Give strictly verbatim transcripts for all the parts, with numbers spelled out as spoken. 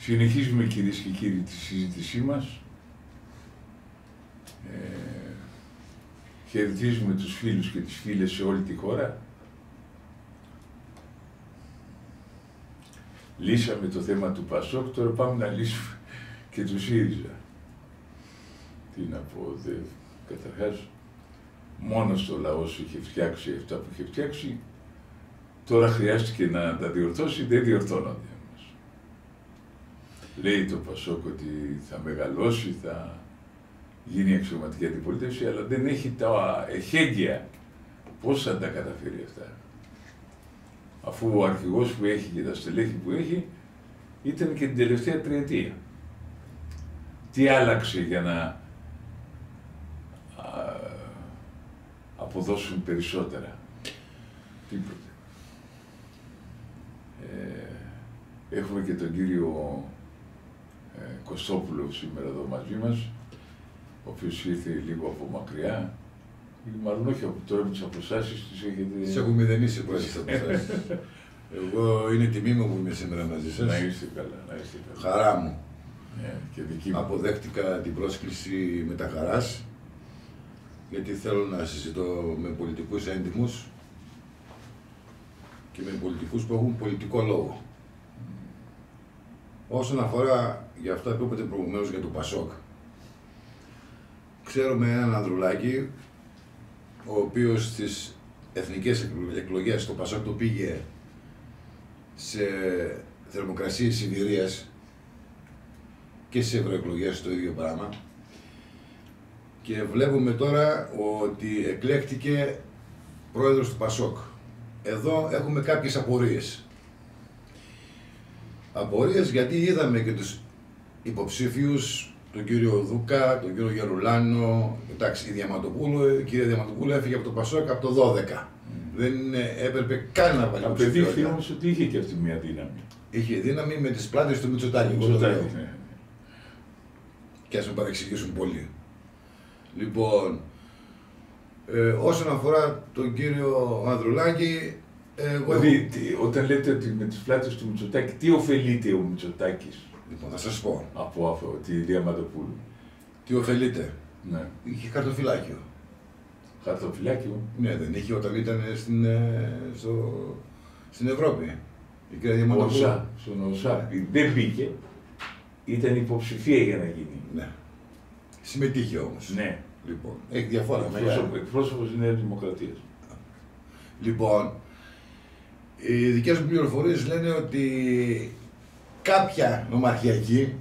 Συνεχίζουμε, κυρίες και κύριοι, τη συζήτησή μας. Ε, χαιρετίζουμε τους φίλους και τις φίλες σε όλη τη χώρα. Λύσαμε το θέμα του Πασόκ, τώρα πάμε να λύσουμε και του ΣΥΡΙΖΑ. Τι να πω, δε, καταρχάς, μόνος ο λαός είχε φτιάξει αυτά που είχε φτιάξει, τώρα χρειάστηκε να τα διορθώσει, δεν διορθώνονται. Λέει το Πασόκ ότι θα μεγαλώσει, θα γίνει αξιωματική αντιπολίτευση, αλλά δεν έχει τα εχέγγυα. Πώς θα τα καταφέρει αυτά, αφού ο αρχηγός που έχει και τα στελέχη που έχει ήταν και την τελευταία τριετία. Τι άλλαξε για να α, αποδώσουν περισσότερα? Τίποτε. Ε, έχουμε και τον κύριο ε, Κωστόπουλο σήμερα εδώ μαζί μας, ο οποίος ήρθε λίγο από μακριά, μάλλον όχι από τώρα, με τις αποστάσεις τις έχετε... Τις έχω μηδενίσει πολλές τις αποστάσεις. Εγώ είναι τιμή μου που είμαι σήμερα μαζί σας. Να είστε καλά, να είστε καλά. Χαρά μου. Yeah, και δική μου. Αποδέχτηκα την πρόσκληση με τα χαράς, γιατί θέλω να συζητώ με πολιτικούς έντιμους και με πολιτικούς που έχουν πολιτικό λόγο. Όσον αφορά για αυτά που είπατε προηγουμένως για το Πασόκ, ξέρουμε έναν ανδρουλάκι, ο οποίος στις εθνικές εκλογές το Πασόκ το πήγε σε θερμοκρασίες Σιβηρίας και σε ευρωεκλογές το ίδιο πράγμα, και βλέπουμε τώρα ότι εκλέχτηκε πρόεδρος του Πασόκ. Εδώ έχουμε κάποιες απορίες. Απορίες γιατί είδαμε και τους υποψήφιους, τον κύριο Δούκα, τον κύριο Γερουλάνο, εντάξει, η Διαματοπούλου, η κυρία Διαματοπούλου έφυγε από το Πασόκ από το δώδεκα. Mm. Δεν έπρεπε καν να βάλει υποψηφιότητα. Απεδείχθη όμως ότι είχε και αυτή μια δύναμη. Είχε δύναμη με τις πλάτες του Μητσοτάκη. Μητσοτάκη, ναι. Και ας με παρεξηγήσουν πολύ. Λοιπόν, ε, όσον αφορά τον κύριο Ανδρουλάκη, εγώ... Δηλαδή, όταν λέτε ότι με τις πλάτες του Μητσοτάκη, τι ωφελείται ο Μητσοτάκης? Λοιπόν, θα σας πω. Από αυτό, τη Διαματοπούλου. Τι ωφελείται? Ναι. Είχε χαρτοφυλάκιο. Χαρτοφυλάκιο? Ναι, δεν είχε όταν ήταν στην, στο, στην Ευρώπη. Η κυρία Διαματοπούλου. Οζά, στον ΟΣΑ. Δεν μπήκε. Ήταν υποψηφία για να γίνει. Ναι. Συμμετείχε όμως. Ναι. Λοιπόν, έχει διαφορά. Εκπρόσωπος της Νέας Δημοκρατίας. Λοιπόν, οι δικές μου πληροφορίες λένε ότι κάποια νομαρχιακή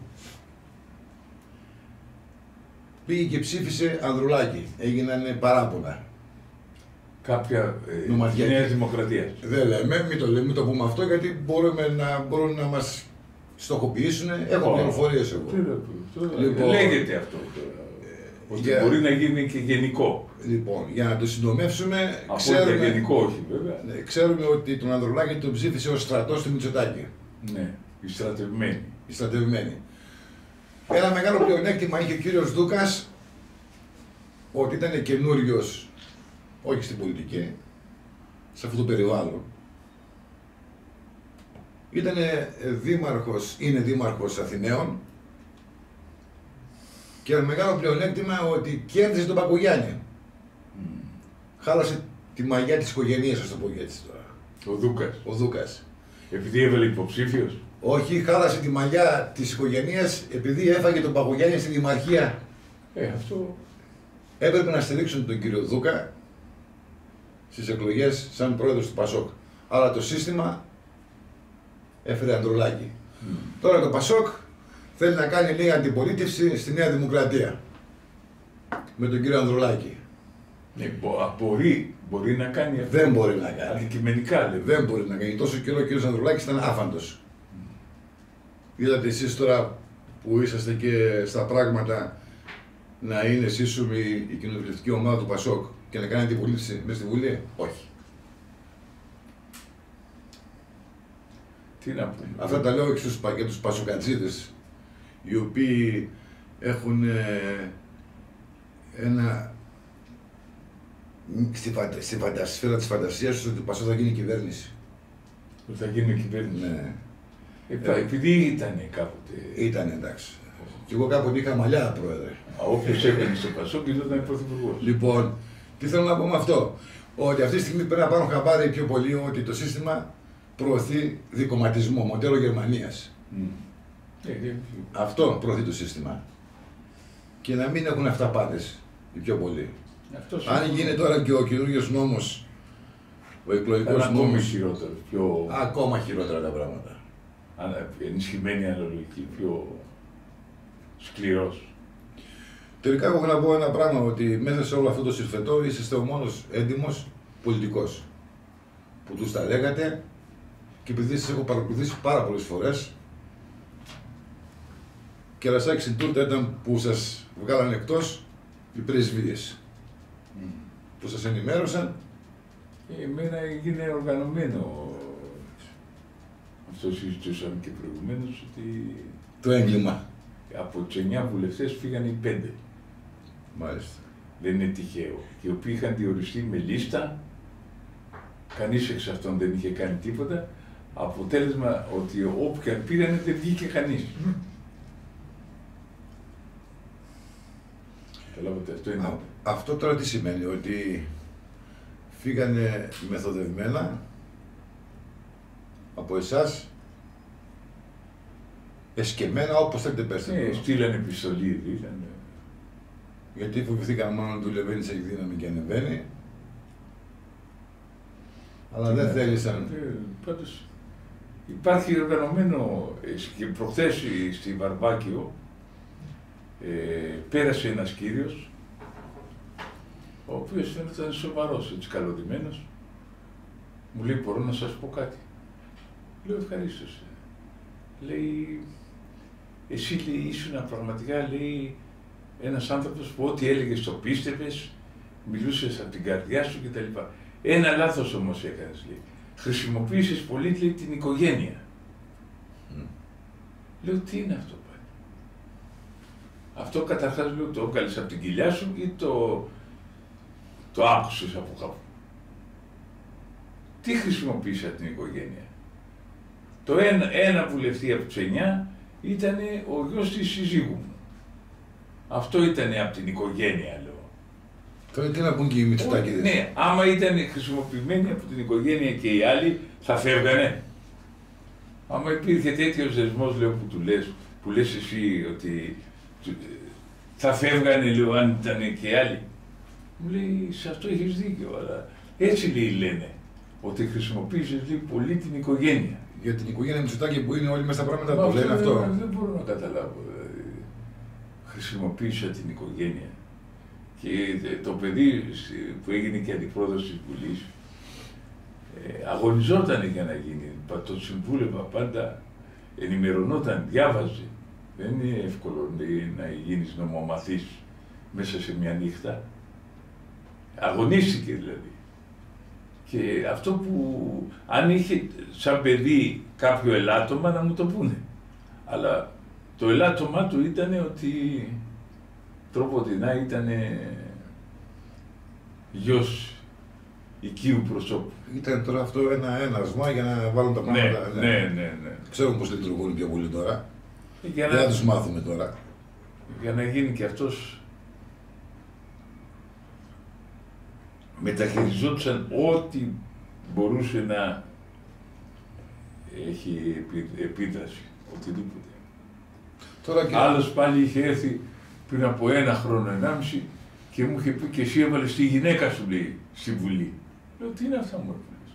πήγε και ψήφισε Ανδρουλάκη. Έγιναν παράπονα. Κάποια ε, Νέας Δημοκρατίας. Δεν λέμε, μην το, λέμε, μην το πούμε αυτό, γιατί μπορούμε να, μπορούν να μας στοχοποιήσουν. Έχω oh. πληροφορίες εγώ. Λοιπόν, λέγεται αυτό. Ότι για... μπορεί να γίνει και γενικό. Λοιπόν, για να το συντομεύσουμε, από ξέρουμε, γενικό όχι βέβαια. Ναι, ξέρουμε ότι τον Ανδρουλάκη τον ψήφισε ο στρατός του Μητσοτάκη. Ναι, οι στρατευμένοι. Οι στρατευμένοι. Ένα μεγάλο πλεονέκτημα είχε ο κύριος Δούκας, ότι ήταν καινούριος, όχι στην πολιτική, σε αυτό το περιβάλλον. Ήταν δήμαρχος, είναι δήμαρχος Αθηναίων, και ένα μεγάλο πλεονέκτημα ότι κέρδισε τον Πακογιάννη. Mm. Χάλασε τη μαγιά της οικογένειας, ας το πω έτσι τώρα. Ο Δούκας. Ο Δούκας. Επειδή έβαλε υποψήφιος. Όχι, χάλασε τη μαγιά της οικογένειας επειδή έφαγε τον Πακογιάννη στη δημαρχία. Ε, αυτό... Έπρεπε να στηρίξουν τον κύριο Δούκα στις εκλογές σαν πρόεδρος του Πασόκ. Αλλά το σύστημα έφερε Ανδρουλάκη. Mm. Τώρα το Πασόκ θέλει να κάνει λίγη αντιπολίτευση στη Νέα Δημοκρατία με τον κύριο Ανδρουλάκη. Ναι, μπορεί, μπορεί να κάνει αυτό. Δεν μπορεί να κάνει. Αντικειμενικά λέει. Δεν μπορεί να κάνει. Τόσο καιρό ο κύριος Ανδρουλάκης ήταν άφαντος. Mm. Είδατε εσείς τώρα που είσαστε και στα πράγματα να είναι σύσσωμη η κοινοβουλευτική ομάδα του Πασόκ και να κάνει αντιπολίτευση μέσα στη Βουλή? Όχι. Τι να πούμε. Αυτά τα λέω και στους, για τους πασοκατζίδες, οι οποίοι έχουν ε, ένα στη, φαντα, στη φαντασφαίρα της φαντασίας τους ότι το Πασόκ θα γίνει κυβέρνηση. Ότι θα γίνει κυβέρνηση. Ναι. Ε, ε, επειδή ήταν κάποτε. Ήταν εντάξει. Και εγώ κάποτε είχα μαλλιά, πρόεδρε. Όποιος έμπαινε στο Πασόκ και ήταν πρωθυπουργός. Λοιπόν, τι θέλω να πω με αυτό. Ότι αυτή τη στιγμή πρέπει να πάρουν χαμπάρι πιο πολύ ότι το σύστημα προωθεί δικομματισμό, μοντέλο Γερμανίας. Mm. Ε, αυτό προωθεί το σύστημα. Και να μην έχουν αυταπάτες οι πιο πολλοί. Αυτός αν είναι... γίνει τώρα και ο καινούριος νόμος, ο εκλογικός νόμος, χειρότερο, πιο... ακόμα χειρότερα τα πράγματα. Ενισχυμένη αναλογική, πιο σκληρός. Τελικά έχω να πω ένα πράγμα, ότι μέσα σε όλο αυτό το συμφετό είσαστε ο μόνος έντιμος πολιτικός που τους τα λέγατε, και επειδή σας έχω παρακολουθήσει πάρα πολλές φορές, και ρασάκι στην τούρτα ήταν που σας βγάλανε εκτός οι πρεσβείες, mm. που σας ενημέρωσαν. Εμένα έγινε οργανωμένο. Αυτό συζητούσαμε και προηγουμένως, ότι το έγκλημα. Από τους εννιά βουλευτές φύγανε οι πέντε. Μάλιστα. Δεν είναι τυχαίο. Και οι οποίοι είχαν διοριστεί με λίστα, κανείς εξ αυτών δεν είχε κάνει τίποτα. Αποτέλεσμα ότι όποιον πήρανε δεν βγήκε κανείς. Mm. Καταλάβατε, αυτό είναι. Α, αυτό τώρα τι σημαίνει, ότι φύγανε μεθοδευμένα από εσάς, εσκεμμένα, όπως θέλετε πέστε. Ναι, στείλανε επιστολή, δήλανε. Γιατί φοβηθήκαν μόνο να του λεβαίνει σε εκδύναμη και ανεβαίνει. Αλλά δεν θέλησαν. Ε, πάντως, υπάρχει οργανωμένο, και προχθές στη Βαρβάκιο, ε, πέρασε ένας κύριος, ο οποίος ήταν σοβαρός, έτσι καλωδημένος. Μου λέει, μπορώ να σας πω κάτι. Λέω, ευχαρίστως. Λέει, εσύ λέει, ήσουν πραγματικά, λέει, ένας άνθρωπος που ό,τι έλεγες το πίστευες, μιλούσες από την καρδιά σου κτλ. Ένα λάθος όμως έκανες, λέει. Χρησιμοποίησες πολύ, λέει, την οικογένεια. Mm. Λέω, τι είναι αυτό πάλι. Αυτό καταρχάς, λέω, το έκαλες από την κοιλιά σου ή το, το άκουσες από κάπου. Τι χρησιμοποίησα την οικογένεια. Το ένα, ένα βουλευτή από τους εννιά ήταν ο γιος της συζύγου μου. Αυτό ήταν από την οικογένεια, λέω. Τώρα τι να πούν και οι Μητσοτάκηδες. Ναι, άμα ήταν χρησιμοποιημένοι από την οικογένεια και οι άλλοι, θα φεύγανε. Άμα υπήρχε τέτοιος δεσμός, λέω, που του λες, που λες εσύ ότι θα φεύγανε, λέω, αν ήταν και οι άλλοι. Μου λέει, σε αυτό έχεις δίκιο, αλλά έτσι, λέει, λένε, ότι χρησιμοποίησες, λέει, πολύ την οικογένεια. Για την οικογένεια Μητσοτάκη που είναι όλοι μέσα στα πράγματα, το λένε αυτό. Δεν, δεν μπορώ να καταλάβω. Δηλαδή, χρησιμοποίησα την οικογένεια. Και το παιδί που έγινε και αντιπρόεδρος της Βουλής, ε, αγωνιζόταν για να γίνει. Το συμβούλευα πάντα, ενημερωνόταν, διάβαζε. Δεν είναι εύκολο να γίνεις νομομαθής μέσα σε μια νύχτα. Αγωνίστηκε δηλαδή. Και αυτό που, αν είχε σαν παιδί κάποιο ελάττωμα, να μου το πούνε. Αλλά το ελάττωμά του ήταν ότι τρόποντινά ήταν γιος οικείου προσώπου. Ήταν τώρα αυτό ένα ένασμα για να βάλουν τα πράγματα. Ναι, ναι, ναι. ναι. Ξέρουμε πώς λειτουργούν πιο πολύ τώρα. Για δεν να... θα τους μάθουμε τώρα. Για να γίνει και αυτός, μεταχειριζόντουσαν ό,τι μπορούσε να έχει επίδραση, οτιδήποτε. Τώρα και... Άλλος πάλι είχε έρθει πριν από ένα χρόνο, ενάμιση, και μου είχε πει, και εσύ έβαλες τη γυναίκα σου, λέει, στη Βουλή. Λέω, τι είναι αυτά, μου έπαιρνες.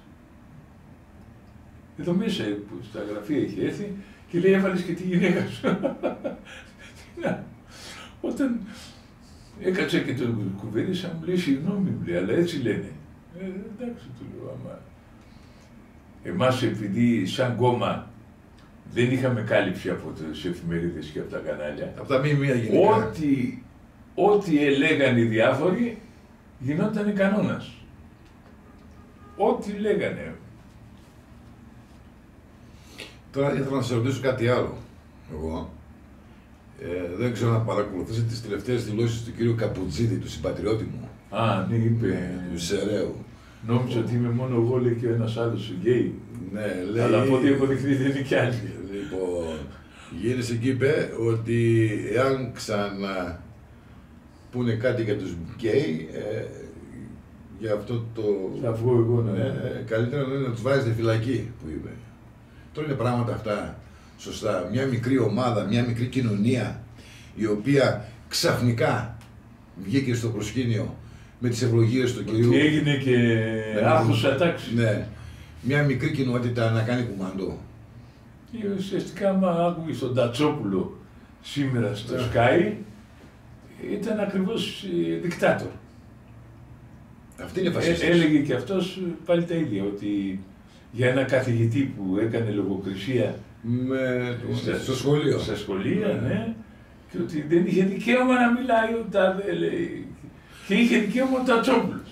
Εδώ μέσα που στα γραφεία είχε έρθει και λέει, έβαλες και τη γυναίκα σου. Να, όταν έκατσα και τον κουβέντησα, μου λέει, συγγνώμη, μου λέει, αλλά έτσι λένε. Ε, εντάξει, του λέω, άμα. Εμάς, επειδή σαν κόμμα δεν είχαμε κάλυψη από τις εφημερίδες και από τα κανάλια, από τα μήμια γενικά. Ό,τι, ό,τι έλεγαν οι διάφοροι γινόταν κανόνας. Ό,τι λέγανε. Τώρα ήθελα να σας ρωτήσω κάτι άλλο. Εγώ ε, δεν ξέρω να παρακολουθήσετε τις τελευταίες δηλώσεις του κύριου Καπουτζίδη, του συμπατριώτη μου. Α, ναι, είπε. Ε, του Σεραίου. Νόμιζα ότι είμαι μόνο εγώ, λέει, και ένας άλλος γκέι. Ναι, λέει. Αλλά από ό,τι αποδειχθεί δεν είναι κι άλλοι. Γύρισε εκεί, είπε ότι εάν ξανά πούνε κάτι για τους γκέι, ε, για αυτό το... Θα βγω εγώ, ναι. Ε, καλύτερα είναι να τους βάζετε φυλακή, που είπε. Τώρα είναι πράγματα αυτά σωστά. Μια μικρή ομάδα, μια μικρή κοινωνία, η οποία ξαφνικά βγήκε στο προσκήνιο με τις ευλογίες του κυρίου... Και έγινε και ναι, άρχουσα τάξη. Ναι. Μια μικρή κοινότητα να κάνει κουμαντό. Και ουσιαστικά, άμα άκουγε τον Τατσόπουλο σήμερα στο Sky, ήταν ακριβώς δικτάτορ. Αυτή είναι Ε, φασίστας. έλεγε και αυτός πάλι τα ίδια, ότι για ένα καθηγητή που έκανε λογοκρισία Με... στα, στο σχολείο. στα σχολεία, ναι. ναι, και ότι δεν είχε δικαίωμα να μιλάει ο Τάδε, λέει, και είχε δικαίωμα ο Τατσόπουλος,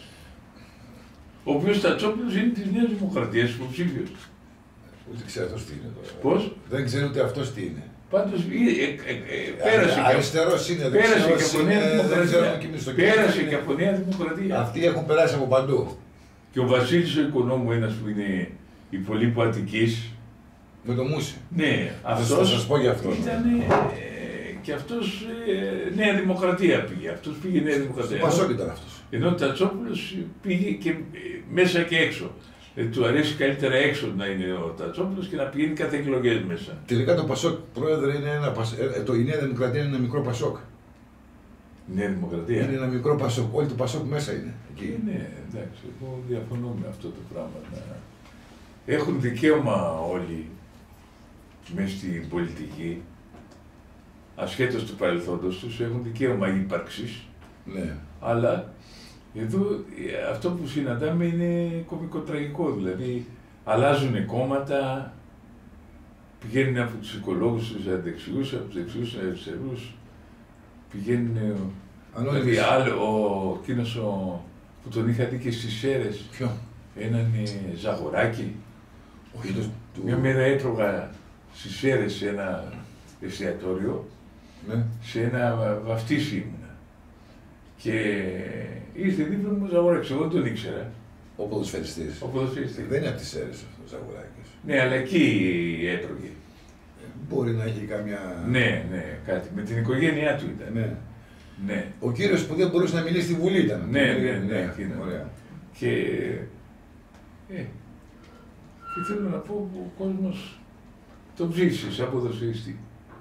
ο οποίος Τατσόπουλος είναι της Νέας Δημοκρατίας, υποψήφιος. Ούτε ξέρω αυτός τι είναι τώρα. Πώς? Δεν ξέρω ούτε αυτός τι είναι. Πάντως ε, ε, ε, ε, πέρασε, Α, και, αριστερός είναι, πέρασε και δεξιός από Νέα είναι, δεν ξέρω αν Δημοκρατία. και στο Πέρασε κέντρο και είναι. από Νέα Δημοκρατία. Αυτοί έχουν περάσει από παντού. Και ο Βασίλης ο Οικονόμου, ένας που είναι υπολείπου Αττικής, Με το Μούση. ναι, Θα αυτός σας πω για αυτό. ήταν ε, και αυτός ε, Νέα Δημοκρατία πήγε. Αυτός πήγε Νέα Στο Δημοκρατία. Πασόκ ήταν αυτός. Ενώ ο Τατσόπουλος πήγε και ε, μέσα και έξω. Ε, του αρέσει καλύτερα έξω να είναι ο Τατσόπουλος και να πηγαίνει κάθε εκλογές μέσα. Τελικά το Πασόκ, πρόεδρε, είναι ένα, Πασ- ε, το, η Νέα Δημοκρατία είναι ένα μικρό Πασόκ. Νέα Δημοκρατία. Είναι ένα μικρό Πασόκ. Όλο το Πασόκ μέσα είναι. Και Εκεί. ναι, εντάξει, εγώ διαφωνώ με αυτό το πράγμα. Να... Έχουν δικαίωμα όλοι μέσα στην πολιτική, ασχέτως του παρελθόντος τους, έχουν δικαίωμα ύπαρξης, Ναι. αλλά εδώ ε, αυτό που συναντάμε είναι κωμικοτραγικό, δηλαδή αλλάζουν κόμματα, πηγαίνουν από τους οικολόγους στους δεξιούς, από τους δεξιούς στους αριστερούς, πηγαίνουν... Ανώνυμες. Δηλαδή άλλο, ο, εκείνος ο, που τον είχα δει και στις Σέρρες, Ποιο? έναν ε, Ζαγοράκι. Όχι, το, του... Μια μέρα έτρωγα στις Σέρρες σε ένα εστιατόριο, Ναι. σε ένα βαφτίσι ήμουνα. Και ήρθε δίπλα μου ο Ζαγοράκης, εγώ δεν τον ήξερα. Ο ποδοσφαιριστής. Ο ποδοσφαιριστής. Δεν είναι από τις Σέρρες αυτός ο Ζαγοράκης. Ναι, αλλά εκεί έτρωγε. Ε, Μπορεί να έχει κάμια... Ναι, ναι, κάτι. Με την οικογένειά του ήταν. Ναι. Ναι. Ο κύριος που δεν μπορούσε να μιλήσει στη Βουλή ήταν. Ναι, ναι, ναι, εκείνο. Ωραία. Και, ε, και θέλω να πω που ο κόσμος τον ψήφισε σαν ποδοσφαιριστή.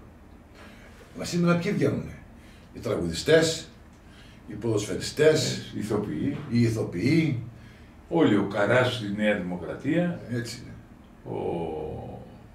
Μα σήμερα ποιοι βγαίνουνε? Οι τραγουδιστές, οι ποδοσφαιριστές, Οι ηθοποιοί, οι ηθοποιοί. όλοι, ο Καράς στη Νέα Δημοκρατία, Έτσι είναι. ο,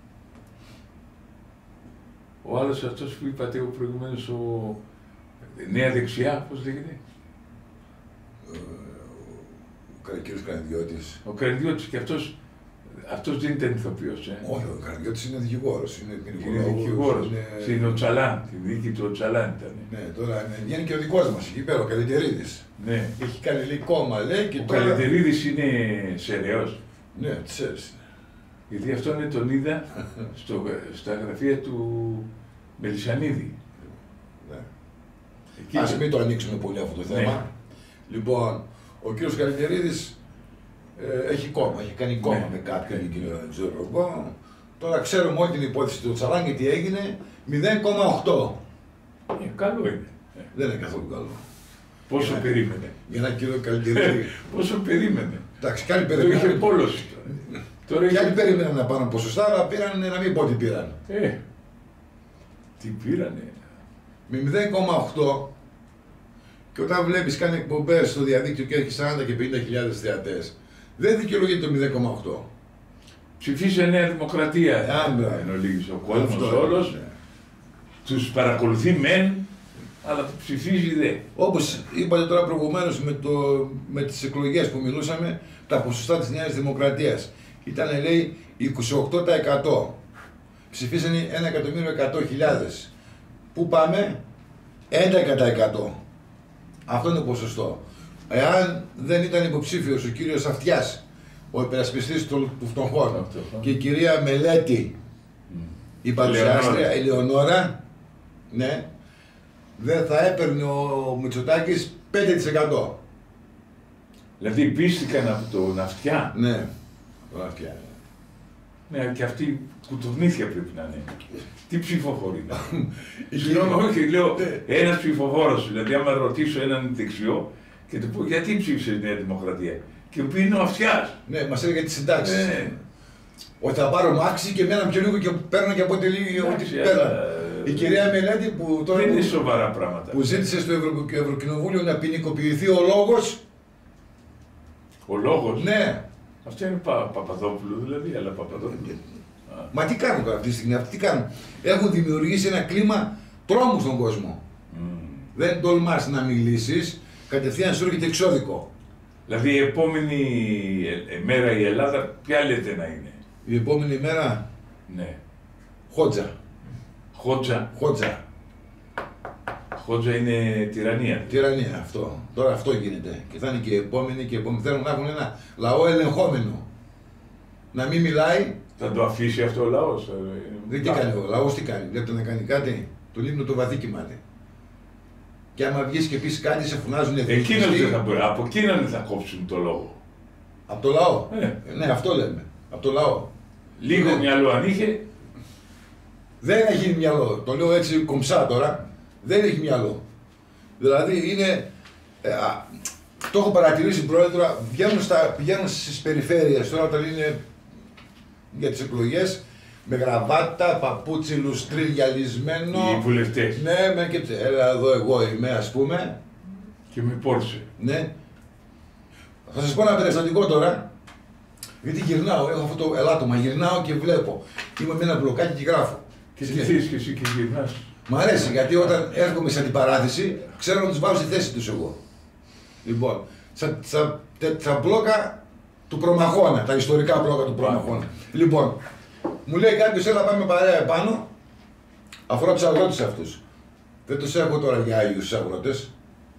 ο άλλος αυτός που είπατε ο προηγουμένως, ο Νέα Δεξιά, πώς λέγεται, Ε, Ο κύριος Καρδιώτης. ο Καρδιώτης, και αυτός, αυτός δεν ήταν ηθοποιός, ε. Όχι, ο Καρδιώτης είναι δικηγόρος. Είναι Είναι ποινικολόγος, δικηγόρος, είναι- στην Οτσαλάν, τη δίκη του Οτσαλάν ήταν. Ναι, τώρα είναι- βγαίνει και ο δικός μας εκεί πέρα, ο Καλυτερίδης. Ναι. Έχει κάνει λέει κόμμα, λέει και Ο τώρα... Καλυτερίδης είναι σεραιός. Ναι, τις ξέρεις. Γιατί αυτόν ε, τον είδα στο, στα γραφεία του Μελισσανίδη. Ναι. Εκεί, Ας μην το ανοίξουμε πολύ αυτό το θέμα. Ναι. Λοιπόν, ο κύριος Καλυτερίδης ε, έχει κόμμα, έχει κάνει κόμμα Ναι. με κάποιον εκεί, δεν ξέρω εγώ. Τώρα ξέρουμε όλη την υπόθεση του Τσαλάνγκη τι έγινε, μηδέν κόμμα οκτώ. ε, καλό είναι. Ε, Δεν είναι καθόλου καλό. πόσο Ναι. περίμενε. Για ένα κύριο Καλυτερίδη. Πόσο περίμενε. Εντάξει, κι άλλοι Το είχε περιμέναν. πόλωση τώρα. Τώρα Κι άλλοι είχε... περίμεναν να πάρουν ποσοστά, αλλά πήραν να μην πω τι πήραν. Ε, τι πήρανε. Με μηδέν κόμμα οκτώ και όταν βλέπεις κάνει εκπομπές στο διαδίκτυο και έχει σαράντα και πενήντα χιλιάδες θεατές, δεν δικαιολογείται το μηδέν κόμμα οκτώ. Ψηφίσε Νέα Δημοκρατία. Άμπρα. Εν ολίγης ο κόσμος Αυτό, όλος. ναι. Τους παρακολουθεί μεν, αλλά ψηφίζει δε. Όπως είπατε τώρα προηγουμένως με, το, με τις εκλογές που μιλούσαμε, τα ποσοστά της Νέας Δημοκρατίας ήταν λέει είκοσι οκτώ τοις εκατό. Ψηφίσανε ένα εκατομμύριο εκατό χιλιάδες. Πού πάμε? έντεκα τοις εκατό. Αυτό είναι το ποσοστό. Εάν δεν ήταν υποψήφιος ο κύριος Αυτιάς, ο υπερασπιστής των του φτωχών, Αυτό. και η κυρία Μελέτη, η παρουσιάστρια, η Λεωνόρα, ναι, δεν θα έπαιρνε ο Μητσοτάκης πέντε τοις εκατό. Δηλαδή πίστηκαν από τον Αυτιά. Ναι, τον Αυτιά. Ναι, και αυτή κουτουρνήθια πρέπει να είναι. Τι ψηφοφόροι είναι. Συγγνώμη. Όχι, λέω ένας ψηφοφόρος. Δηλαδή, άμα ρωτήσω έναν δεξιό και του πω γιατί ψήφισε Νέα Δημοκρατία. Και μου πει είναι ο αυτιάς. Ναι, μας έλεγε τις συντάξεις. Ναι. Ότι θα πάρω μάξι και μέναν πιο λίγο και παίρνω και από ό,τι λίγο ό,τι παίρνω. Η κυρία Μελέτη που τώρα Δεν είναι που, σοβαρά πράγματα. που ζήτησε στο Ευρω... Ευρωκοινοβούλιο να ποινικοποιηθεί ο λόγος. Ο λόγος. Ναι. Αυτό είναι πα, Παπαδόπουλο δηλαδή, αλλά Παπαδόπουλο. Μα τι κάνουν τώρα αυτή τη στιγμή, αυτοί τι κάνουν. Έχουν δημιουργήσει ένα κλίμα τρόμου στον κόσμο. Mm. Δεν τολμάς να μιλήσεις, κατευθείαν σου έρχεται εξώδικο. Δηλαδή η επόμενη ε, μέρα η Ελλάδα ποια λέτε να είναι. Η επόμενη μέρα, Ναι. Χότζα. Χότζα. Χότζα. Χότζα είναι τυραννία. Τυραννία αυτό. Τώρα αυτό γίνεται. Και θα είναι και η επόμενη και η επόμενη. Θέλουν να έχουν ένα λαό ελεγχόμενο. Να μην μιλάει. Θα το αφήσει αυτό ο λαός. Δεν τι κάνει ο λαός, τι κάνει. Βλέπετε να κάνει κάτι. Του λείπει το βαθύ κοιμάται. Και άμα βγεις και πεις κάτι, σε φωνάζουν εθνικιστοί. Εκείνος δεν θα μπορεί. Από εκείνον θα κόψουν το λόγο. Από το λαό. Ε. Ναι, αυτό λέμε. Από το λαό. Λίγο Ναι. μυαλό αν είχε. Δεν έχει μυαλό. Το λέω έτσι κομψά τώρα. Δεν έχει μυαλό. Δηλαδή είναι. Ε, α, το έχω παρατηρήσει πρόεδρο. Βγαίνουν, στα, πηγαίνουν στις περιφέρειες τώρα όταν είναι για τις εκλογές με γραβάτα, παπούτσι, λουστρί, γυαλισμένο. Οι βουλευτές. Ναι, με και έλα εδώ εγώ είμαι ας πούμε. Και με Πόρσε. Ναι. Θα σας πω ένα περιστατικό τώρα. Γιατί γυρνάω, έχω αυτό το ελάττωμα, γυρνάω και βλέπω. Είμαι με ένα μπλοκάκι και γράφω. Και τι Συνέχεια. θες και εσύ και γυρνάς. Μ' αρέσει γιατί όταν έρχομαι σε αντιπαράθεση, ξέρω να τους βάλω στη θέση τους εγώ. Λοιπόν, στα, στα, τε- στα μπλόκα του Προμαχώνα, τα ιστορικά μπλόκα του Προμαχώνα. Λοιπόν, μου λέει κάποιος έλα πάμε παρέα επάνω, αφορά τους αγρότες αυτούς. Δεν τους έχω τώρα για άγιους αγρότες.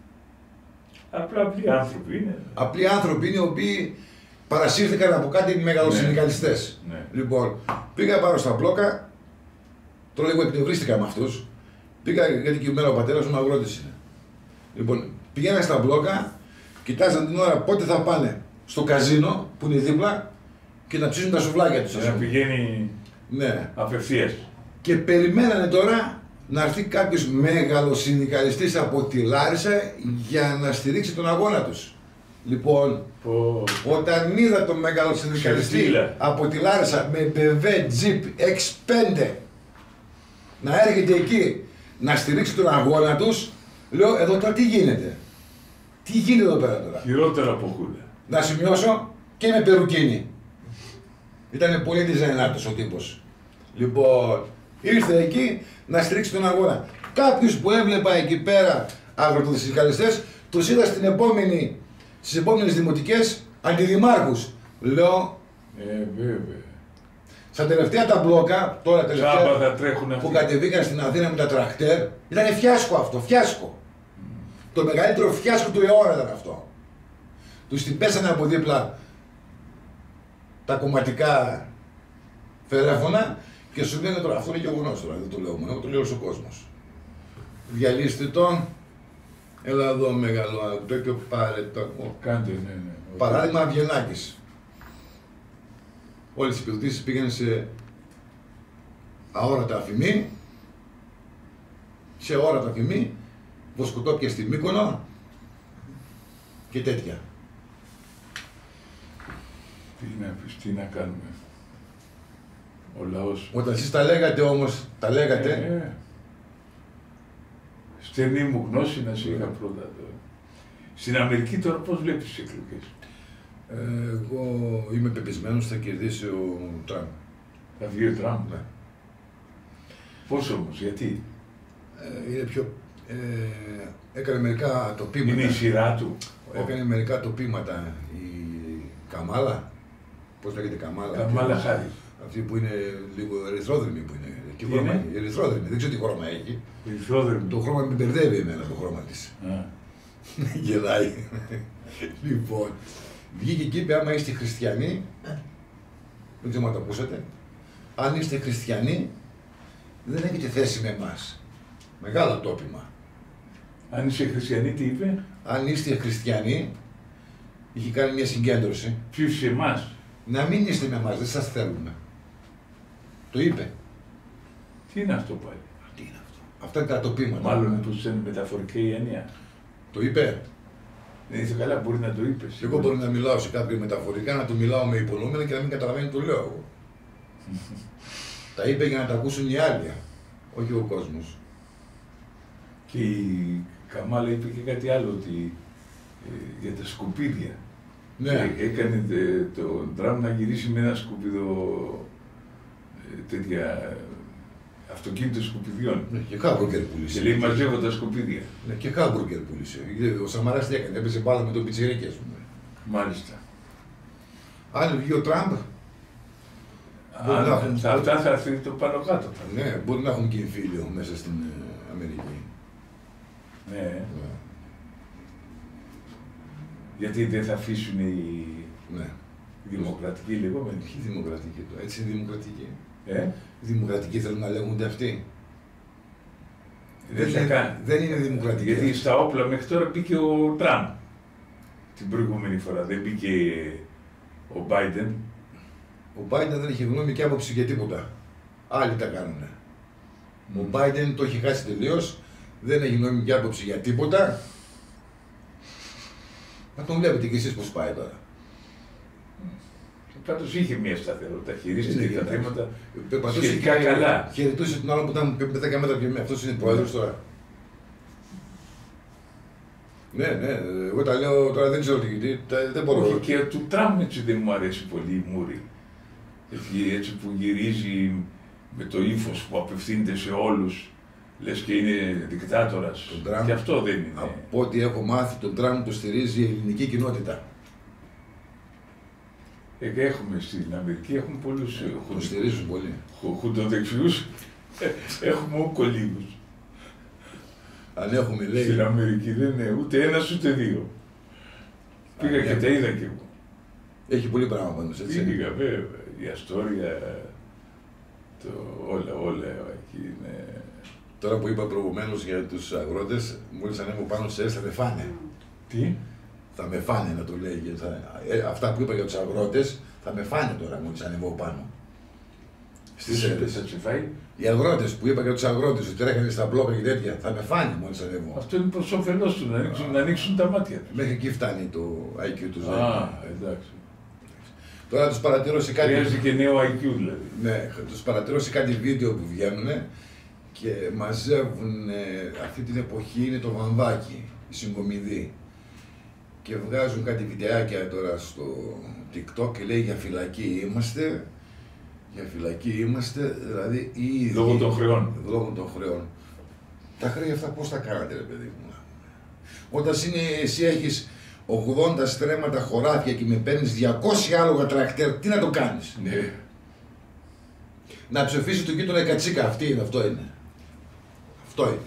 Απλά απλοί άνθρωποι είναι. Απλοί άνθρωποι είναι οι οποίοι παρασύρθηκαν από κάτι μεγαλοσυνδικαλιστές. Ναι. Λοιπόν, πήγα πάνω στα μπλόκα, τώρα λίγο εκνευρίστηκα με αυτούς. Πήγα γιατί και ο πατέρας μου αγρότης είναι. Λοιπόν, πηγαίνα στα μπλόκα, κοιτάζαν την ώρα πότε θα πάνε στο καζίνο που είναι δίπλα και να ψήσουν τα σουβλάκια τους. ας Να πούμε. πηγαίνει Ναι. απευθείας. Και περιμένανε τώρα να έρθει κάποιος μεγαλοσυνδικαλιστής από τη Λάρισα για να στηρίξει τον αγώνα τους. Λοιπόν, Πω. όταν είδα τον μεγαλοσυνδικαλιστή Ξεφτύλα. από τη Λάρισα με μπι εμ ντάμπλιου Jeep εξ πέντε να έρχεται εκεί να στηρίξει τον αγώνα τους, λέω εδώ τώρα τι γίνεται. Τι γίνεται εδώ πέρα τώρα. Χειρότερα από χούλα. Να σημειώσω και με περουκίνη. Ήταν πολύ διζαϊνάτος ο τύπος. Λοιπόν, ήρθε εκεί να στηρίξει τον αγώνα. Κάποιους που έβλεπα εκεί πέρα αγροτοσυνδικαλιστές, τους είδα στην επόμενη, στις επόμενες δημοτικές αντιδημάρχους. Λέω, Ε, βέβαια. στα τελευταία τα μπλόκα, τώρα Τσάμπα τελευταία θα τρέχουν που αυτοί. κατεβήκαν στην Αθήνα με τα τρακτέρ, ήταν φιάσκο αυτό, φιάσκο. Το μεγαλύτερο φιάσκο του αιώνα ήταν αυτό. Τους την πέσανε από δίπλα τα κομματικά φερέφωνα και σου λένε τώρα, αυτό είναι γεγονός τώρα, δεν το λέω μόνο, το λέει όλος ο κόσμος. Διαλύστε τον, έλα εδώ μεγάλο τέτοιο πάρε το. Κάντε, ναι, ναι. Παράδειγμα Αβγενάκης. Όλες οι επιδοτήσεις πήγαιναν σε αόρατα αφημί, σε αόρατα αφημί, βοσκοτόπια στη Μύκονο και τέτοια. Τι να πεις, τι να κάνουμε. Ο λαός. Όταν εσείς τα λέγατε όμως, τα λέγατε, Ε, στενή μου γνώση να σε είχα πρώτα τώρα. Στην Αμερική τώρα πώς βλέπεις τις εκλογές. ε, εγώ είμαι πεπισμένος θα κερδίσει ο Τραμπ. Θα βγει ο Τραμπ. Ναι. Πώς όμως, γιατί. Ε, είναι πιο... Ε, έκανε μερικά τοπήματα. Είναι η σειρά του. Έκανε μερικά τοπήματα η Καμάλα. Πώς λέγεται Καμάλα. Καμάλα αυτή- Χάρις. Αυτή που είναι λίγο ερυθρόδρυμη που είναι. Και Τι χρώμα, είναι? ερυθρόδρυμη, δεν ξέρω τι χρώμα έχει. Ερυθρόδρομη. Το χρώμα με μπερδεύει εμένα το χρώμα της. Α, Γελάει. Λοιπόν, βγήκε και είπε άμα είστε χριστιανοί, δεν ξέρω αν το ακούσατε, αν είστε χριστιανοί δεν έχετε θέση με εμάς. Μεγάλο τόπιμα. Αν είσαι χριστιανή, τι είπε. Αν είστε χριστιανοί, είχε κάνει μια συγκέντρωση, Ψήφισε εμάς. να μην είστε με εμάς, δεν σας θέλουμε. Το είπε. Τι είναι αυτό πάλι? Τι είναι αυτό? Αυτά είναι κρατοπήματα. Μάλλον που είναι μεταφορική έννοια. Το είπε. Δεν είσαι καλά, μπορεί να το είπε. Εγώ μπορεί να μιλάω σε κάποιον μεταφορικά, να του μιλάω με υπονοούμενα και να μην καταλαβαίνει το λέω εγώ. Τα είπε για να τα ακούσουν οι άλλοι, όχι ο κόσμος. Και η Καμάλα είπε και κάτι άλλο, ότι ε, για τα σκουπίδια. Ναι. Ε, έκανε ε, τον Τραμπ να γυρίσει με ένα σκουπίδο ε, τέτοια αυτοκίνητο σκουπιδιών. Ναι, και χάμπουργκερ πούλησε. Και λέει μαζεύω τα σκουπίδια. Ναι, και χάμπουργκερ πούλησε. Ο Σαμαράς τι έκανε, έπαιζε μπάλα με τον πιτσιρίκι, ας πούμε. Μάλιστα. Αν βγει ο Τραμπ. Αν, θα, έχουν... θα, αυτά θα έρθει το πάνω κάτω. Ναι, μπορεί να έχουν και εμφύλιο μέσα στην ε, Αμερική. Ναι. Ναι. Γιατί δεν θα αφήσουν οι, ναι. οι δημοκρατικοί λεγόμενοι. Ποιοι δημοκρατικοί τώρα, έτσι είναι δημοκρατικοί. Ε? Οι δημοκρατικοί θέλουν να λέγονται αυτοί. Δεν, δεν, είναι, δεν είναι δημοκρατικοί. Γιατί στα όπλα μέχρι τώρα μπήκε ο Τραμπ την προηγούμενη φορά. Δεν μπήκε ο Μπάιντεν. Ο Μπάιντεν δεν έχει γνώμη και άποψη για τίποτα. Άλλοι τα κάνουν. Mm. Ο Μπάιντεν το έχει χάσει τελείως. Δεν έχει γνώμη και άποψη για τίποτα. Να τον βλέπετε κι εσείς πώς πάει τώρα. Πάντως είχε μια σταθερότητα, χειρίστηκε τα θέματα σχετικά καλά. Χαιρετούσε τον άλλο που ήταν δέκα μέτρα πιο με. Αυτός είναι πρόεδρος τώρα. Ναι, ναι, εγώ τα λέω τώρα, δεν ξέρω τι, δεν μπορώ. Όχι, και του Τραμπ έτσι δεν μου αρέσει πολύ η μούρη. Έτσι, έτσι που γυρίζει με το ύφος που απευθύνεται σε όλους, λες και είναι δικτάτορας. Και αυτό δεν είναι. Από ό,τι έχω μάθει, τον Τραμπ το στηρίζει η ελληνική κοινότητα. Ε, έχουμε στην Αμερική, έχουμε πολλούς ε, το στηρίζουν πολύ. χουντοδεξιούς, έχουμε ουκολίγους. Αν έχουμε, λέει. Στην Αμερική δεν είναι ούτε ένας ούτε δύο. Πήγα και τα είδα κι εγώ. Έχει πολύ πράγμα πάντως, έτσι. Πήγα βέβαια, η Αστόρια, το όλα, όλα εκεί είναι. Τώρα που είπα προηγουμένως για τους αγρότες, μόλις ανέβω πάνω σε θα με φάνε. Τι? Θα με φάνε να το λέει. Θα... Ε, αυτά που είπα για τους αγρότες θα με φάνε τώρα μόλις ανέβω πάνω. Στις έντες θα σε φάει. Οι αγρότες που είπα για τους αγρότες ότι τρέχανε στα μπλόκα και τέτοια θα με φάνε μόλις ανέβω. Αυτό είναι προς όφελός του, να ανοίξουν, να ανοίξουν τα μάτια τους. Μέχρι εκεί φτάνει το άι κιου τους. Α, εντάξει. Τώρα τους παρατηρώ σε κάτι. Χρειάζεται και νέο άι κιου δηλαδή. Ναι, τους παρατηρώ σε κάτι βίντεο που βγαίνουν και μαζεύουν, αυτή την εποχή είναι το βαμβάκι, η συγκομιδή. Και βγάζουν κάτι βιντεάκια τώρα στο TikTok και λέει για φυλακή είμαστε, για φυλακή είμαστε, δηλαδή οι ίδιοι. Λόγω των χρεών. Λόγω των χρεών. Τα χρέη αυτά πώς τα κάνατε ρε παιδί μου? Όταν είναι, εσύ έχεις ογδόντα στρέμματα χωράφια και με παίρνεις διακόσια άλογα τρακτέρ, τι να το κάνεις? Ναι. Να ψοφήσει το γείτονα η κατσίκα, αυτή είναι, αυτό είναι. Αυτό είναι.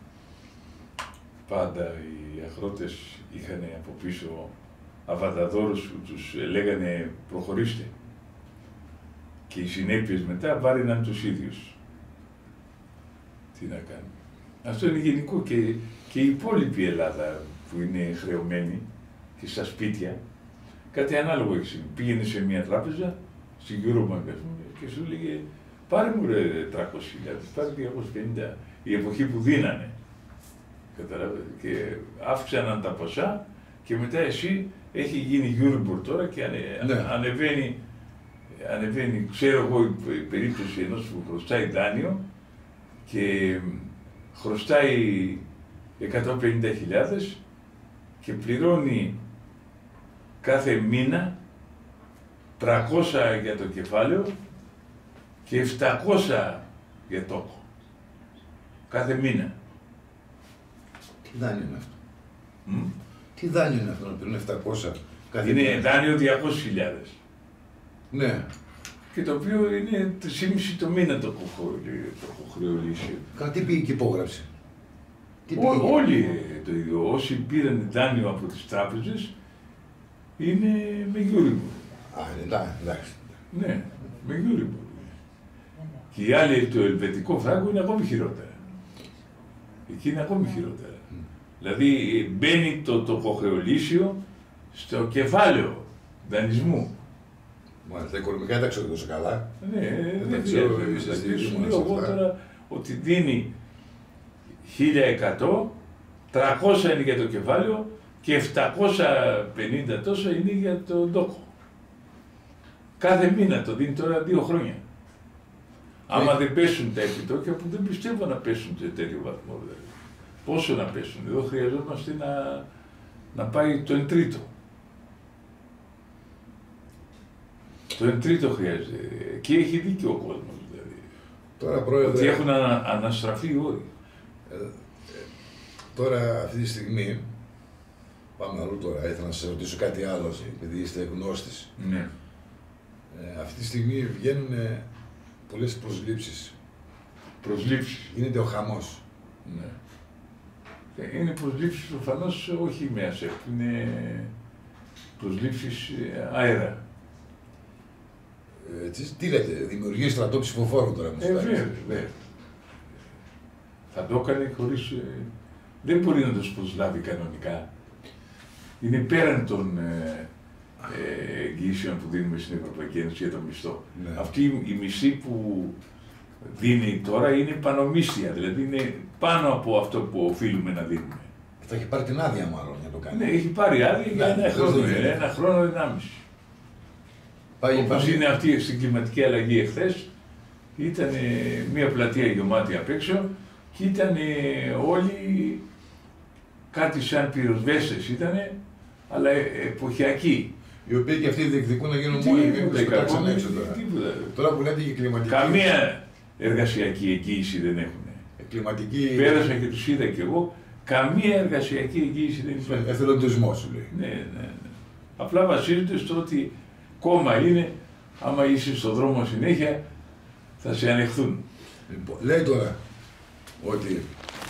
Πάντα οι αγρότες είχαν από πίσω αβανταδόρους που τους λέγανε προχωρήστε. Και οι συνέπειες μετά βάρυναν τους ίδιους. Τι να κάνουμε. Αυτό είναι γενικό και, και η υπόλοιπη Ελλάδα που είναι χρεωμένη και στα σπίτια. Κάτι ανάλογο έχει συμβεί. Πήγαινε σε μια τράπεζα, στην Eurobank και σου έλεγε πάρε μου ρε τριακόσιες χιλιάδες, πάρε διακόσιες πενήντα, η εποχή που δίνανε. Καταλάβετε. Και αύξαναν τα ποσά και μετά εσύ έχει γίνει Euribor τώρα και ανε, ναι. ανεβαίνει, ανεβαίνει, ξέρω εγώ η περίπτωση ενός που χρωστάει δάνειο και χρωστάει εκατόν πενήντα χιλιάδες και πληρώνει κάθε μήνα τριακόσια για το κεφάλαιο και επτακόσια για τόκο. Κάθε μήνα. Τι δάνειο είναι αυτό? Mm? Τι δάνειο είναι αυτό να πληρώνει επτακόσια κάθε είναι μήνα? δάνειο διακόσιες χιλιάδες. Ναι. Και το οποίο είναι τρεις και μισό το μήνα το χρεολύσιο. Κάτι πήγε και υπόγραψε. Τι πήγε? Ό, όλοι το ίδιο. Όσοι πήραν δάνειο από τις τράπεζες είναι με Euribor. Α, εντάξει. Ναι, με Euribor. Και οι άλλοι, το ελβετικό φράγκο είναι ακόμη χειρότερα. Εκεί είναι ακόμη χειρότερα. Mm. Δηλαδή μπαίνει το τοκοχρεωλήσιο στο κεφάλαιο δανεισμού. Μάλιστα, τα οικονομικά δεν τα ξέρω τόσο καλά. Ναι, δεν δεν ξέρω, χρειάζεται. είστε στη Δηλαδή, δική σου μας λέω εγώ αυτά. τώρα ότι δίνει χίλια εκατό, τριακόσια είναι για το κεφάλαιο και επτακόσια πενήντα τόσο είναι για το τόκο. Κάθε μήνα το δίνει τώρα δύο χρόνια. Άμα δεν πέσουν τα επιτόκια, που δεν πιστεύω να πέσουν σε τέτοιο βαθμό. Δηλαδή. Πόσο να πέσουν, εδώ χρειαζόμαστε να, να πάει το εν τρίτο. Το εν τρίτο χρειάζεται. Και έχει δίκιο ο κόσμος. Δηλαδή. Τώρα, πρόεδρε, ότι έχουν ανα, αναστραφεί οι όροι. Ε, ε, τώρα, αυτή τη στιγμή, πάμε αλλού τώρα, ήθελα να σας ρωτήσω κάτι άλλο, επειδή είστε γνώστης. Ναι. Ε, αυτή τη στιγμή βγαίνουν πολλές προσλήψεις. Προσλήψεις. Γίνεται ο χαμός. Ναι. Είναι προσλήψεις προφανώς όχι με ΑΣΕΠ, είναι προσλήψεις αέρα. Ε, τι, τι λέτε, δημιουργεί στρατό ψηφοφόρων τώρα με Ε, βέβαια, βέβαια. Θα το έκανε χωρίς... Ε, δεν μπορεί να τους προσλάβει κανονικά. Είναι πέραν των ε, ε, εγγύσεων που δίνουμε στην Ευρωπαϊκή Ένωση για το μισθό. Ναι. Αυτή η μισθή που δίνει τώρα είναι πανομίσθια, δηλαδή είναι πάνω από αυτό που οφείλουμε να δίνουμε. Θα έχει πάρει την άδεια μάλλον για να το κάνει. Ναι, έχει πάρει άδεια για Ναι, ένα χρόνο, δεν είναι. ένα χρόνο ενάμιση. Πάει, Όπως πάει. είναι αυτή στην κλιματική αλλαγή εχθές, ήταν μια πλατεία γεμάτη απ' έξω και ήταν όλοι κάτι σαν πυροσβέστες ήτανε, αλλά εποχιακοί. Οι οποίοι και αυτοί διεκδικούν να γίνουν Τι μόνοι τίποτα, και τους πετάξαν κακό, έξω τώρα. τίποτα. Τώρα που λέτε για κλιματική. Καμία εργασιακή εγγύηση δεν έχουν. Κλιματική. Πέρασα και τους είδα κι εγώ, καμία εργασιακή εγγύηση δεν υπάρχει. Εθελοντισμό σου λέει. Ναι, ναι, ναι. Απλά βασίζονται στο ότι κόμμα είναι, άμα είσαι στον δρόμο συνέχεια, θα σε ανεχθούν. Λοιπόν, λέει τώρα ότι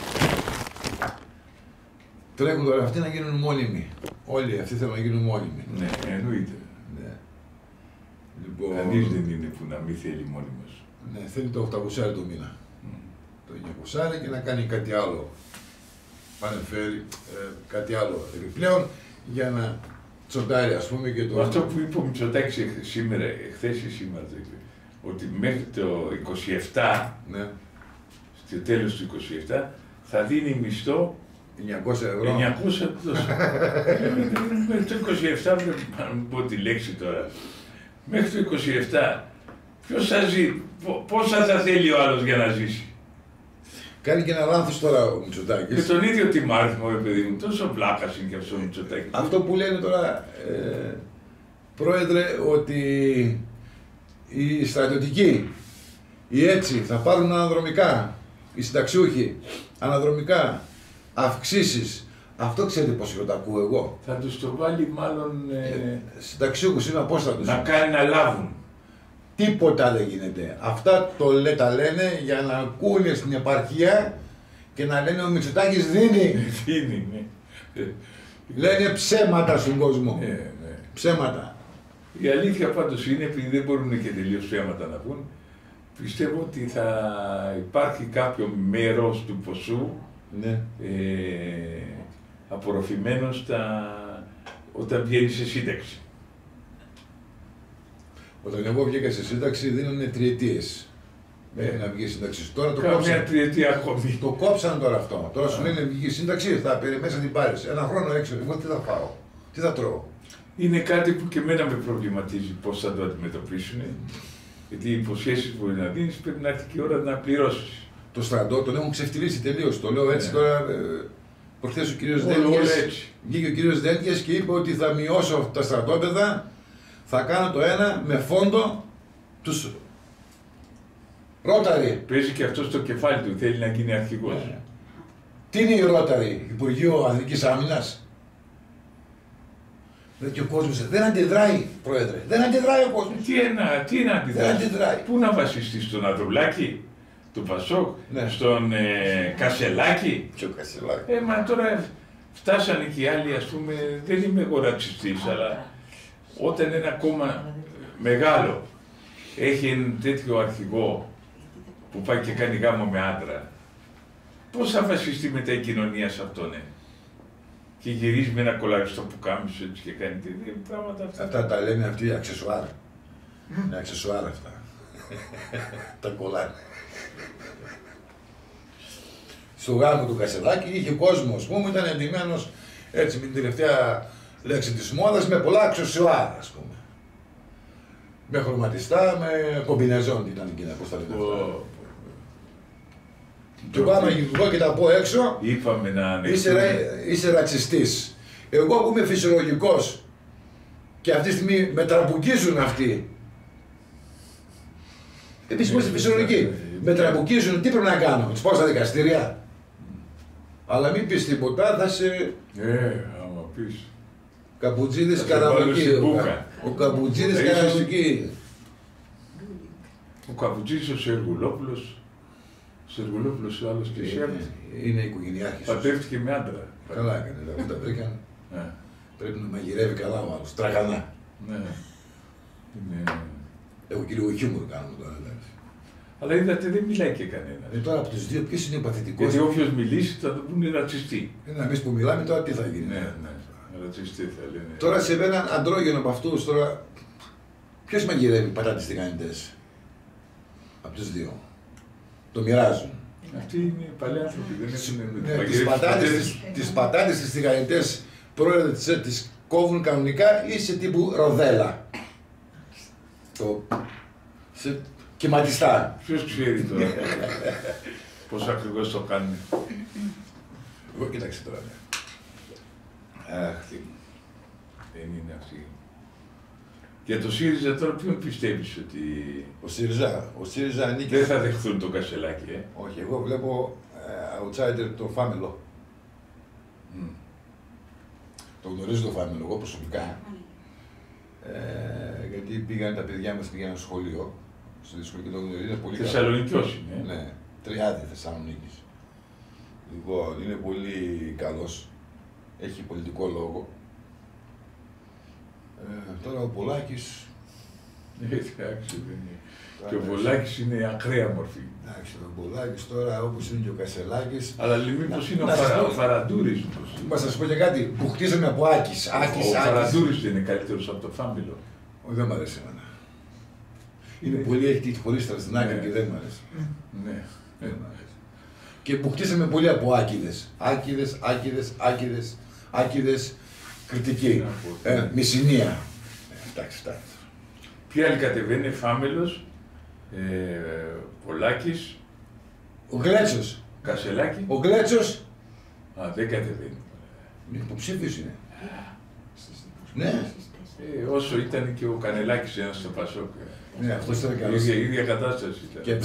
τρέχουν τώρα αυτοί να γίνουν μόνιμοι. Όλοι αυτοί θέλουν να γίνουν μόνιμοι. Ναι, εννοείται. Ναι. Λοιπόν, Κανείς δεν είναι που να μην θέλει μόνιμος. ναι, θέλει το οκτακόσια το μήνα. Mm. Το εννιακόσια και να κάνει κάτι άλλο. Πανεφέρει ε, κάτι άλλο επιπλέον για να τσοντάρει, ας πούμε, και το. Αυτό που είπε ο Μητσοτάκης εχ- σήμερα, εχθές ή σήμερα, δεν ξέρω, ότι μέχρι το είκοσι επτά, Ναι, στο τέλος του είκοσι επτά, θα δίνει μισθό εννιακόσια ευρώ. εννιακόσια τόσο. Μέχρι το είκοσι επτά, πρέπει να μην πω τη λέξη τώρα. Μέχρι το είκοσι επτά, ποιος θα ζει, πο- πόσα θα θέλει ο άλλος για να ζήσει. Κάνει και ένα λάθος τώρα ο Μητσοτάκης. Με τον ίδιο τιμάριθμο, ρε παιδί μου, τόσο πλάκας είναι και αυτό ο Μητσοτάκης. Αυτό που λένε τώρα, ε, πρόεδρε, ότι οι στρατιωτικοί, οι έτσι, θα πάρουν αναδρομικά, οι συνταξιούχοι, αναδρομικά, αυξήσεις. Αυτό ξέρετε πόσο το ακούω εγώ. Θα τους το βάλει μάλλον ε, Συνταξιούχους είναι απόστατους. να κάνει να λάβουν. Τίποτα δεν γίνεται. Αυτά το λέ, τα λένε για να ακούνε στην επαρχία και να λένε ο Μητσοτάκης δίνει. Δίνει, ναι. Λένε ψέματα στον κόσμο. Ναι, ναι. Ψέματα. Η αλήθεια πάντως είναι, επειδή δεν μπορούν και τελείως ψέματα να πούν, πιστεύω ότι θα υπάρχει κάποιο μέρος του ποσού Ναι. ε, απορροφημένο στα, όταν βγαίνει σε σύνταξη. Όταν εγώ βγήκα σε σύνταξη δίνανε τριετίες. Μέχρι Ναι. να βγει η σύνταξη. Τώρα το Κάμια κόψαν. τριετία ακόμη. Το κόψαν τώρα αυτό. Τώρα σου λένε βγήκε η σύνταξη, θα περιμένεις να την πάρεις. Ένα χρόνο έξω. Εγώ τι θα φάω, τι θα τρώω. Είναι κάτι που και εμένα με προβληματίζει πώς θα το αντιμετωπίσουν. Γιατί οι υποσχέσεις που μπορεί να δίνεις πρέπει να έρθει και η ώρα να πληρώσεις. Το στρατό τον έχουν ξεφτυλίσει τελείως. Το λέω έτσι Ναι. τώρα. Ε, προχθές ο κύριος Όλο, όλο Δένδιας έτσι. βγήκε ο κύριος Δένδιας και είπε ότι θα μειώσω τα στρατόπεδα. Θα κάνω το ένα με φόντο τους Ρόταρι. Παίζει και αυτό στο κεφάλι του, θέλει να γίνει αρχηγός. Ναι. Τι είναι η Ρόταρι, Υπουργείο Αθηνικής Άμυνας. Δηλαδή και ο κόσμος δεν αντιδράει, Πρόεδρε. Δεν αντιδράει ο κόσμος. Τι, ένα, τι να Δεν αντιδράσει. αντιδράει. Πού να βασιστεί, στον Ανδρουλάκη, του Πασόκ, Ναι. στον ε, Κασελάκη. Ποιο Κασελάκη. Ε, μα τώρα φτάσανε και οι άλλοι, ας πούμε, δεν είμαι εγώ ρατσιστής, αλλά όταν ένα κόμμα μεγάλο έχει έναν τέτοιο αρχηγό που πάει και κάνει γάμο με άντρα, πώς θα βασιστεί μετά η κοινωνία σε αυτόν, ε? Και γυρίζει με ένα κολαριστό που κάμισε έτσι και κάνει τέτοια πράγματα αυτά. Αυτά τα λένε αυτοί οι αξεσουάρ. Είναι αξεσουάρ αυτά. Τα κολλάνε. Στο γάμο του Κασελάκη είχε κόσμο, ας πούμε, ήταν εντυμένος έτσι με την τελευταία λέξη της μόδας, με πολλά αξεσουάρ, ας πούμε. Με χρωματιστά, με κομπινεζόν ήταν εκείνα, πώς τα λένε αυτά. Και εγώ άμα βγω και τα πω έξω, είπαμε να είσαι, είσαι ρατσιστής. Εγώ που είμαι φυσιολογικός και αυτή τη στιγμή με τραμπουκίζουν αυτοί. Επίσης είμαστε φυσιολογικοί. Με τραμπουκίζουν, τι πρέπει να κάνω, τους πάω στα δικαστήρια. Αλλά μην πεις τίποτα, θα σε... Ε, άμα πεις. Καπουτζίδης Καραδοκή. Ο Καπουτζίδης Καραδοκή. Ο Καπουτζίδης ο Σεργουλόπουλος. Ο Σεργουλόπουλος ο άλλος και σέρτ. Είναι οικογενειάρχης. Πατεύτηκε με άντρα. Καλά έκανε, δεν τα βρήκαν. Ναι. Πρέπει να μαγειρεύει καλά ο άλλος, τραγανά. Ναι. Είναι... Έχω και λίγο χιούμορ κάνουμε τώρα, εντάξει. Αλλά είδατε δεν μιλάει και κανένα. Ε, τώρα από τους δύο ποιος είναι ο παθητικός. Γιατί όποιος μιλήσει θα το πούνε ρατσιστή. Είναι εμείς που μιλάμε τώρα τι θα γίνει. Ναι, ναι. Ρατσιστή θα λένε. Τώρα σε έναν αντρόγενο από αυτούς τώρα. Ποιος μαγειρεύει πατάτες τηγανιτές. Από τους δύο. Το μοιράζουν. Αυτοί είναι παλαιοί άνθρωποι. Δεν έχουν ναι, τις πατάτες, τις, τις πατάτες τις τηγανιτές πρόεδρε τις, τις κόβουν κανονικά ή σε τύπου ροδέλα. Το... Σε... Κυματιστά. Ποιος ξέρει τώρα πώς ακριβώς το κάνουν. Εγώ κοίταξε τώρα. Ναι. Αχ, τι μου. Δεν είναι αυτή. Για το ΣΥΡΙΖΑ τώρα ποιον πιστεύεις ότι... Ο ΣΥΡΙΖΑ, ο ΣΥΡΙΖΑ ανήκει... Δεν θα δεχθούν το Κασελάκη, ε. Όχι, εγώ βλέπω ε, outsider το Φάμελο. Mm. Το γνωρίζω το Φάμελο εγώ προσωπικά. Ε, γιατί πήγαν τα παιδιά μας πήγαν στο σχολείο. Στο σχολείο και το γνωρίζω πολύ καλό. Θεσσαλονικιός είναι. Ναι, Τριάδη Θεσσαλονίκης. Λοιπόν, είναι πολύ καλός. Έχει πολιτικό λόγο. Ε, τώρα ο Πολάκης... Εντάξει, δεν είναι. Και ο Πολάκης είναι ακραία μορφή. Εντάξει, ο Πολάκης τώρα όπως είναι και ο Κασελάκης... Αλλά μήπως είναι ο, φαρα, ο Φαραντούρης. Μα σας πω και κάτι που χτίζαμε από Άκης. Άκης, ο Φαραντούρης είναι καλύτερος από το Φάμιλο. Όχι, δεν μ' αρέσει εμένα. Είναι ναι. Πολύ, έχει τη χωρίστρα στην άκρη ναι. Και δεν μ' αρέσει. Ναι. Δεν μ' αρέσει. Και που χτίσαμε πολύ από Άκηδες. Άκηδες, Άκηδες, Άκηδες, Άκηδες, κριτική. Ε, Μισηνία. Ε, εντάξει, εντάξει. Ποιοι άλλοι κατεβαίνει, Φάμελος, ε, Πολάκης, ο Γλέτσος. Κασελάκη. Ο Γλέτσος. Α, δεν κατεβαίνει. Είναι υποψήφιος είναι. Ναι. Ε, όσο ήταν και ο Κανελάκης ένας στο Πασόκ. Ναι, αυτός ήταν καλός. Η ίδια κατάσταση ήταν. Και...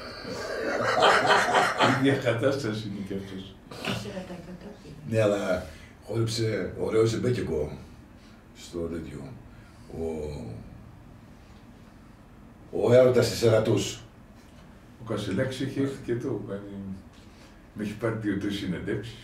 η ίδια κατάσταση είναι και αυτός. Ναι, αλλά χόρεψε ωραίο ζεμπέκικο στο τέτοιο. Ο, ο έρωτας της Ερατούς. Ο Κασελάκης έχει έρθει και εδώ. Με έχει πάρει δύο-τρεις συνεντεύξεις.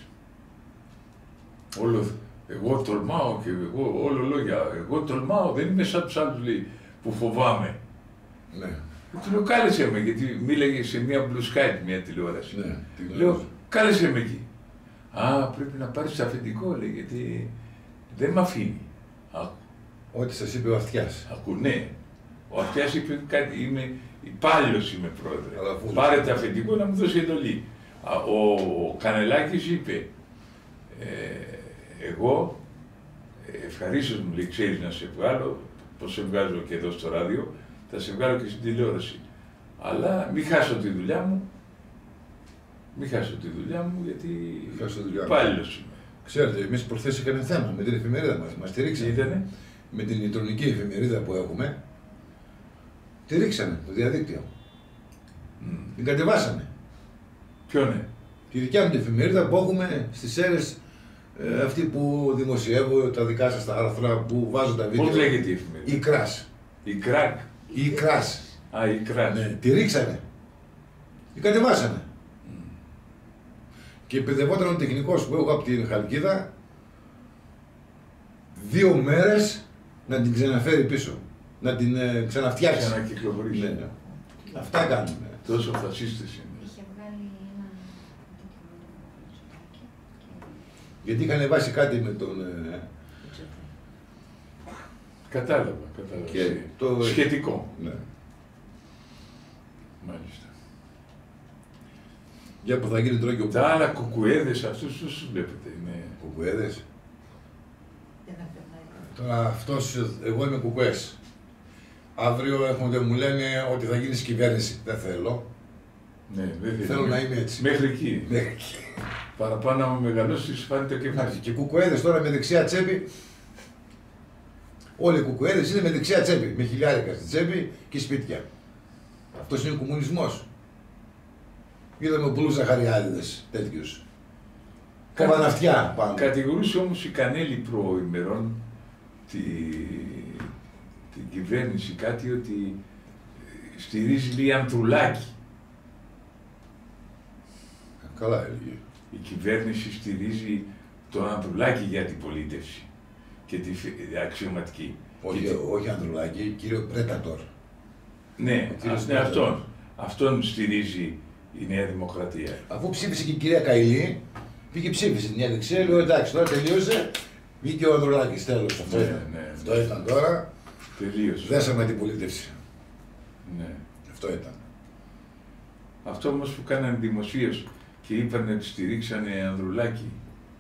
Όλο, εγώ τολμάω και εγώ όλο λόγια. Εγώ τολμάω, δεν είμαι σαν τους άλλους λέει, που φοβάμαι. Ναι. Του λέω κάλεσε με, γιατί μίλαγε σε μια Blue Sky, μια τηλεόραση. Ναι, λέω κάλεσε με εκεί. Α, πρέπει να πάρεις αφεντικό, λέει, γιατί δεν με αφήνει. Ό,τι σας είπε ο Αυτιάς. Ακού, ναι. Ο Αυτιάς είπε κάτι, είμαι υπάλληλος, είμαι πρόεδρε. Αλλά πάρετε αφεντικό να μου δώσει εντολή. Ο, ο Κανελάκης είπε, ε, εγώ ευχαρίστως μου λέει, ξέρεις να σε βγάλω, πως σε βγάζω και εδώ στο ράδιο, θα σε βγάλω και στην τηλεόραση. Αλλά μην χάσω τη δουλειά μου, μην χάσω τη δουλειά μου, γιατί υπάλληλος είμαι. Ξέρετε, εμείς προχθές είχαμε θέμα με την εφημερίδα μας, μας τη ρίξανε. Ήτανε. Με την ηλεκτρονική εφημερίδα που έχουμε, τη ρίξανε το διαδίκτυο. Mm. Την κατεβάσανε. Ποιο είναι? Τη δικιά μου την εφημερίδα που έχουμε στις αίρες, ε, αυτή που δημοσιεύω τα δικά σας τα άρθρα που βάζω τα βίντεο. Πώς λέγεται η εφημερίδα? Η Κράς. Η Κράκ. Η Κράς. Α, η Κράς. Ναι, τη ρίξανε. Την κατεβάσανε. Mm. Και επιδευόταν ο τεχνικός που έχω από την Χαλκίδα δύο μέρες να την ξαναφέρει πίσω. Να την ε, ξαναφτιάξει. Ξανακυκλοφορήσει. Ναι, ναι. Αυτά κάνουμε. Τόσο φασίστες είναι. Είχε βγάλει ένα... Γιατί είχαν βάσει κάτι με τον... Ε... Κατάλαβα, κατάλαβα. Και το... Σχετικό. Ναι. Μάλιστα. Για που θα γίνει τώρα και ο... Τα άλλα κουκουέδες αυτούς τους βλέπετε, είναι... Κουκουέδες. Τώρα αυτός, εγώ είμαι κουκουές. Αύριο έρχονται, μου λένε ότι θα γίνεις κυβέρνηση. Δεν θέλω. Ναι, δεν θέλω. Θέλω να είμαι έτσι. Μέχρι εκεί. Μέχρι εκεί. Παραπάνω να μεγαλώσεις φάνει το κεφάλι. Και κουκουέδες τώρα με δεξιά τσέπη. Όλοι οι κουκουέδες είναι με δεξιά τσέπη. Με χιλιάρικα στη τσέπη και σπίτια. Αυτός είναι ο κομμουνισμός. Είδαμε πολλούς Ζαχαριάδηδες τέτοιους. Καβαναυτιά πάνω. Κατηγορούσε όμως η Κανέλη προημερών τη, την κυβέρνηση κάτι ότι στηρίζει λίγη Ανδρουλάκη. Καλά έλεγε. Η κυβέρνηση στηρίζει τον Ανδρουλάκη για την πολίτευση και τη αξιωματική. Όχι, και όχι Ανδρουλάκη, κύριο Πρέτατορ. Ναι, ας, ναι αυτόν. Αυτόν στηρίζει η Νέα Δημοκρατία. Αφού ψήφισε και η κυρία Καηλή, πήγε ψήφισε την Νέα Δεξιά, λέω εντάξει τώρα τελείωσε, βγήκε ο Ανδρουλάκης τέλος. Αυτό, ναι, ήταν. Ναι, Αυτό ήταν τώρα. Τελείωσε. Δέσαμε την πολίτευση. Ναι. Αυτό ήταν. Αυτό όμως που κάνανε δημοσίως και είπαν ότι στηρίξανε Ανδρουλάκη,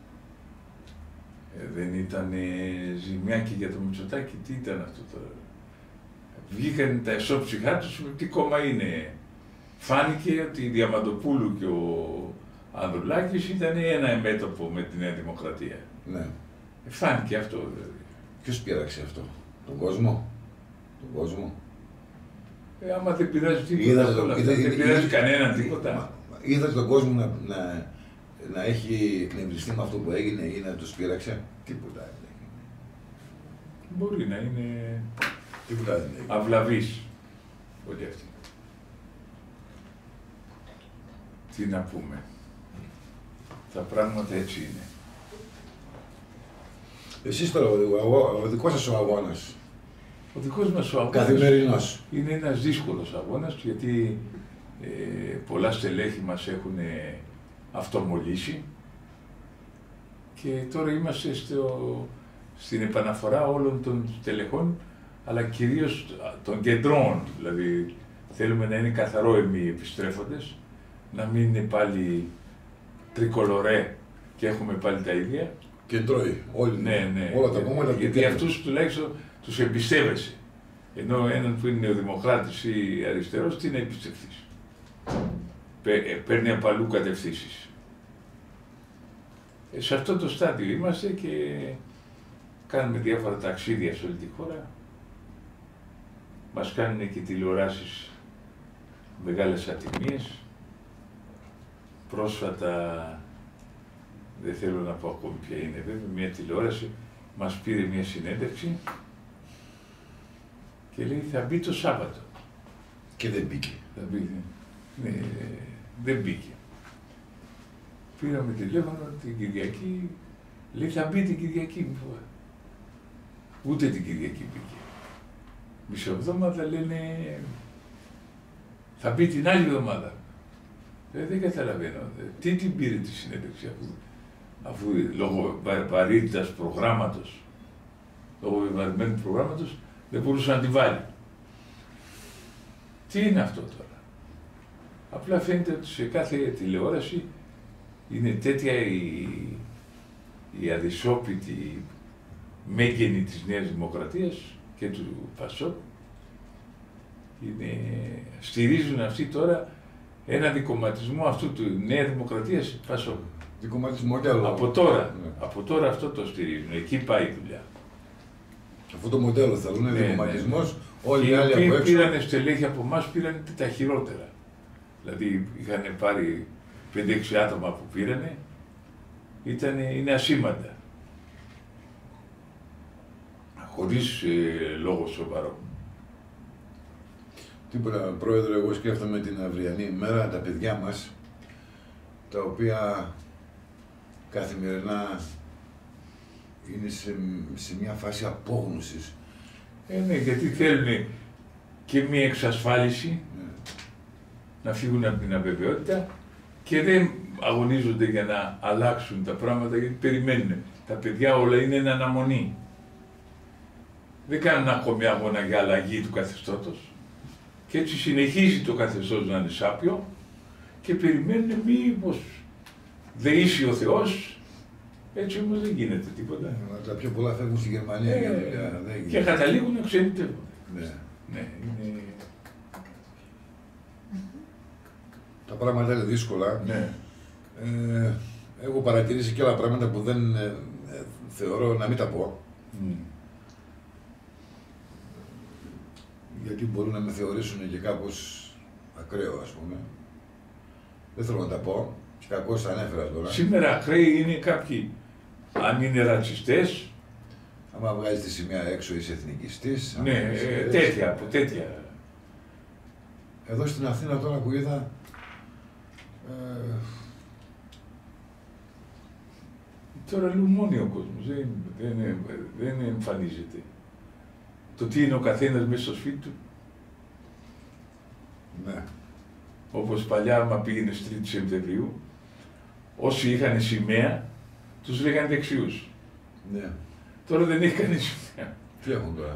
ε, δεν ήταν ζημιά και για το Μητσοτάκη, τι ήταν αυτό τώρα. Βγήκαν τα εσώψυχά τους, τι κόμμα είναι. Φάνηκε ότι η Διαμαντοπούλου και ο Ανδρουλάκης ήταν ένα μέτωπο με τη Νέα Δημοκρατία. Ναι. Φάνηκε αυτό δηλαδή. Ποιος πείραξε αυτό, τον κόσμο, τον κόσμο. Ε, άμα δεν πειράζει τίποτα, Είδα, όλα είδα, αυτά, είδα, δεν πειράζει είδα, κανέναν τίποτα. Είδα τον κόσμο να, να, να έχει εκνευριστεί με αυτό που έγινε ή να τους πείραξε. Τίποτα δεν έγινε. Μπορεί να είναι Τίποτα δεν έγινε. αυλαβής όλοι αυτοί. Τι να πούμε. Τα πράγματα έτσι είναι. Εσείς τώρα, ο, ο, ο δικός σας ο αγώνας, Ο δικός μας ο αγώνας καθημερινός. είναι ένας δύσκολος αγώνας, γιατί ε, πολλά στελέχη μας έχουν αυτομολύσει και τώρα είμαστε στο, στην επαναφορά όλων των στελεχών, αλλά κυρίως των κεντρών, δηλαδή θέλουμε να είναι καθαρό εμείς επιστρέφοντες, να μην είναι πάλι τρικολορέ και έχουμε πάλι τα ίδια. Και τρώει όλοι, Ναι, ναι. όλα τα κόμματα. Γιατί αυτούς τουλάχιστον τους εμπιστεύεσαι. Ενώ έναν που είναι νεοδημοκράτης ή αριστερός, τι να εμπιστευτείς. Παίρνει από αλλού κατευθύνσεις. Ε, σε αυτό το στάδιο είμαστε και κάνουμε διάφορα ταξίδια σε όλη τη χώρα. Μας κάνουν και τηλεοράσεις μεγάλες ατιμίες. Πρόσφατα, δεν θέλω να πω ακόμη ποια είναι βέβαια, μια τηλεόραση μας πήρε μια συνέντευξη και λέει θα μπει το Σάββατο. Και δεν μπήκε. Θα μπει, ναι, δεν μπήκε. Πήραμε τηλέφωνο την Κυριακή, λέει θα μπει την Κυριακή, μη φοβάται. Ούτε την Κυριακή μπήκε. Μισοβδόμαδα λένε θα μπει την άλλη εβδομάδα. Ε, δεν καταλαβαίνω. Τι την πήρε τη συνέντευξη αφού, αφού λόγω βα, βαρύτητας προγράμματος, λόγω βεβαρημένου προγράμματος, δεν μπορούσε να τη βάλει. Τι είναι αυτό τώρα. Απλά φαίνεται ότι σε κάθε τηλεόραση είναι τέτοια η, η αδυσόπιτη μέγενη της Νέας Δημοκρατίας και του Πασόκ. Είναι, στηρίζουν αυτοί τώρα ένα δικομματισμό αυτού του Νέα Δημοκρατίας Πασόκ. Δικομματισμό μοντέλο. Από τώρα, Ναι. από τώρα αυτό το στηρίζουν. Εκεί πάει η δουλειά. Αυτό το μοντέλο θέλουν, είναι Ναι, δικομματισμός. ναι. Όλοι οι Οι άλλοι από οποίοι έξω. πήρανε στελέχη από εμάς πήραν τα χειρότερα. Δηλαδή είχαν πάρει πέντε έξι άτομα που πήρανε, ήταν, είναι ασήμαντα. Χωρίς ε, λόγο σοβαρό. Τίποτα, πρόεδρε, εγώ σκέφτομαι την αυριανή ημέρα, τα παιδιά μας, τα οποία καθημερινά είναι σε, σε μια φάση απόγνωσης. Ε, ναι, γιατί θέλουν και μια εξασφάλιση, Ναι. να φύγουν από την αβεβαιότητα και δεν αγωνίζονται για να αλλάξουν τα πράγματα γιατί περιμένουν. Τα παιδιά όλα είναι εν αναμονή. δεν κάνουν ακόμη αγώνα για αλλαγή του καθεστώτος. Και έτσι συνεχίζει το καθεστώς να είναι σάπιο και περιμένουν μήπως δεήσει ο Θεός. Έτσι όμως δεν γίνεται τίποτα. Τα πιο πολλά φεύγουν στη Γερμανία. Ε, για δουλειά, δεν και καταλήγουν να ξενιτεύονται. Ναι. Ναι, είναι... Τα πράγματα είναι δύσκολα. Ναι. Ε, έχω παρατηρήσει και άλλα πράγματα που δεν ε, ε, θεωρώ να μην τα πω. Mm. Γιατί μπορούν να με θεωρήσουν και κάπως ακραίο, ας πούμε. Δεν θέλω να τα πω. Και κακώς τα ανέφερα τώρα. Σήμερα ακραίοι είναι κάποιοι, αν είναι ρατσιστές. Άμα βγάζεις τη σημαία έξω είσαι εθνικιστής. Ναι, ε, τέτοια, από τέτοια. Εδώ στην Αθήνα τώρα που είδα, ε, Τώρα λουμώνει ο κόσμος, δεν, δεν, δεν εμφανίζεται. Το τι είναι ο καθένας μέσα στο σπίτι του. ναι. Όπως παλιά, άμα πήγαινε στις τρίτη Σεπτεμβρίου, όσοι είχαν σημαία, τους λέγανε δεξιούς. Ναι. Τώρα δεν έχει κανείς σημαία. Τι έχουν τώρα.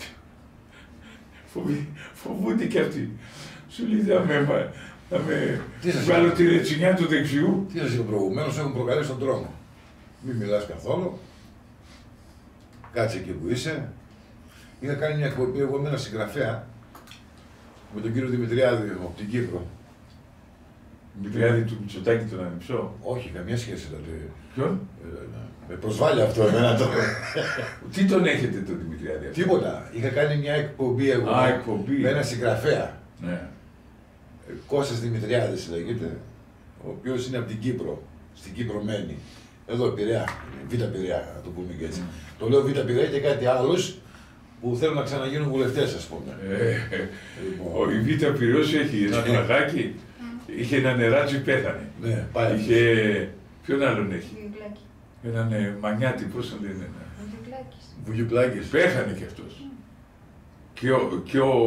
Φοβεί, φοβούνται και αυτοί. Σου λέει να με, να με Τι σας βγάλω είπα. τη ρετσινιά του δεξιού. Τι σας είπα προηγουμένως, έχουν προκαλέσει τον τρόμο. Μην μιλάς καθόλου. Κάτσε εκεί που είσαι. Είχα κάνει μια εκπομπή εγώ με ένα συγγραφέα, με τον κύριο Δημητριάδη από την Κύπρο. Δημητριάδη του Μητσοτάκη τον ανυψώ. Όχι, καμία σχέση δηλαδή. Ποιον? Ε, με προσβάλλει αυτό εμένα τώρα. Τι τον έχετε τον Δημητριάδη αυτό? Τίποτα. Είχα κάνει μια εκπομπή εγώ Α, εκπομπή. με ένα συγγραφέα. Ναι. Ε, Κώστας Δημητριάδης λέγεται, ο οποίος είναι από την Κύπρο. Στην Κύπρο μένει. Εδώ Πειραιά, Β' Πειραιά, να το πούμε και έτσι. Mm. Το λέω Β' Πειραιά και κάτι άλλους που θέλουν να ξαναγίνουν βουλευτές, ας πούμε. Ε, Λοιπόν, ο η Β' Πειραιώς έχει ένα τραγάκι, είχε ένα νεράτσι, πέθανε. ναι, πάει. Είχε, ποιον άλλον έχει? Βουγιουκλάκη. Έναν ε, μανιάτη, πώς τον λένε. Βουγιουκλάκης. Βουγιουκλάκης. Πέθανε κι αυτός. Και ο, και ο,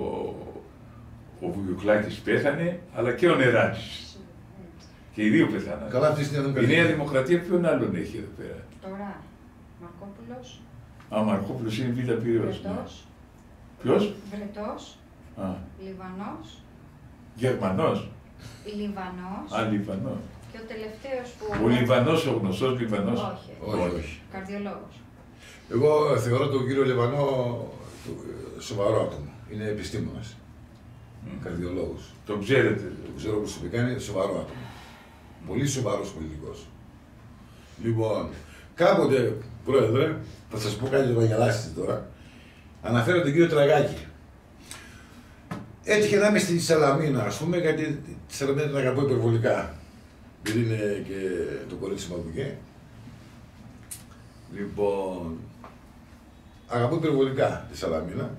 ο Βουγιουκλάκης πέθανε, αλλά και ο Νεράτσης. Και οι δύο πεθάνανε. Καλά, αυτή είναι Η καλή. Νέα Δημοκρατία ποιον άλλον έχει εδώ πέρα? Τώρα, Μαρκόπουλος, Α, Μαρκόπουλος είναι Β' Πειραιώς. Ναι. Βρετός, Ποιος? Βρετός, Α, Λιβανός, Γερμανός. Λιβανός Α, Λιβανός. και ο τελευταίος που... Ο Λιβανός, ο γνωστός Λιβανός. Όχι, Όχι, όχι. καρδιολόγος. Εγώ θεωρώ τον κύριο Λιβανό ε, σοβαρό άτομο. Είναι επιστήμονας. Mm. Καρδιολόγος. Τον ξέρετε. Το ξέρω προσωπικά, είναι σοβαρό άτομο. Πολύ σοβαρός πολιτικός. Λοιπόν, κάποτε, πρόεδρε, θα σας πω κάτι να γελάσετε τώρα. Αναφέρω τον κύριο Τραγάκη. Έτυχε να είμαι στη Σαλαμίνα, ας πούμε, γιατί τη Σαλαμίνα την αγαπώ υπερβολικά. Γιατί είναι και το κορίτσι μου από εκεί. Λοιπόν, αγαπώ υπερβολικά τη Σαλαμίνα.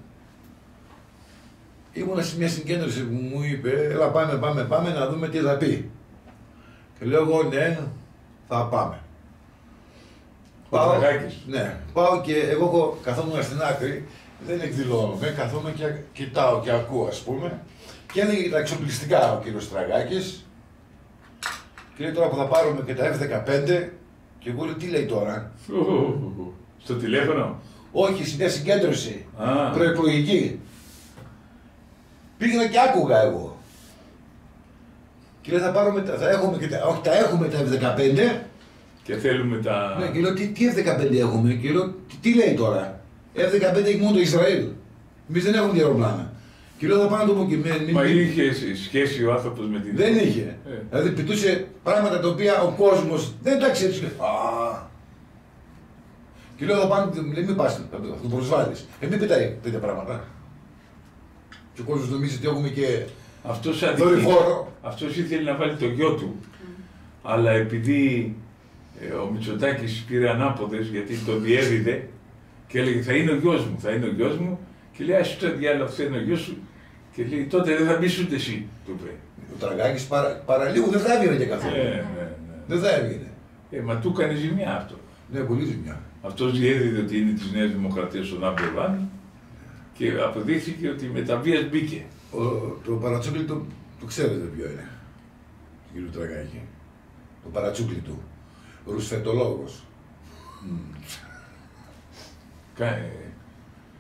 Ήμουνα σε μια συγκέντρωση που μου είπε, έλα πάμε, πάμε, πάμε να δούμε τι θα πει. Και λέω εγώ, ναι, θα πάμε. Ο Τραγάκης. Ναι, πάω και εγώ έχω- καθόμουν στην άκρη, δεν εκδηλώνομαι, καθόμαι και κοιτάω και ακούω, ας πούμε. Και έλεγε τα εξοπλιστικά ο κύριος Τραγάκης. Και λέει τώρα που θα πάρουμε και τα εφ δεκαπέντε, και εγώ λέω τι λέει τώρα. Στο τηλέφωνο. Όχι, σε μια συγκέντρωση Α. προεκλογική. Πήγαινα και άκουγα εγώ. Και λέει θα πάρουμε, τα- θα έχουμε και τα, όχι τα έχουμε τα εφ δεκαπέντε. Και θέλουμε τα... Ναι, και λέω τι, τι εφ δεκαπέντε έχουμε, και λέω τι, τι λέει τώρα. εφ δεκαπέντε έχει μόνο το Ισραήλ. Εμείς δεν έχουμε αεροπλάνα. Και λέω θα πάω να το πω και με- μην- Μα μην- είχε σχέση ο άνθρωπος με την... Δεν είχε. Ε. Δηλαδή πετούσε πράγματα τα οποία ο κόσμος δεν τα ξέρει. Και λέει, «Α». Και λέω θα πάω, λέει μην πας, θα το θα το προσβάλλεις. Ε, μην πετάει τέτοια πράγματα. Και ο κόσμος νομίζει ότι έχουμε και Αυτός αδικεί. δορυφόρο. Αυτός ήθελε να βάλει το γιο του, αλλά επειδή ε, ο Μητσοτάκης πήρε ανάποδες γιατί τον διέδιδε και έλεγε θα είναι ο γιος μου, θα είναι ο γιος μου και λέει ας το διάλογο αυτό είναι ο γιος σου και λέει τότε δεν θα μπεις ούτε εσύ, του είπε. Ο Τραγάκης παρα, παραλίγο δεν θα έβγαινε και καθόλου. Ε, ναι, ναι. Δεν θα έβγαινε. Ε, μα του έκανε ζημιά αυτό. Ναι, πολύ ζημιά. Αυτός διέδιδε ότι είναι της Νέας Δημοκρατίας ο number one και αποδείχθηκε ότι με τα βίας μπήκε. Ο, το παρατσούκλι το, το ξέρετε ποιο είναι. Του κύριου Τραγάκη. Το παρατσούκλι του. Ρουσφετολόγος. Κα- ε,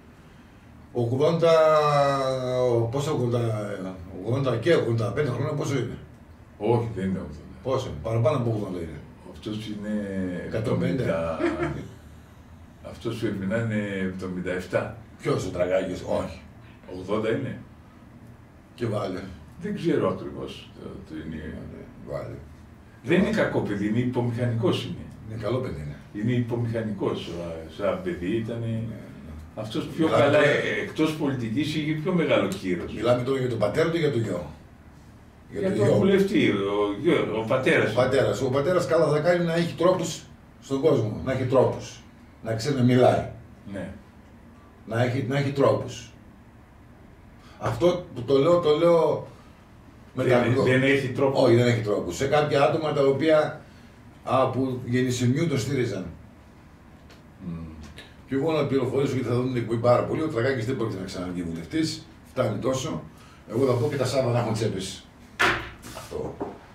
ογδόντα, πόσο ογδόντα, ογδόντα και ογδόντα πέντε χρόνια πόσο είναι. Όχι, δεν είναι ογδόντα. Πόσο, παραπάνω από ογδόντα είναι. Αυτός είναι εκατόν πενήντα. Αυτός πρέπει να είναι εβδομήντα επτά. Ποιος ο Τραγάκης, όχι. ογδόντα είναι. Και βάλε. Δεν ξέρω ακριβώς. Το, το είναι... Βάλε. Δεν είναι κακό παιδί, είναι υπομηχανικός είναι. Είναι καλό παιδί είναι. Είναι υπομηχανικός. Σαν παιδί ήταν. Ναι, ναι. Αυτός πιο Μιλάμε καλά, τώρα- εκτός πολιτικής, είχε πιο μεγάλο κύρος. Μιλάμε τώρα για τον πατέρα του ή για τον γιο. Για τον βουλευτή, ο, γιο- ο πατέρας. Ο πατέρας. Ο πατέρας καλά θα κάνει να έχει τρόπους στον κόσμο. Να έχει τρόπους. Να ξέρει να μιλάει. Ναι. Να έχει, να έχει τρόπους. Αυτό που το λέω, το λέω με τα Δεν, δεν έχει τρόπο. Όχι, δεν έχει τρόπους. Σε κάποια άτομα τα οποία από γεννησιμιού το στήριζαν. Μμ. Και εγώ να πληροφορήσω γιατί θα δουν την εκπομπή πάρα πολύ. Ο Τραγάκης δεν πρόκειται να ξαναβγεί βουλευτής. Φτάνει τόσο. Εγώ θα πω και τα Σάββα να έχουν τσέπες. Αυτό.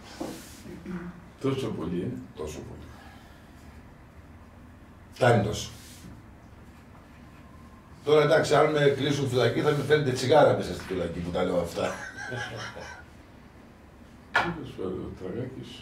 Τόσο πολύ, ε. Τόσο πολύ. Φτάνει τόσο. Τώρα εντάξει, αν με κλείσουν φυλακή θα με φαίνεται τσιγάρα μέσα στη φυλακή που τα λέω αυτά. Τέλος πάντων, ο Τραγάκης.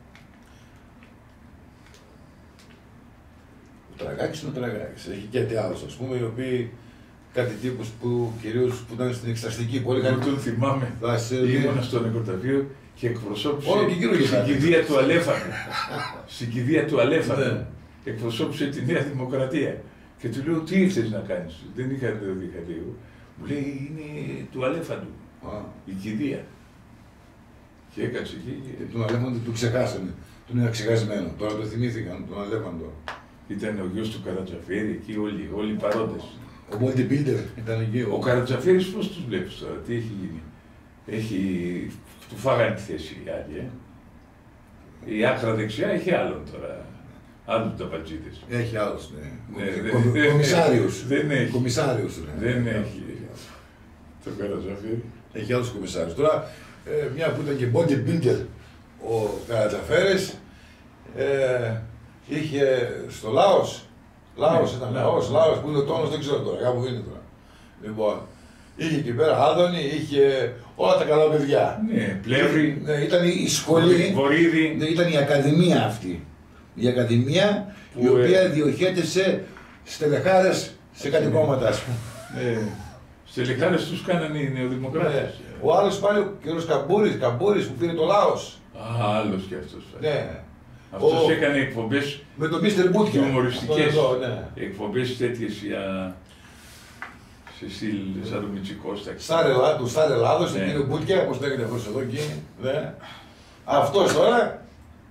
Ο Τραγάκης είναι ο Τραγάκης. Έχει και τι άλλους, ας πούμε, οι οποίοι κάτι τύπους που κυρίως που ήταν στην εξεταστική πόλη. Εγώ τον θυμάμαι. Θα σε- Ήμουνα στο νεκροταφείο και εκπροσώπησε Όλο και γύρω στην γυρνάτε. κηδεία του Αλέφαντου. Στην κηδεία του Ναι. Αλέφαντου. Εκπροσώπησε τη Νέα Δημοκρατία. Και του λέω, τι ήρθες να κάνεις. Δεν είχα δει εγώ. Μου λέει, είναι του Αλέφαντου. Α, Η κηδεία. Και έκατσε εκεί. και τον Αλέφαντο του ξεχάσανε. Τον είναι ξεχασμένο. Τώρα το θυμήθηκαν, τον Αλέφαντο. Ήταν ο γιος του Καρατζαφέρη, εκεί όλοι, όλοι οι παρόντες. Ο bodybuilder ήταν εκεί. Ο Καρατζαφέρης πώς τους βλέπεις τώρα, τι έχει γίνει. Έχει, του φάγανε τη θέση οι άλλοι, ε. Η άκρα δεξιά έχει άλλον τώρα. Άλλους ταπατζίδες. Έχει άλλους, ναι. Ναι, Κομι- δεν- κομι- δεν- Κομισάριους. δεν έχει. Κομισάριους, ναι. Δεν Έχει έχει. άλλους. Το Καρατζαφέρη. Έχει άλλους κομισάριους. Τώρα, ε, μια που ήταν και bodybuilder ο Καρατζαφέρης, ε, είχε στο Λάος, Λάος Ναι, ήταν, Λάος. Λάος, Λάος, που είναι ο τόνος, δεν ξέρω τώρα, κάπου είναι τώρα. Λοιπόν, είχε εκεί πέρα Άδωνη, είχε όλα τα καλά παιδιά. Ναι, Πλεύρη, Ναι, ήταν η σχολή, Βορύδη. ναι, ήταν η ακαδημία αυτή. Η ακαδημία η Που, ε, οποία διοχέτευσε στελεχάρες σε κάτι Ναι. κόμματα, ας πούμε. Ε, Στελεχάρες τους κάνανε οι νεοδημοκράτες. Ο άλλος πάλι, ο κ. Καμπούρης, Καμπούρης που πήρε το Λάος. Α, άλλος κι αυτός. Ναι. Αυτός Ο- έκανε εκπομπές Με τον Μίστερ Μπούτια. χιουμοριστικές. Αυτό εδώ, ναι. Εκπομπές τέτοιες για... σε στυλ σαν το Μητσικώστα. Στάρ Ελλά- του Στάρ Ελλάδος, τον Ναι. κύριο Μπούτια, όπως λέγεται αυτός εδώ εκεί. Ναι. Αυτός τώρα,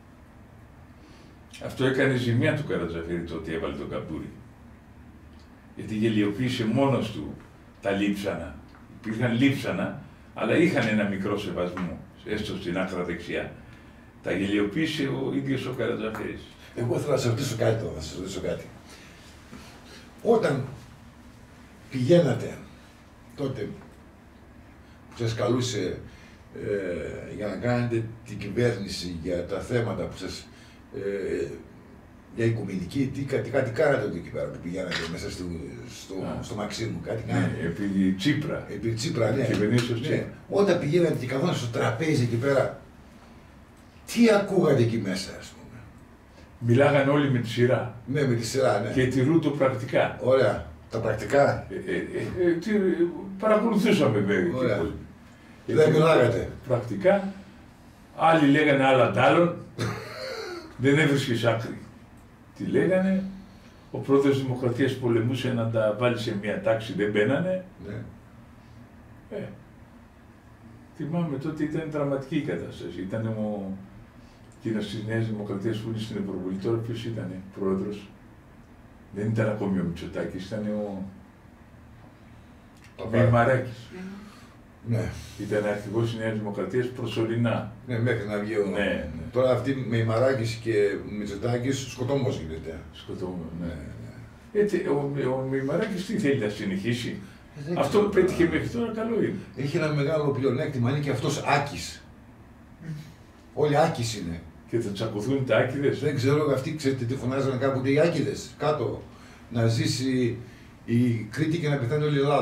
Αυτό έκανε ζημιά του Καρατζαφέρη το ότι έβαλε τον Καμπούρη. Γιατί γελιοποίησε μόνος του τα λείψανα. Υπήρχαν λείψανα, αλλά είχαν ένα μικρό σεβασμό, έστω στην άκρα δεξιά. Τα γελιοποίησε ο ίδιος ο Καρατζαφέρης. εγώ θέλω να σε ρωτήσω κάτι τώρα, να σας ρωτήσω κάτι. Όταν πηγαίνατε τότε που σας καλούσε ε, για να κάνετε την κυβέρνηση για τα θέματα που σας ε, για οικουμενική, τι, κάτι, κάτι κάνατε εδώ εκεί πέρα που πηγαίνατε μέσα στο, στο, Α. στο Μαξίμου, κάτι Ναι, κάνατε. επί Τσίπρα. Επί Τσίπρα, ναι. Κυβερνήσεως ναι. Τσίπρα. Όταν πηγαίνατε και καθόταν στο τραπέζι εκεί πέρα, τι ακούγατε εκεί μέσα, ας πούμε. Μιλάγαν όλοι με τη σειρά Ναι, με τη σειρά, ναι. και τηρούν το πρακτικά. Ωραία. Τα πρακτικά. Ε, ε, ε, ε, τι, παρακολουθούσαμε βέβαια. Ωραία. εκεί. Δεν Ε, μιλάγατε. Πρακτικά, άλλοι λέγανε άλλα τ' άλλον, δεν έβρισκες άκρη. Τι λέγανε, ο πρόεδρος της Δημοκρατίας πολεμούσε να τα βάλει σε μια τάξη, δεν μπαίνανε. Ναι. Ε, θυμάμαι τότε ήταν δραματική η κατάσταση. Ήταν ο κύριος της Νέας Δημοκρατίας που είναι στην Ευρωβουλή. Τώρα ποιος ήταν πρόεδρος. Δεν ήταν ακόμη ο Μητσοτάκης, ήταν ο Παπα- Μημαράκης. Ναι. Ήταν αρχηγός της Νέας Δημοκρατίας προσωρινά. Ναι, μέχρι να βγει ο... Ναι, ναι. Τώρα αυτή με Μαράκης και Μητσοτάκης σκοτώμος γίνεται. Σκοτώμενο, Ναι, ναι. ναι. Έτσι, ο, ο Μημαράκης τι θέλει να συνεχίσει. Δεν Αυτό ξέρω που πέτυχε τώρα. μέχρι τώρα καλό είναι. Έχει ένα μεγάλο πλεονέκτημα, είναι και αυτός Άκης. Όλοι Άκης είναι. Και θα τσακωθούν τα άκηδες. Δεν ξέρω, αυτοί ξέρετε τι φωνάζανε κάποτε οι Άκηδες. Κάτω. Να ζήσει η Κρήτη και να πεθάνει όλη η Ελλάδα.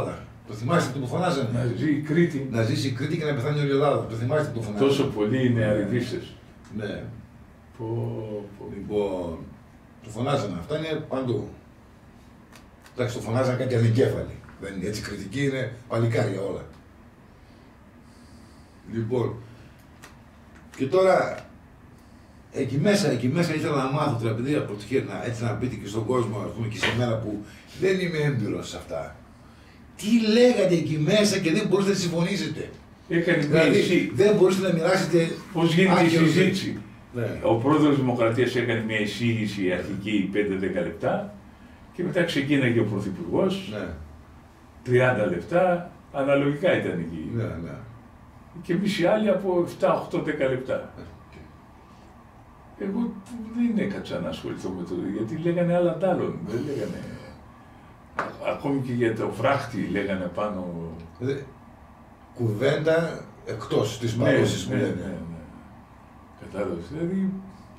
Το θυμάστε αυτό που φωνάζανε. Να ζει η Κρήτη. Να ζήσει η Κρήτη και να πεθάνει όλη η Ελλάδα. Το θυμάστε που το φωνάζανε. Τόσο πολλοί είναι αρρυβίστες. Ναι. Πω, πω. Λοιπόν, το φωνάζανε. Αυτά είναι παντού. Εντάξει, το φωνάζανε κάτι ανικέφαλοι. Δεν είναι έτσι, κριτική είναι παλικάρια όλα. Λοιπόν, και τώρα εκεί μέσα, εκεί μέσα ήθελα να μάθω τώρα, επειδή από να, έτσι να πείτε και στον κόσμο, ας πούμε, και σε μένα που δεν είμαι έμπειρος σε αυτά. Τι λέγατε εκεί μέσα και δεν μπορούσατε να συμφωνήσετε. Έκανε μια Δηλαδή, εισή. δεν μπορούσατε να μοιράσετε. Πώς γίνεται η άκυρους- συζήτηση. Ναι. Ο πρόεδρος της Δημοκρατίας έκανε μια εισήγηση αρχική πέντε δέκα λεπτά και μετά ξεκίναγε ο πρωθυπουργός, Ναι, τριάντα λεπτά, αναλογικά ήταν εκεί. ναι, ναι. Και εμείς οι άλλοι από επτά, οκτώ, δέκα λεπτά. Εγώ δεν έκατσα να ασχοληθώ με το, γιατί λέγανε άλλα τ' άλλον, δεν λέγανε. Α- Ακόμη και για το φράχτη λέγανε πάνω. Δηλαδή, κουβέντα εκτός της Ναι, παρούσης που ναι, ναι, λένε. ναι. Κατάλαβες, δηλαδή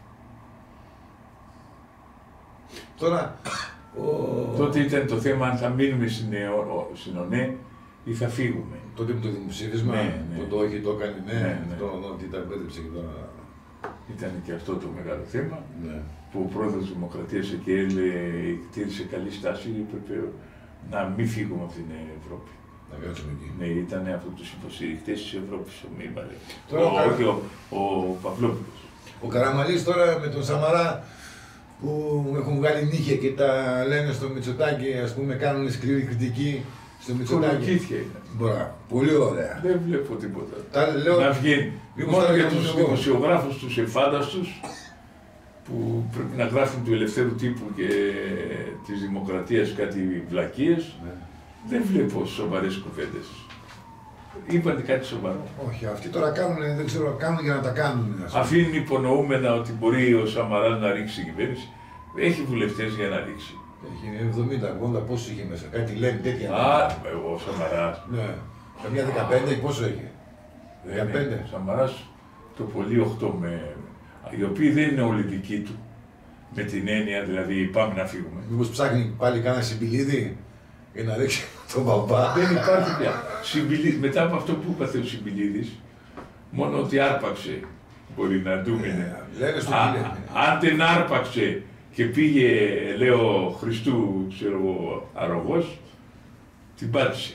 Τώρα, ο... τότε ήταν το θέμα αν θα μείνουμε στην ΕΟ- στην ΟΝΕ ή θα φύγουμε. τότε με το δημοψήφισμα, Ναι, ναι. το το όχι, το έκανε, ναι, Ναι, ναι. αυτό ότι τα μπέρδεψε και τώρα. Ήταν και αυτό το μεγάλο θέμα Ναι. που ο πρόεδρος της Δημοκρατίας εκεί έλεγε- τήρησε καλή στάση, έπρεπε να μην φύγουμε από την Ευρώπη. Να κάτσουμε εκεί. Ναι, ήταν από τους υποστηρικτές της Ευρώπης ο Μήμαλε. Τώρα ο Κα- Όχι ο, ο Παυλόπουλος. Ο Καραμαλής τώρα με τον Σαμαρά που έχουν βγάλει νύχια και τα λένε στο Μητσοτάκη, ας πούμε, κάνουν σκληρή κριτική στο Μητσοτάκη. Κολοκύθια είναι. Μπράβο, πολύ ωραία. Δεν βλέπω τίποτα. Τα λέω, Να βγαίνει. μήπως Μόνο τα για λέω τους εγώ. δημοσιογράφους, τους εφάνταστους, που πρέπει να γράφουν του ελευθέρου τύπου και της δημοκρατίας κάτι βλακίες, Ναι. δεν βλέπω σοβαρές κουβέντες. Είπατε κάτι σοβαρό. Όχι, αυτοί τώρα κάνουν, δεν ξέρω, κάνουν για να τα κάνουν. ας πούμε. Αφήνει υπονοούμενα ότι μπορεί ο Σαμαράς να ρίξει την κυβέρνηση. Έχει βουλευτές για να ρίξει. Έχει εβδομήντα ογδόντα, πόσο είχε μέσα. Κάτι λένε τέτοια. Α, εγώ ο Σαμαράς. Ναι. Καμιά δεκαπέντε, πόσο είχε. Δεν δεκαπέντε. είναι. Ο Σαμαράς το πολύ οκτώ με... οι οποίοι δεν είναι όλοι δικοί του. Με την έννοια δηλαδή πάμε να φύγουμε. Μήπως ψάχνει πάλι κάνα συμπιλίδι για να ρίξει τον μπαμπά. Δεν υπάρχει πια. Συμπιλί- Μετά από αυτό που είπατε ο Συμπιλίδης, μόνο ότι άρπαξε μπορεί να ντούμινε. Λένε στο Α- κύλε. Αν δεν άρπαξε και πήγε, λέω, Χριστού, ξέρω εγώ, αρρωγός, την πάτησε.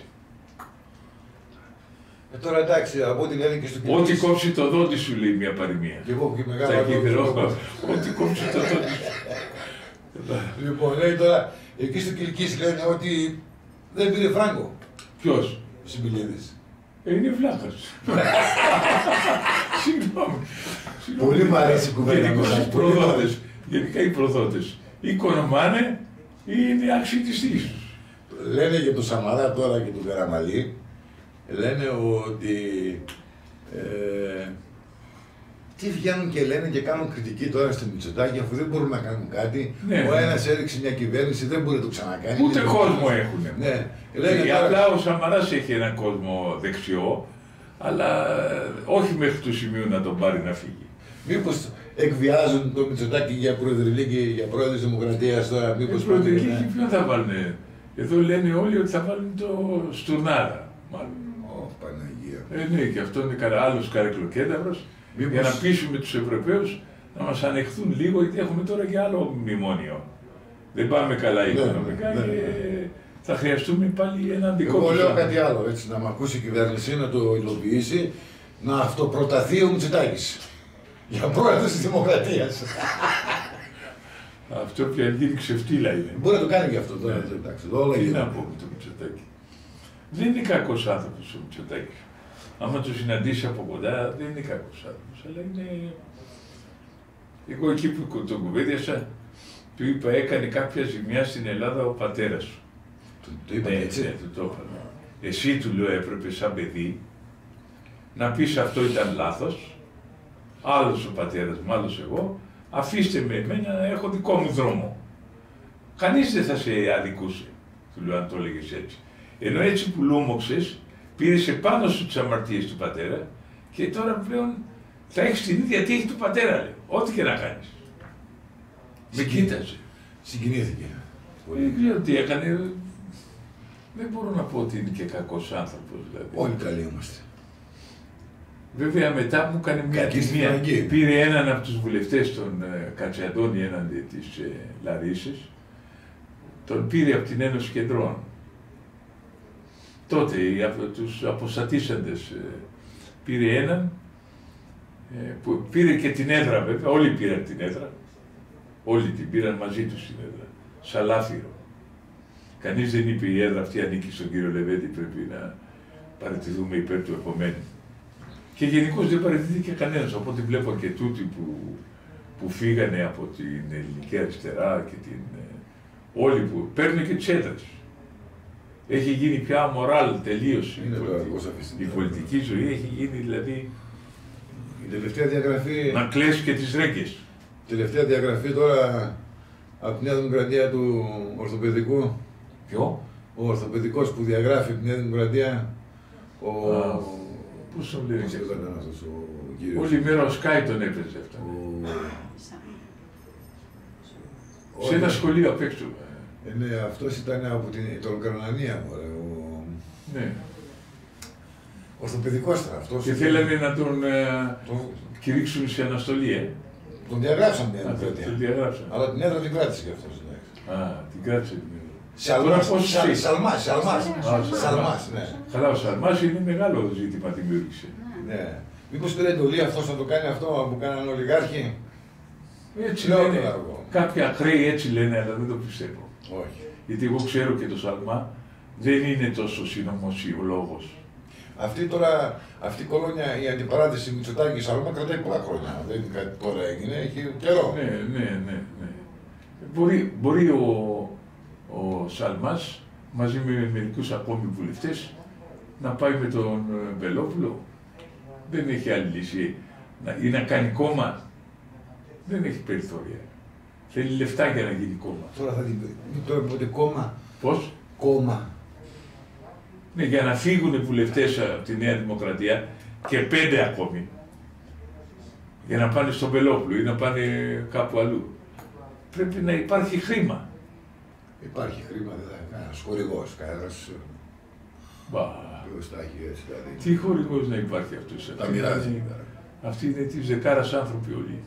Ε, τώρα εντάξει, από ό,τι λένε και στο κύλε. Ό,τι κόψει το δόντι σου, λέει μια παροιμία. Και εγώ και Τα μεγάλα κύκαιρο, δόντια. ό,τι κόψει το δόντι σου. Λοιπόν, λέει τώρα, εκεί στο Κιλκής λένε ότι δεν πήρε φράγκο Ποιος? ο Συμπιλίδης. Ε, είναι βλάχας. Συγγνώμη. Συγγνώμη. Πολύ μ' αρέσει η κουβέντα Γενικώς μας. οι προδότες, γενικά οι προδότες, ή οικονομάνε ή είναι άξιοι της τύχης τους. Λένε για τον Σαμαρά τώρα και τον Καραμαλή, λένε ότι ε, τι βγαίνουν και λένε και κάνουν κριτική τώρα στο Μητσοτάκη αφού δεν μπορούν να κάνουν κάτι. Ναι. Ο ένας έριξε μια κυβέρνηση, δεν μπορεί να το ξανακάνει. Ούτε Είναι κόσμο το- έχουν. Ναι. Λένε Ε, τώρα, Απλά ο Σαμαράς έχει έναν κόσμο δεξιό, αλλά ε, όχι μέχρι του σημείου να τον πάρει να φύγει. μήπως εκβιάζουν τον Μητσοτάκη για προεδρική, για πρόεδρο της Δημοκρατίας τώρα, μήπως Ε, πρώτη, πάνε, εκεί ναι. ποιον θα βάλουν. Εδώ λένε όλοι ότι θα βάλουν το Στουρνάρα. Μάλλον. Ω, Παναγία. Ε, ναι, και αυτό είναι κανένα άλλος καρεκλοκένταυρος, Μήπως- για να πείσουμε τους Ευρωπαίους να μας ανεχθούν λίγο, γιατί έχουμε τώρα και άλλο μνημόνιο. Δεν πάμε καλά Ναι, οικονομικά ναι, ναι, και ναι. θα χρειαστούμε πάλι έναν δικό Εγώ τους λέω άνθρωπο. κάτι άλλο, έτσι, να μ' ακούσει η κυβέρνηση, να το υλοποιήσει, να αυτοπροταθεί ο Μητσοτάκης. Για πρόεδρος της Δημοκρατίας. Αυτό πια γίνει ξεφτύλα είναι. Μπορεί να το κάνει και αυτό τώρα. Ναι. Εντάξει, εδώ όλα Τι να γίνονται. πω με τον Μητσοτάκη. Δεν είναι κακός άνθρωπος ο Μητσοτάκης. Άμα το συναντήσει από κοντά, δεν είναι κακός άνθρωπος, αλλά είναι... Εγώ εκεί που τον κουβέντιασα, του είπα, έκανε κάποια ζημιά στην Ελλάδα ο πατέρας σου. Το, το είπα Ναι, έτσι. ναι, του το είπα. Εσύ, του λέω, έπρεπε σαν παιδί να πεις αυτό ήταν λάθος, άλλος ο πατέρας μου, άλλος εγώ, αφήστε με εμένα να έχω δικό μου δρόμο. Κανείς δεν θα σε αδικούσε, του λέω, αν το έλεγες έτσι. Ενώ έτσι που λούμωξες, πήρες επάνω σου τις αμαρτίες του πατέρα και τώρα πλέον θα έχεις την ίδια τύχη του πατέρα, λέει. Ό,τι και να κάνεις. Με Συγκίνη- κοίταζε. Συγκινήθηκε. Δεν ξέρω τι έκανε. δεν μπορώ να πω ότι είναι και κακός άνθρωπος. Δηλαδή. Όλοι καλοί είμαστε. Βέβαια μετά μου έκανε μια Κακή τιμία. στην Πήρε έναν από τους βουλευτές, τον ε, Κατσιαντώνη, έναντι της ε, Λαρίσης, τον πήρε από την Ένωση Κεντρών. Τότε οι, από τους αποστατήσαντες ε, πήρε έναν, ε, που πήρε και την έδρα βέβαια, όλοι πήραν την έδρα, όλοι την πήραν μαζί τους την έδρα, Σαλάθυρο. Κανείς δεν είπε η έδρα αυτή ανήκει στον κύριο Λεβέντη, πρέπει να παραιτηθούμε υπέρ του επομένου. Και γενικώς δεν παραιτηθήκε κανένας, οπότε βλέπω και τούτοι που, που φύγανε από την ελληνική αριστερά και την, όλοι που παίρνουν και τις έδρες. Έχει γίνει πια αμοράλ τελείως η, πολιτική, η πολιτική ζωή, έχει γίνει δηλαδή η τελευταία διαγραφή, να κλαις και τις ρέγγες. Η τελευταία διαγραφή τώρα από τη Νέα Δημοκρατία του Ορθοπαιδικού. Ποιο? Ο Ορθοπαιδικός που διαγράφει από τη Νέα Δημοκρατία. Ο... Α, πώς τον λέει. Πώς ήταν αυτός ο κύριος. Όλη μέρα ο Σκάι τον έπαιζε αυτά. Ο... Σε ένα σχολείο απ' έξω. Ε, ναι, αυτός ήταν από την Ιταλοκαρνανία, μωρέ. Ο... Ναι. Ορθοπαιδικός ήταν αυτός. Και θέλανε να τον ε, το... κηρύξουν σε αναστολή, ε. Τον διαγράψαν την έδρα. Τον διαγράψαν. Αλλά την έδρα την κράτησε και αυτός. Ναι. Α, την κράτησε την έδρα. Σαλμάς, Σαλμάς, Σαλμάς, Σαλμάς, ναι. Καλά, ο Σαλμάς είναι μεγάλο ζήτημα δημιούργησε. Ναι. Μήπως πήρε εντολή αυτός να το κάνει αυτό που κάνανε ολιγάρχοι. Έτσι λένε. Κάποιοι ακραίοι έτσι λένε, αλλά δεν το πιστεύω. Όχι. Γιατί εγώ ξέρω και το Σαλμά δεν είναι τόσο συνωμοσιολόγος. Αυτή τώρα, αυτή η κολόνια, η αντιπαράθεση Μητσοτάκη Σαλμά κρατάει πολλά χρόνια. Δεν είναι κάτι τώρα έγινε, έχει καιρό. Ναι, ναι, ναι. ναι. Μπορεί, μπορεί ο, ο Σαλμάς μαζί με μερικούς ακόμη βουλευτές να πάει με τον Βελόπουλο. Δεν έχει άλλη λύση. Να, ή να κάνει κόμμα. Δεν έχει περιθώρια. Θέλει λεφτά για να γίνει κόμμα. Τώρα θα την τώρα πότε κόμμα. Πώς? Κόμμα. Ναι, για να φύγουν βουλευτές από τη Νέα Δημοκρατία και πέντε ακόμη. Για να πάνε στο Βελόπουλο ή να πάνε κάπου αλλού. Πρέπει να υπάρχει χρήμα. Υπάρχει χρήμα, δεν θα είναι κανένας χορηγός, κανένας. Μπα. Έτσι, δηλαδή. Τι χορηγός να υπάρχει αυτός. Τα μοιράζει. Αυτοί είναι της δεκάρας άνθρωποι όλοι.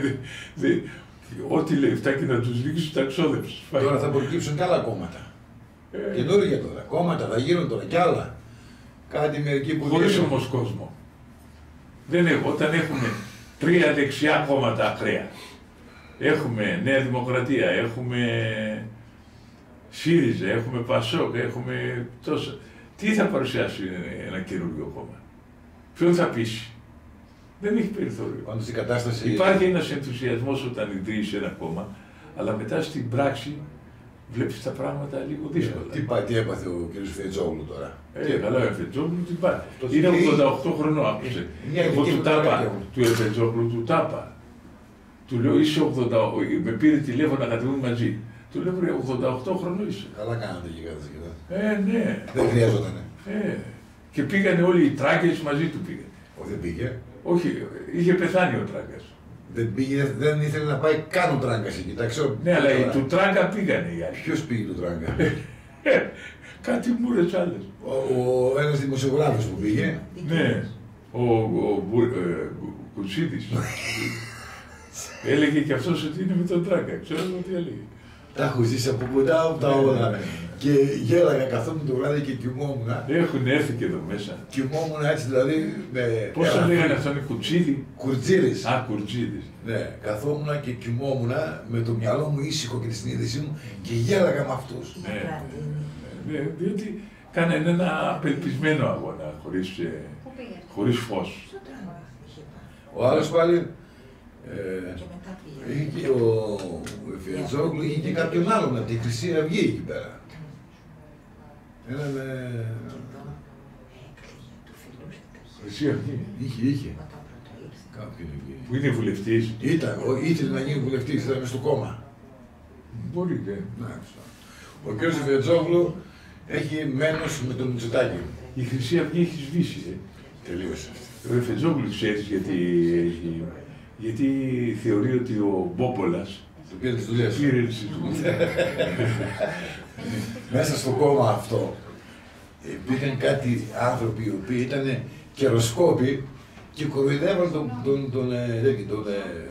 Ό,τι λεφτά και να τους ρίξουν τα ξόδεψες. Τώρα θα προκύψουν και άλλα κόμματα. Ε, Καινούργια τώρα. Κόμματα θα γίνουν τώρα κι άλλα. Κάτι μερικοί που. Χωρίς όμως κόσμο. Δεν έχω. Όταν έχουμε τρία δεξιά κόμματα ακραία. Έχουμε Νέα Δημοκρατία, έχουμε ΣΥΡΙΖΑ, έχουμε ΠΑΣΟΚ, έχουμε τόσα. Τι θα παρουσιάσει ένα καινούργιο κόμμα. Ποιον θα πείσει. Δεν έχει περιθώριο. Πάντως η κατάσταση... Υπάρχει ένας ενθουσιασμός όταν ιδρύεις ένα κόμμα, αλλά μετά στην πράξη βλέπεις τα πράγματα λίγο δύσκολα. Τι, πάει, τι έπαθε ο κ. Φετζόγλου τώρα. Ε, καλά, ο Εφετζόγλου τι πάει. Είναι ογδόντα οκτώ χρονών, άκουσε. Ε, Εγώ του τάπα, του Εφετζόγλου του τάπα. Του λέω είσαι ογδόντα, με πήρε τηλέφωνο να κατεβούν μαζί. Του λέω ρε ογδόντα οκτώ χρονών είσαι. Καλά κάνατε και κάτι. Ε, ναι. Δεν χρειάζονταν. Ε, και πήγανε όλοι οι Τράγκες μαζί του πήγανε. Όχι, δεν πήγε. Όχι, είχε πεθάνει ο Τράγκας. Δεν πήγε, δεν ήθελε να πάει καν ο Τράγκας εκεί. Τα ξέρω. Ναι, αλλά οι του Τράγκα πήγανε οι άλλοι. Ποιος πήγε του Τράγκα? Κάτι μούρες άλλες. Ο, ο ένας δημοσιογράφος που πήγε. Ναι, ο, ο, ο ε, Κουτσίδης. Έλεγε και αυτός ότι είναι με τον Τράγκα. Ξέρω τι έλεγε. Τα έχω ζήσει από κοντά από τα όλα. Και γέλαγα, καθόμουν το βράδυ και κοιμόμουν. Έχουν έρθει και εδώ μέσα. Κοιμόμουν έτσι δηλαδή. Με... Πώς θα λέγανε αυτό, είναι Κουτσίδη? Κουρτζίδης. Α, Κουρτζίδης. Ναι, καθόμουν και κοιμόμουν με το μυαλό μου ήσυχο και τη συνείδησή μου και γέλαγα με αυτούς. Ναι, ναι, διότι κάνανε ένα απελπισμένο αγώνα χωρίς, χωρίς φως. Ο άλλος πάλι. Ε, είχε και ο Εφετζόγλου, είχε και κάποιον άλλον από τη Χρυσή Αυγή εκεί πέρα. Έναν. Χρυσή Αυγή. Είχε, είχε. Κάποιον εκεί. Που είναι βουλευτής. Ήταν, ήθελε να γίνει βουλευτής, ήταν μες στο κόμμα. Μπορεί, ναι. Ο κ. Εφετζόγλου έχει μένος με τον Μητσοτάκη. Η Χρυσή Αυγή έχει σβήσει, ε. Τελείωσε. Ο Εφετζόγλου ξέρεις γιατί έχει. Γιατί θεωρεί ότι ο Μπόπολας του πήρε τις δουλειές. Πήρε τις δουλειές. Μέσα στο κόμμα αυτό. υπήρχαν κάτι άνθρωποι οι οποίοι ήταν καιροσκόποι και κοροϊδεύαν τον, τον, τον, τον, τον,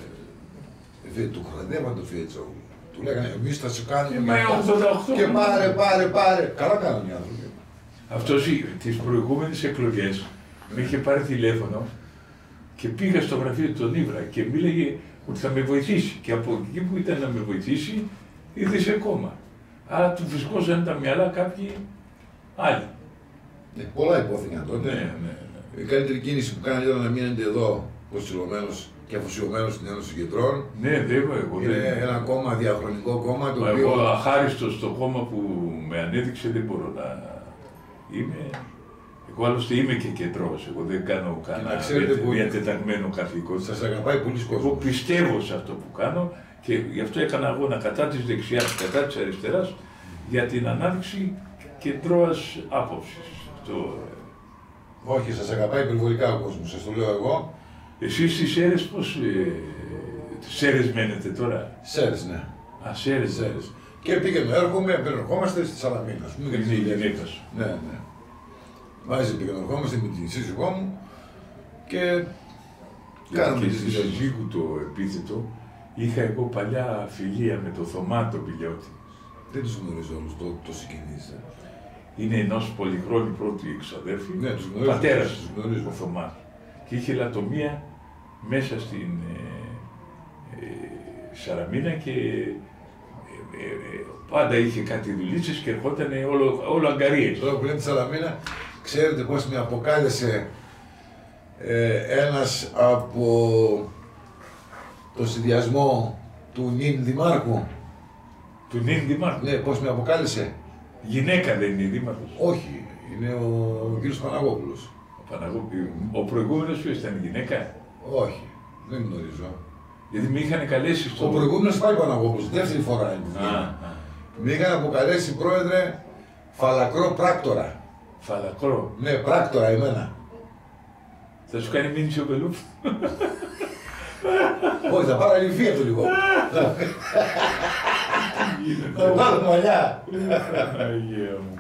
του κοροϊδεύαν τον Φιετσόγλου. Του λέγανε εμείς θα σε κάνουμε με ογδόντα οκτώ και πάρε, πάρε, πάρε. Καλά κάνουν οι άνθρωποι. Αυτός τις προηγούμενες εκλογές με είχε πάρει τηλέφωνο και πήγα στο γραφείο του τον Ήβρα και μίλαγε ότι θα με βοηθήσει. Και από εκεί που ήταν να με βοηθήσει, ήρθε σε κόμμα. Άρα του φυσκώσαν τα μυαλά κάποιοι άλλοι. Ε, πολλά υπόθηκαν τότε. Ναι, ναι, ναι. Η καλύτερη κίνηση που κάνει ήταν να μείνετε εδώ, προσιλωμένος και αφοσιωμένος στην Ένωση Κεντρών. Ναι, δεν εγώ. Είναι δεν... ένα κόμμα, διαχρονικό κόμμα. Το Μα οποίο... εγώ αχάριστο στο κόμμα που με ανέδειξε δεν μπορώ να είμαι. Εγώ άλλωστε είμαι και κεντρός. Εγώ δεν κάνω κανένα διατεταγμένο καθήκον. Σας αγαπάει πολύ κόσμος. Εγώ πιστεύω σε αυτό που κάνω και γι' αυτό έκανα αγώνα κατά της δεξιάς, κατά της αριστεράς για την ανάδειξη κεντρώας άποψης. Το... Όχι, σας αγαπάει υπερβολικά ο κόσμος, σας το λέω εγώ. Εσείς στις Σέρρες πώς, ε, Σέρρες μένετε τώρα? Σέρρες, ναι. Α, Σέρρες. Σέρρες. Και πήγαινε, έρχομαι, ερχόμαστε στη Σαλαμίνα. Είναι η γυναίκα σου. Ναι, ναι. Μαζί πήγαινε, ερχόμαστε με την σύζυγό μου και κάναμε και τις στη δουλειές. σύζυγου το επίθετο είχα εγώ παλιά φιλία με το Θωμά τον Πηλιώτη. Δεν τους γνωρίζω όλους, το, το συγκινήσα. Είναι ενός πολυχρόνου πρώτου εξαδέρφη, Ναι, τους γνωρίζω. πατέρας τους του, γνωρίζω. ο Θωμάς. Και είχε λατομία μέσα στην ε, ε, Σαραμίνα και ε, ε, πάντα είχε κάτι δουλίτσες και ερχόταν όλο, όλο αγκαρίες. Τώρα που λέμε τη Σαλαμίνα, ξέρετε πώς με αποκάλεσε ε, ένας από το συνδυασμό του νυν δημάρχου. Του νυν δημάρχου. Ναι, πώς με αποκάλεσε. Γυναίκα δεν είναι δήμαρχος. Όχι, είναι ο, ο κύριος Παναγόπουλος. Ο, Παναγώ... ο προηγούμενος ποιος ήταν γυναίκα? Όχι, δεν γνωρίζω. Γιατί με είχαν καλέσει στο... Ο προηγούμενος πάλι Παναγόπουλος, δεύτερη φορά είναι που Α, βγαίνει. α. Με είχαν αποκαλέσει πρόεδρε φαλακρό πράκτορα. Φαλακρό. Ναι, πράκτορα εμένα. Θα σου κάνει μήνυση ο Πελούφ. Όχι, θα πάρω αληθεία του λίγο. Θα βγάλω μαλλιά. Αγία μου.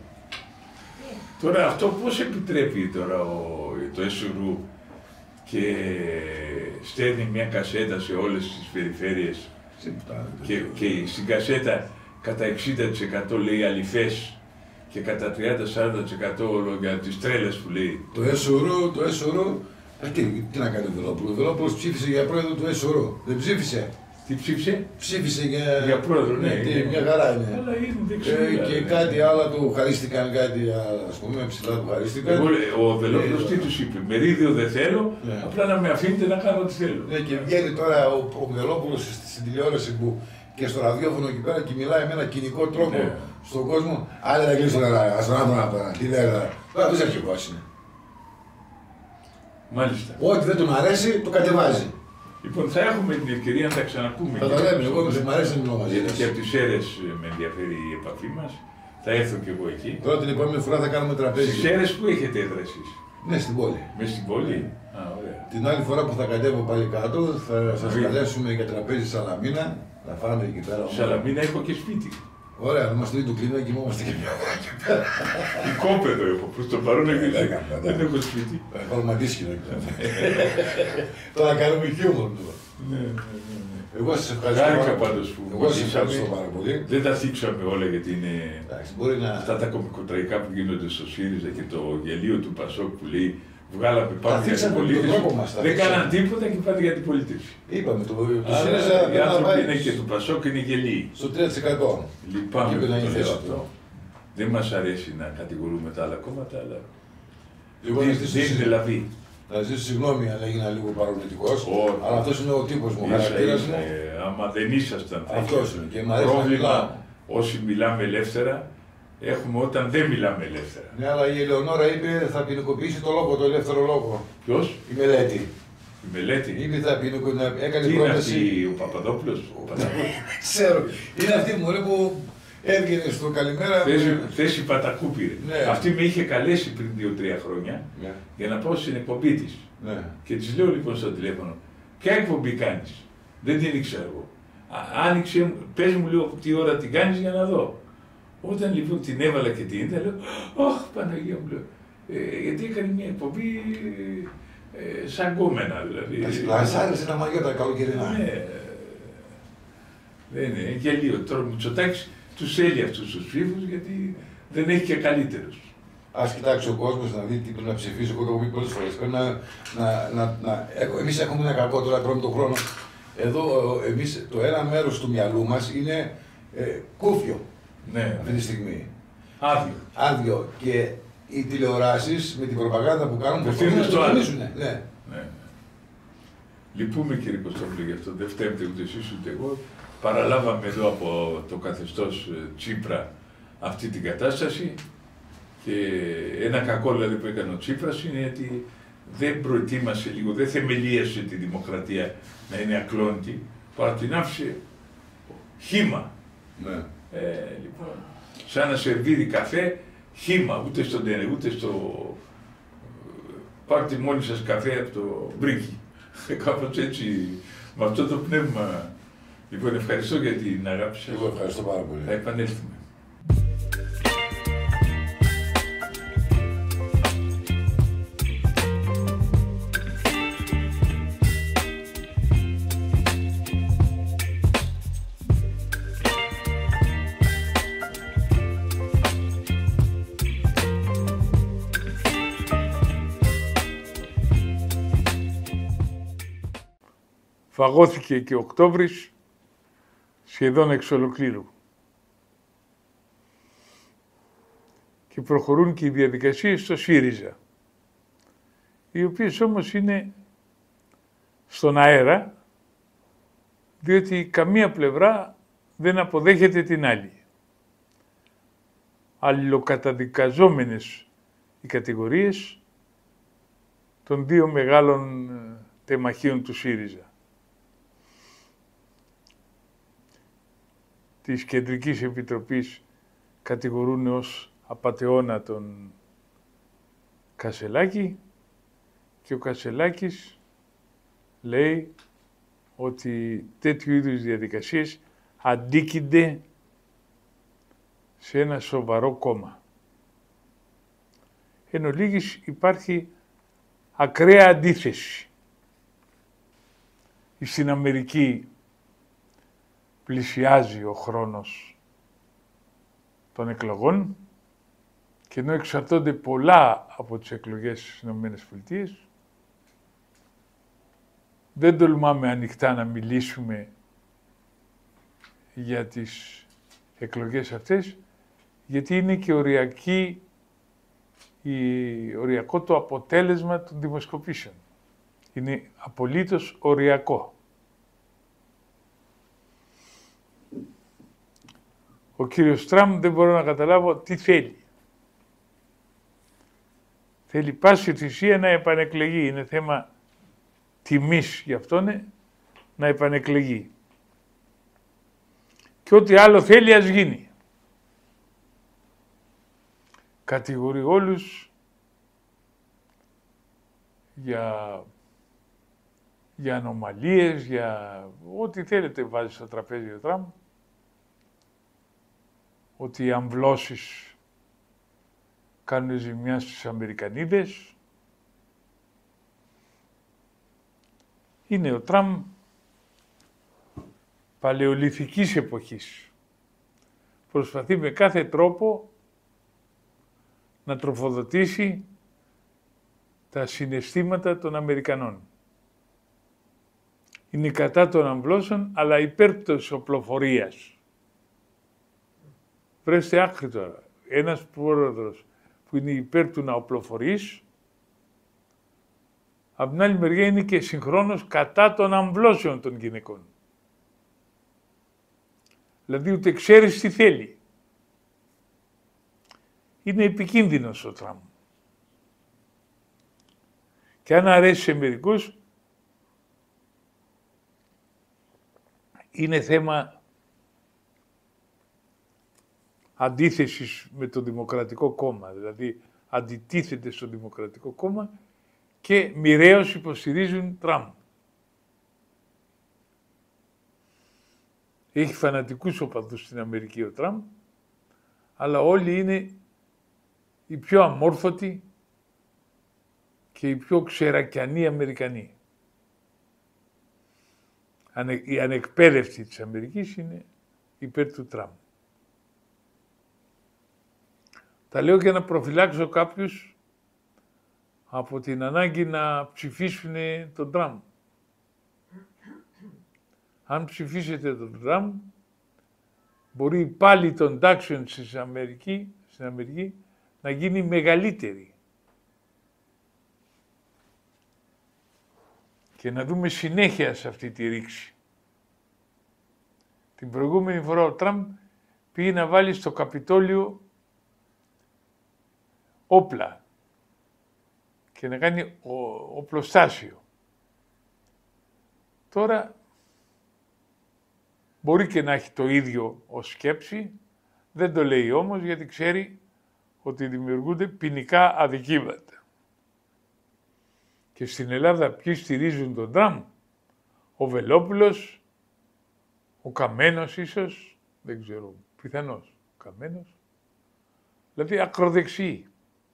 Τώρα αυτό πώς επιτρέπει τώρα ο, το ΕΣΟΡΟΥ και στέλνει μια κασέτα σε όλες τις περιφέρειες και, και στην κασέτα κατά εξήντα τοις εκατό λέει αληθές και κατά τριάντα με σαράντα τοις εκατό για τις τρέλες που λέει. Το ΕΣΟΡΟΥ, το ΕΣΟΡΟΥ, ε, τι, τι να κάνει ο Βελόπουλος. Ο Βελόπουλος ψήφισε για πρόεδρο του ΕΣΟΡΟΥ. Δεν ψήφισε. Τι ψήφισε? Ψήφισε για, Για πρόεδρο, ναι. τι, είναι. μια χαρά είναι. Αλλά είναι Ε, δεξιά. και κάτι άλλα του χαρίστηκαν, κάτι άλλα, ας πούμε, ψηλά του χαρίστηκαν. Εγώ, ο Βελόπουλος Ε, τι τους είπε, μερίδιο δεν θέλω, ναι. απλά να με αφήνετε να κάνω ό,τι θέλω. Ναι, και βγαίνει τώρα ο, ο Βελόπουλος στη- στην τηλεόραση που και στο ραδιόφωνο εκεί πέρα και μιλάει με ένα κοινικό τρόπο Ναι. στον κόσμο. Άντε να κλείσω ένα αστροναύτωνα τώρα, τι λέει τώρα. Τώρα αυτός αρχηγός είναι. Μάλιστα. Ό,τι δεν τον αρέσει, το κατεβάζει. Λοιπόν, θα έχουμε την ευκαιρία να τα ξαναπούμε. Θα τα λέμε, εγώ δεν μου αρέσει να μιλώ μαζί Γιατί σας. και από τις Σέρρες ε, με ενδιαφέρει η επαφή μας. Θα έρθω κι εγώ εκεί. Τώρα την επόμενη φορά θα κάνουμε Στις τραπέζι. Σέρρες που έχετε έδρα εσείς? Ναι, στην πόλη. Μες στην πόλη. Α, ωραία. Την άλλη φορά που θα κατέβω πάλι κάτω, θα σας Ωραία. καλέσουμε για τραπέζι Σαλαμίνα. Θα φάμε εκεί πέρα. Στη Σαλαμίνα έχω και σπίτι. Ωραία, να μας το δει το κλείνω και κοιμόμαστε και μια ώρα εκεί πέρα. Οικόπεδο έχω. Προς το παρόν Ε, δεν δεν κάνω, δεν δεν έχω σπίτι. Θα βάλουμε αντίσκηνο εκεί πέρα. Τώρα κάνουμε χιούμορ τώρα. Ναι, ναι, ναι, ναι. Εγώ σας ευχαριστώ. Χάρηκα πάρα- πάντως που Εγώ σας μιλήσαμε. ευχαριστώ πάρα πολύ. Δεν τα θίξαμε όλα γιατί είναι Εντάξει, μπορεί να. αυτά τα κομικοτραϊκά που γίνονται στο ΣΥΡΙΖΑ και το γελίο του Πασόκ που λέει βγάλαμε πάνω για την θίξαμε με τον πολίτευση. τρόπο μας, τα Δεν θίξαμε. κάναν τίποτα και πάνε για την πολίτευση. Είπαμε, το, το Αλλά ΣΥΡΙΖΑ οι πρέπει να άνθρωποι πάει είναι και του Πασόκ είναι γελοί. στο τρία τοις εκατό. Λυπάμαι Εκεί που πρέπει να το είναι η λέω θέση αυτό. του. Δεν μας αρέσει να κατηγορούμε τα άλλα κόμματα, αλλά Εγώ να δεν ζητήσω δεν είναι συγγνώμη. λαβή. Να ζητήσω συγγνώμη αν έγινα λίγο παρορμητικός, Όχι. αλλά αυτός είναι ο τύπος μου, ο Ίσα χαρακτήρας ίσα, μου. ε, άμα δεν ήσασταν θα Αυτός είχε είναι και μ' αρέσει να πρόβλημα μιλάω. όσοι μιλάμε ελεύθερα, έχουμε όταν δεν μιλάμε ελεύθερα. Ναι, αλλά η Ελεονόρα είπε θα ποινικοποιήσει το λόγο, το ελεύθερο λόγο. Ποιος? Η μελέτη. Η μελέτη. Είπε θα ποινικοποιήσει, έκανε Τι είναι πρόταση. αυτή, ο Παπαδόπουλος? Ο Πατακούπης. Ξέρω, είναι αυτή μου που έβγαινε στο καλημέρα. Θέση- Θέση Πατακού πήρε. Ναι. Αυτή με είχε καλέσει πριν δύο τρία χρόνια Ναι, για να πάω στην εκπομπή της. ναι. Και της λέω λοιπόν στο τηλέφωνο, ποια εκπομπή κάνεις? Δεν την ήξερα εγώ. Α- Άνοιξε, μου- πες μου λίγο τι ώρα την κάνεις για να δω. Όταν λοιπόν την έβαλα και την είδα, λέω, «Ωχ, Παναγία μου», λέω, ε, γιατί έκανε μια εκπομπή ε, σαν κόμενα, δηλαδή. Μας άρεσε τα μαγιό τα καλοκαιρινά. Ναι, δεν είναι γελίο. Τώρα ο Μητσοτάκης τους έλει αυτούς τους ψήφους γιατί δεν έχει και καλύτερους. Ας κοιτάξει ο κόσμος να δει τι πρέπει να ψηφίσει. Εγώ το έχω πει πολλές φορές. Πρέπει να, να, να, να, εμείς έχουμε ένα κακό, τώρα τρώμε τον χρόνο. Εδώ εμείς το ένα μέρος του μυαλού μας είναι ε, κούφιο. Ναι. Αυτή τη στιγμή. Άδειο. Άδειο. Και οι τηλεοράσεις με την προπαγάνδα που κάνουν προσπαθούν να το τονίσουν. Ναι. Ναι, ναι. Λυπούμε, κύριε Κωστόπουλε, γι' αυτό δεν φταίτε ούτε εσείς ούτε εγώ. Παραλάβαμε εδώ από το καθεστώς Τσίπρα αυτή την κατάσταση και ένα κακό δηλαδή που έκανε ο Τσίπρας είναι ότι δεν προετοίμασε λίγο, δεν θεμελίασε τη δημοκρατία να είναι ακλόνητη, παρά την άφησε χύμα. Ναι. Ε, λοιπόν, σαν να σερβίρει καφέ, χύμα, ούτε στον τένε, ούτε στο... Πάρτε μόνοι σας καφέ από το μπρίκι. Κάπως έτσι, με αυτό το πνεύμα. Λοιπόν, ευχαριστώ για την αγάπη σας. Εγώ ευχαριστώ πάρα πολύ. Θα επανέλθουμε. Φαγώθηκε και Οκτώβρης σχεδόν εξ ολοκλήρου. Και προχωρούν και οι διαδικασίες στο ΣΥΡΙΖΑ, οι οποίες όμως είναι στον αέρα, διότι καμία πλευρά δεν αποδέχεται την άλλη. Αλληλοκαταδικαζόμενες οι κατηγορίες των δύο μεγάλων τεμαχίων του ΣΥΡΙΖΑ. Της Κεντρικής Επιτροπής κατηγορούν ως απατεώνα τον Κασσελάκη και ο Κασσελάκης λέει ότι τέτοιου είδους διαδικασίες αντίκεινται σε ένα σοβαρό κόμμα. Εν ολίγης υπάρχει ακραία αντίθεση. Στην Αμερική πλησιάζει ο χρόνος των εκλογών και ενώ εξαρτώνται πολλά από τις εκλογές στις Ηνωμένες Πολιτείες, δεν τολμάμε ανοιχτά να μιλήσουμε για τις εκλογές αυτές, γιατί είναι και οριακή, η, οριακό το αποτέλεσμα των δημοσκοπήσεων. Είναι απολύτως οριακό. Ο κύριος Τραμπ δεν μπορώ να καταλάβω τι θέλει. Θέλει πάση θυσία να επανεκλεγεί. Είναι θέμα τιμής γι' αυτόν να επανεκλεγεί. Και ό,τι άλλο θέλει ας γίνει. Κατηγορεί όλους για, για ανομαλίες, για ό,τι θέλετε βάζει στο τραπέζι ο Τραμπ. Ότι οι αμβλώσεις κάνουν ζημιά στις Αμερικανίδες. Είναι ο Τραμπ παλαιολιθικής εποχής. Προσπαθεί με κάθε τρόπο να τροφοδοτήσει τα συναισθήματα των Αμερικανών. Είναι κατά των αμβλώσεων, αλλά υπέρ της οπλοφορίας. Βρέστε άκρη τώρα. Ένας πρόεδρος που είναι υπέρ του να οπλοφορείς, από την άλλη μεριά είναι και συγχρόνως κατά των αμβλώσεων των γυναικών. Δηλαδή ούτε ξέρεις τι θέλει. Είναι επικίνδυνος ο Τραμπ. Και αν αρέσει σε μερικούς, είναι θέμα αντίθεσης με το Δημοκρατικό Κόμμα. Δηλαδή αντιτίθεται στο Δημοκρατικό Κόμμα και μοιραίως υποστηρίζουν Τραμπ. Έχει φανατικούς οπαδούς στην Αμερική ο Τραμπ, αλλά όλοι είναι οι πιο αμόρφωτοι και οι πιο ξερακιανοί Αμερικανοί. Η ανεκπαίδευτη της Αμερικής είναι υπέρ του Τραμπ. Τα λέω για να προφυλάξω κάποιους από την ανάγκη να ψηφίσουν τον Τραμπ. Αν ψηφίσετε τον Τραμπ, μπορεί πάλι των τάξεων στην Αμερική, στην Αμερική να γίνει μεγαλύτερη. Και να δούμε συνέχεια σε αυτή τη ρήξη. Την προηγούμενη φορά ο Τραμπ πήγε να βάλει στο Καπιτόλιο όπλα και να κάνει οπλοστάσιο. Τώρα μπορεί και να έχει το ίδιο ως σκέψη, δεν το λέει όμως γιατί ξέρει ότι δημιουργούνται ποινικά αδικήματα. Και στην Ελλάδα ποιοι στηρίζουν τον Τραμπ? Ο Βελόπουλος, ο Καμένος ίσως, δεν ξέρω, πιθανώς ο Καμένος, δηλαδή ακροδεξιοί.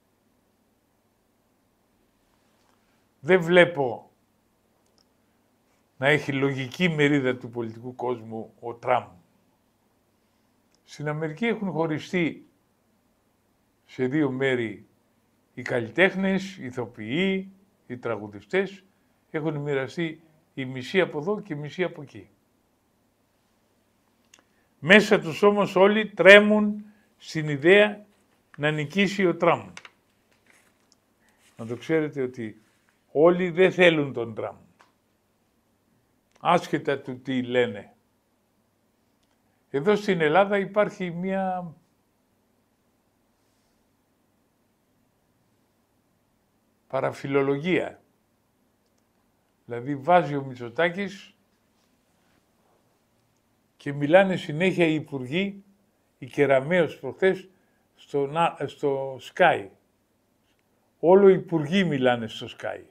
Δεν βλέπω να έχει λογική μερίδα του πολιτικού κόσμου ο Τραμπ. Στην Αμερική έχουν χωριστεί σε δύο μέρη οι καλλιτέχνες, οι ηθοποιοί, οι τραγουδιστές, έχουν μοιραστεί η μισή από εδώ και η μισή από εκεί. Μέσα τους όμως όλοι τρέμουν στην ιδέα να νικήσει ο Τραμπ. Να το ξέρετε ότι όλοι δεν θέλουν τον Τραμπ. Άσχετα του τι λένε. Εδώ στην Ελλάδα υπάρχει μια παραφιλολογία. Δηλαδή βάζει ο Μητσοτάκης και μιλάνε συνέχεια οι υπουργοί, η Κεραμέως προχθές, στο, στο Sky. Όλο οι υπουργοί μιλάνε στο Sky.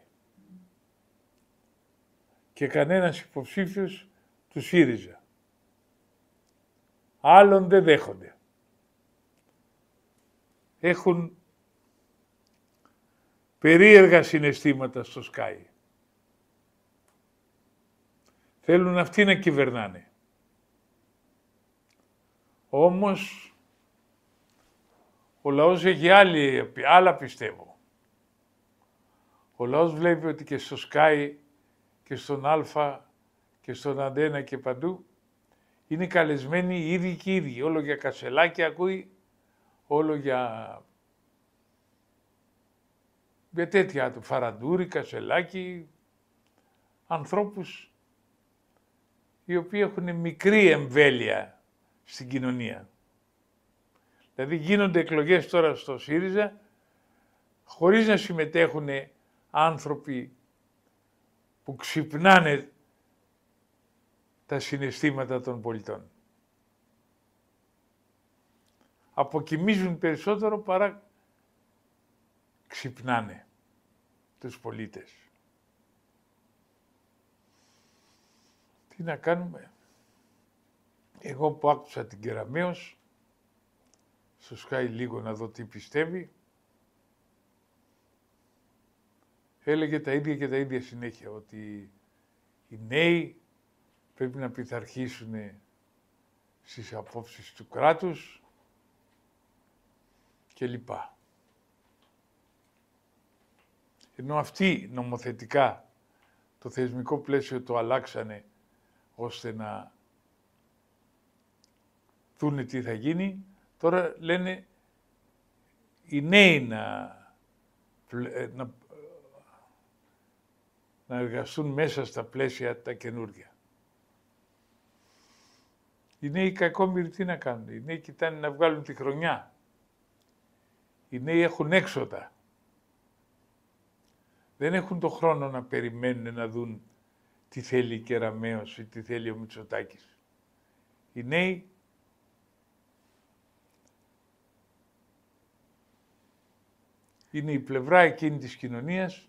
Και κανένας υποψήφιος του ΣΥΡΙΖΑ. Άλλον δεν δέχονται. Έχουν περίεργα συναισθήματα στο Sky. Θέλουν αυτοί να κυβερνάνε. Όμως, ο λαός έχει άλλη, άλλα πιστεύω. Ο λαός βλέπει ότι και στο Sky και στον Α και στον Αντένα και παντού είναι καλεσμένοι οι ίδιοι και οι ίδιοι. Όλο για Κασελάκη ακούει, όλο για, για τέτοια του Φαραντούρη, Κασελάκη, ανθρώπους οι οποίοι έχουν μικρή εμβέλεια στην κοινωνία. Δηλαδή γίνονται εκλογές τώρα στο ΣΥΡΙΖΑ χωρίς να συμμετέχουν άνθρωποι που ξυπνάνε τα συναισθήματα των πολιτών. Αποκοιμίζουν περισσότερο παρά ξυπνάνε τους πολίτες. Τι να κάνουμε? Εγώ που άκουσα την Κεραμέως, στο Sky λίγο να δω τι πιστεύει, έλεγε τα ίδια και τα ίδια συνέχεια, ότι οι νέοι πρέπει να πειθαρχήσουν στις απόψεις του κράτους και λοιπά. Ενώ αυτοί νομοθετικά το θεσμικό πλαίσιο το αλλάξανε ώστε να δούνε τι θα γίνει, τώρα λένε οι νέοι να, να, να εργαστούν μέσα στα πλαίσια τα καινούργια. Οι νέοι κακόμοιροι τι να κάνουν? Οι νέοι κοιτάνε να βγάλουν τη χρονιά. Οι νέοι έχουν έξοδα. Δεν έχουν το χρόνο να περιμένουν να δουν τι θέλει η Κεραμέως ή τι θέλει ο Μητσοτάκης. Οι νέοι είναι η πλευρά εκείνη της κοινωνίας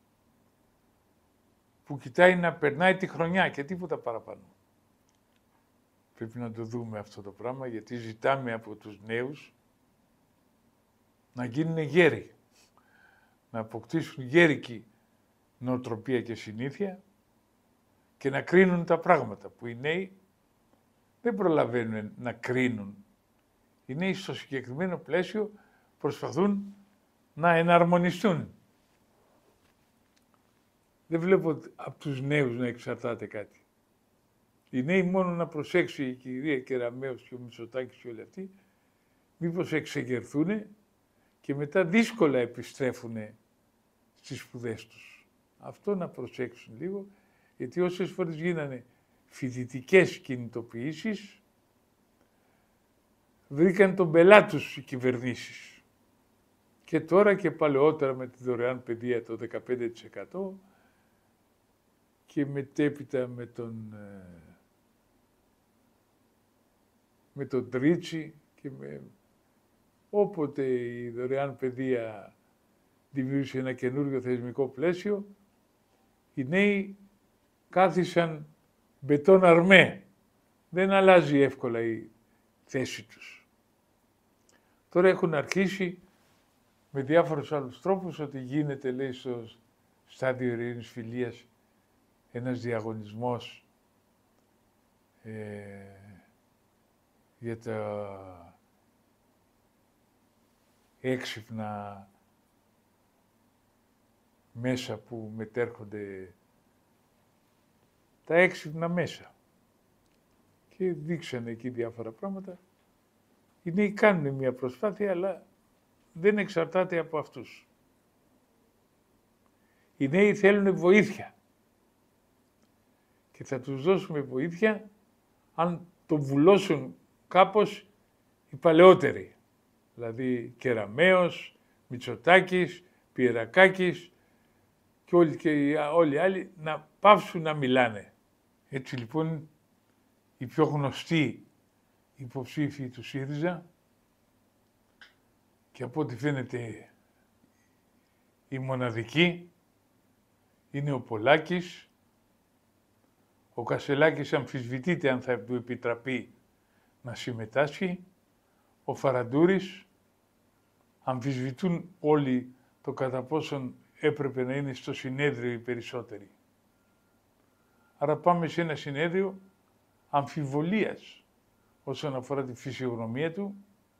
που κοιτάει να περνάει τη χρονιά και τίποτα παραπάνω. Πρέπει να το δούμε αυτό το πράγμα, γιατί ζητάμε από τους νέους να γίνουν γέροι, να αποκτήσουν γέρικη νοοτροπία και συνήθεια και να κρίνουν τα πράγματα που οι νέοι δεν προλαβαίνουν να κρίνουν. Οι νέοι στο συγκεκριμένο πλαίσιο προσπαθούν να εναρμονιστούν. Δεν βλέπω από τους νέους να εξαρτάται κάτι. Οι νέοι μόνο να προσέξει η κυρία Κεραμέως και ο Μητσοτάκης και όλοι αυτοί, μήπως εξεγερθούν και μετά δύσκολα επιστρέφουν στις σπουδές τους. Αυτό να προσέξουν λίγο, γιατί όσες φορές γίνανε φοιτητικές κινητοποιήσεις, βρήκαν τον πελάτη τους οι κυβερνήσεις. Και τώρα και παλαιότερα με τη δωρεάν παιδεία το δεκαπέντε τοις εκατό και μετέπειτα με τον, με τον Τρίτσι και με, όποτε η δωρεάν παιδεία δημιούργησε ένα καινούριο θεσμικό πλαίσιο, οι νέοι κάθισαν μπετόν αρμέ. Δεν αλλάζει εύκολα η θέση τους. Τώρα έχουν αρχίσει με διάφορους άλλους τρόπους ότι γίνεται, λέει, στο στάδιο ειρήνης φιλίας ένας διαγωνισμός ε, για τα έξυπνα μέσα που μετέρχονται, τα έξυπνα μέσα. Και δείξανε εκεί διάφορα πράγματα. Οι νέοι κάνουν μια προσπάθεια, αλλά δεν εξαρτάται από αυτούς. Οι νέοι θέλουν βοήθεια. Και θα τους δώσουμε βοήθεια αν το βουλώσουν κάπως οι παλαιότεροι. Δηλαδή Κεραμέως, Μητσοτάκης, Πιερακάκης και όλοι, και όλοι οι άλλοι να πάψουν να μιλάνε. Έτσι λοιπόν οι πιο γνωστοί υποψήφοι του ΣΥΡΙΖΑ και από ό,τι φαίνεται η μοναδική είναι ο Πολάκης. Ο Κασελάκης αμφισβητείται αν θα του επιτραπεί να συμμετάσχει. Ο Φαραντούρης, αμφισβητούν όλοι το κατά πόσον έπρεπε να είναι στο συνέδριο οι περισσότεροι. Άρα πάμε σε ένα συνέδριο αμφιβολίας όσον αφορά τη φυσιογνωμία του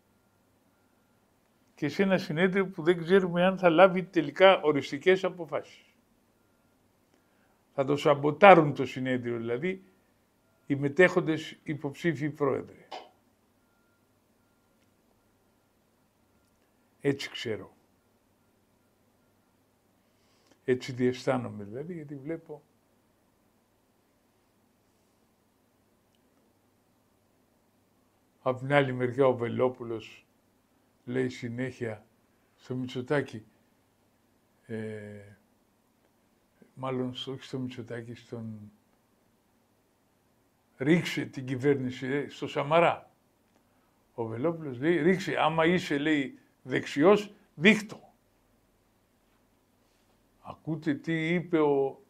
και σε ένα συνέδριο που δεν ξέρουμε αν θα λάβει τελικά οριστικές αποφάσεις. Θα το σαμποτάρουν το συνέδριο, δηλαδή οι μετέχοντες υποψήφιοι πρόεδροι. Έτσι ξέρω. Έτσι διαισθάνομαι δηλαδή, γιατί βλέπω από την άλλη μεριά ο Βελόπουλος λέει συνέχεια στο Μητσοτάκη, ε, μάλλον όχι στο Μητσοτάκη, στον ρίξε την κυβέρνηση, στο Σαμαρά. Ο Βελόπουλος λέει, ρίξε, άμα είσαι, λέει, δεξιός, δείχτω. Ακούτε τι είπε ο,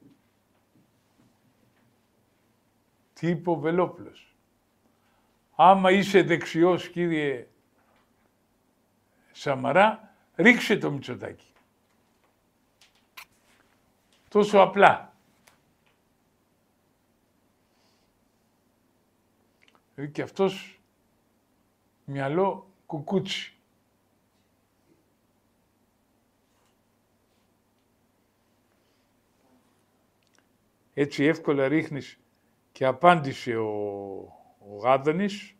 τι είπε ο Βελόπουλος. Άμα είσαι δεξιός, κύριε Σαμαρά, ρίξε το Μητσοτάκη. Τόσο απλά. Δηλαδή και αυτός μυαλό κουκούτσι. Έτσι εύκολα ρίχνεις και απάντησε ο, ο Γάδανης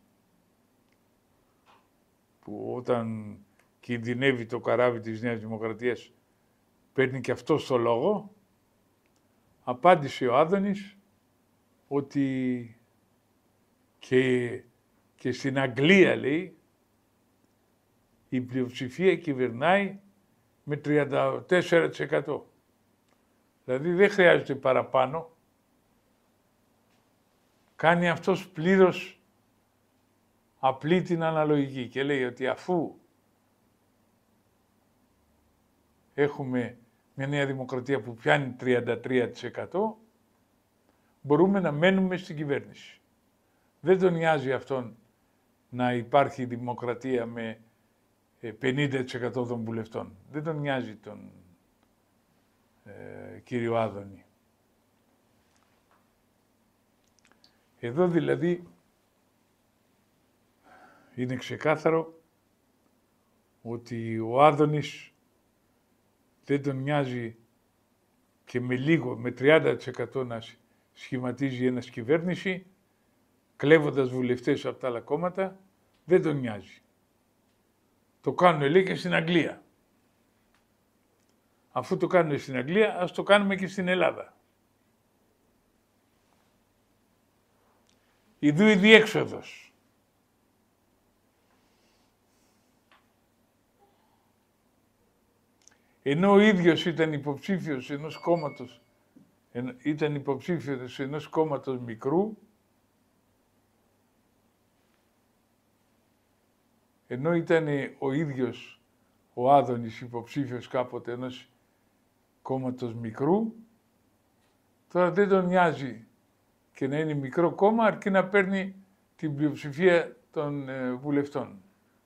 που όταν κινδυνεύει το καράβι της Νέας Δημοκρατίας παίρνει και αυτό το λόγο. Απάντησε ο Άδωνης ότι και, και στην Αγγλία, λέει, η πλειοψηφία κυβερνάει με τριάντα τέσσερα τοις εκατό. Δηλαδή δεν χρειάζεται παραπάνω. Κάνει αυτός πλήρως απλή την αναλογική και λέει ότι αφού έχουμε μια Νέα Δημοκρατία που πιάνει τριάντα τρία τοις εκατό, μπορούμε να μένουμε στην κυβέρνηση. Δεν τον νοιάζει αυτόν να υπάρχει δημοκρατία με πενήντα τοις εκατό των βουλευτών. Δεν τον νοιάζει τον ε, κύριο Άδωνη. Εδώ δηλαδή είναι ξεκάθαρο ότι ο Άδωνης δεν τον νοιάζει και με λίγο, με τριάντα τοις εκατό να σχηματίζει ένας κυβέρνηση, κλέβοντας βουλευτές από τα άλλα κόμματα, δεν τον νοιάζει. Το κάνουν, λέει, και στην Αγγλία. Αφού το κάνουν στην Αγγλία, ας το κάνουμε και στην Ελλάδα. Ιδού η διέξοδος. Ενώ ο ίδιος ήταν υποψήφιος ενός κόμματος, ήταν υποψήφιος ενός κόμματος μικρού, ενώ ήταν ο ίδιος ο Άδωνης υποψήφιος κάποτε ενός κόμματος μικρού, τώρα δεν τον νοιάζει και να είναι μικρό κόμμα, αρκεί να παίρνει την πλειοψηφία των ε, βουλευτών.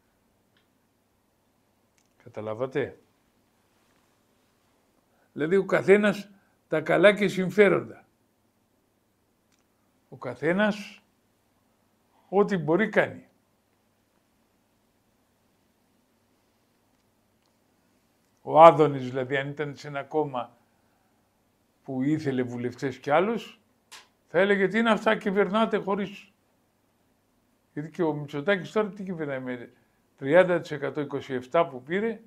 Καταλάβατε. Δηλαδή ο καθένας τα καλά και συμφέροντα. Ο καθένας ό,τι μπορεί κάνει. Ο Άδωνης δηλαδή, αν ήταν σε ένα κόμμα που ήθελε βουλευτές κι άλλους, θα έλεγε τι είναι αυτά, κυβερνάτε χωρίς. Γιατί και ο Μητσοτάκης τώρα τι κυβερνάει με τριάντα τοις εκατό είκοσι επτά που πήρε,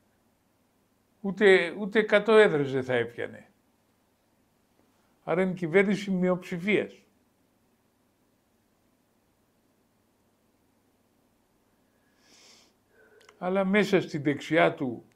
ούτε, ούτε εκατό έδρες δεν θα έπιανε. Άρα είναι κυβέρνηση μειοψηφίας. Αλλά μέσα στη δεξιά του,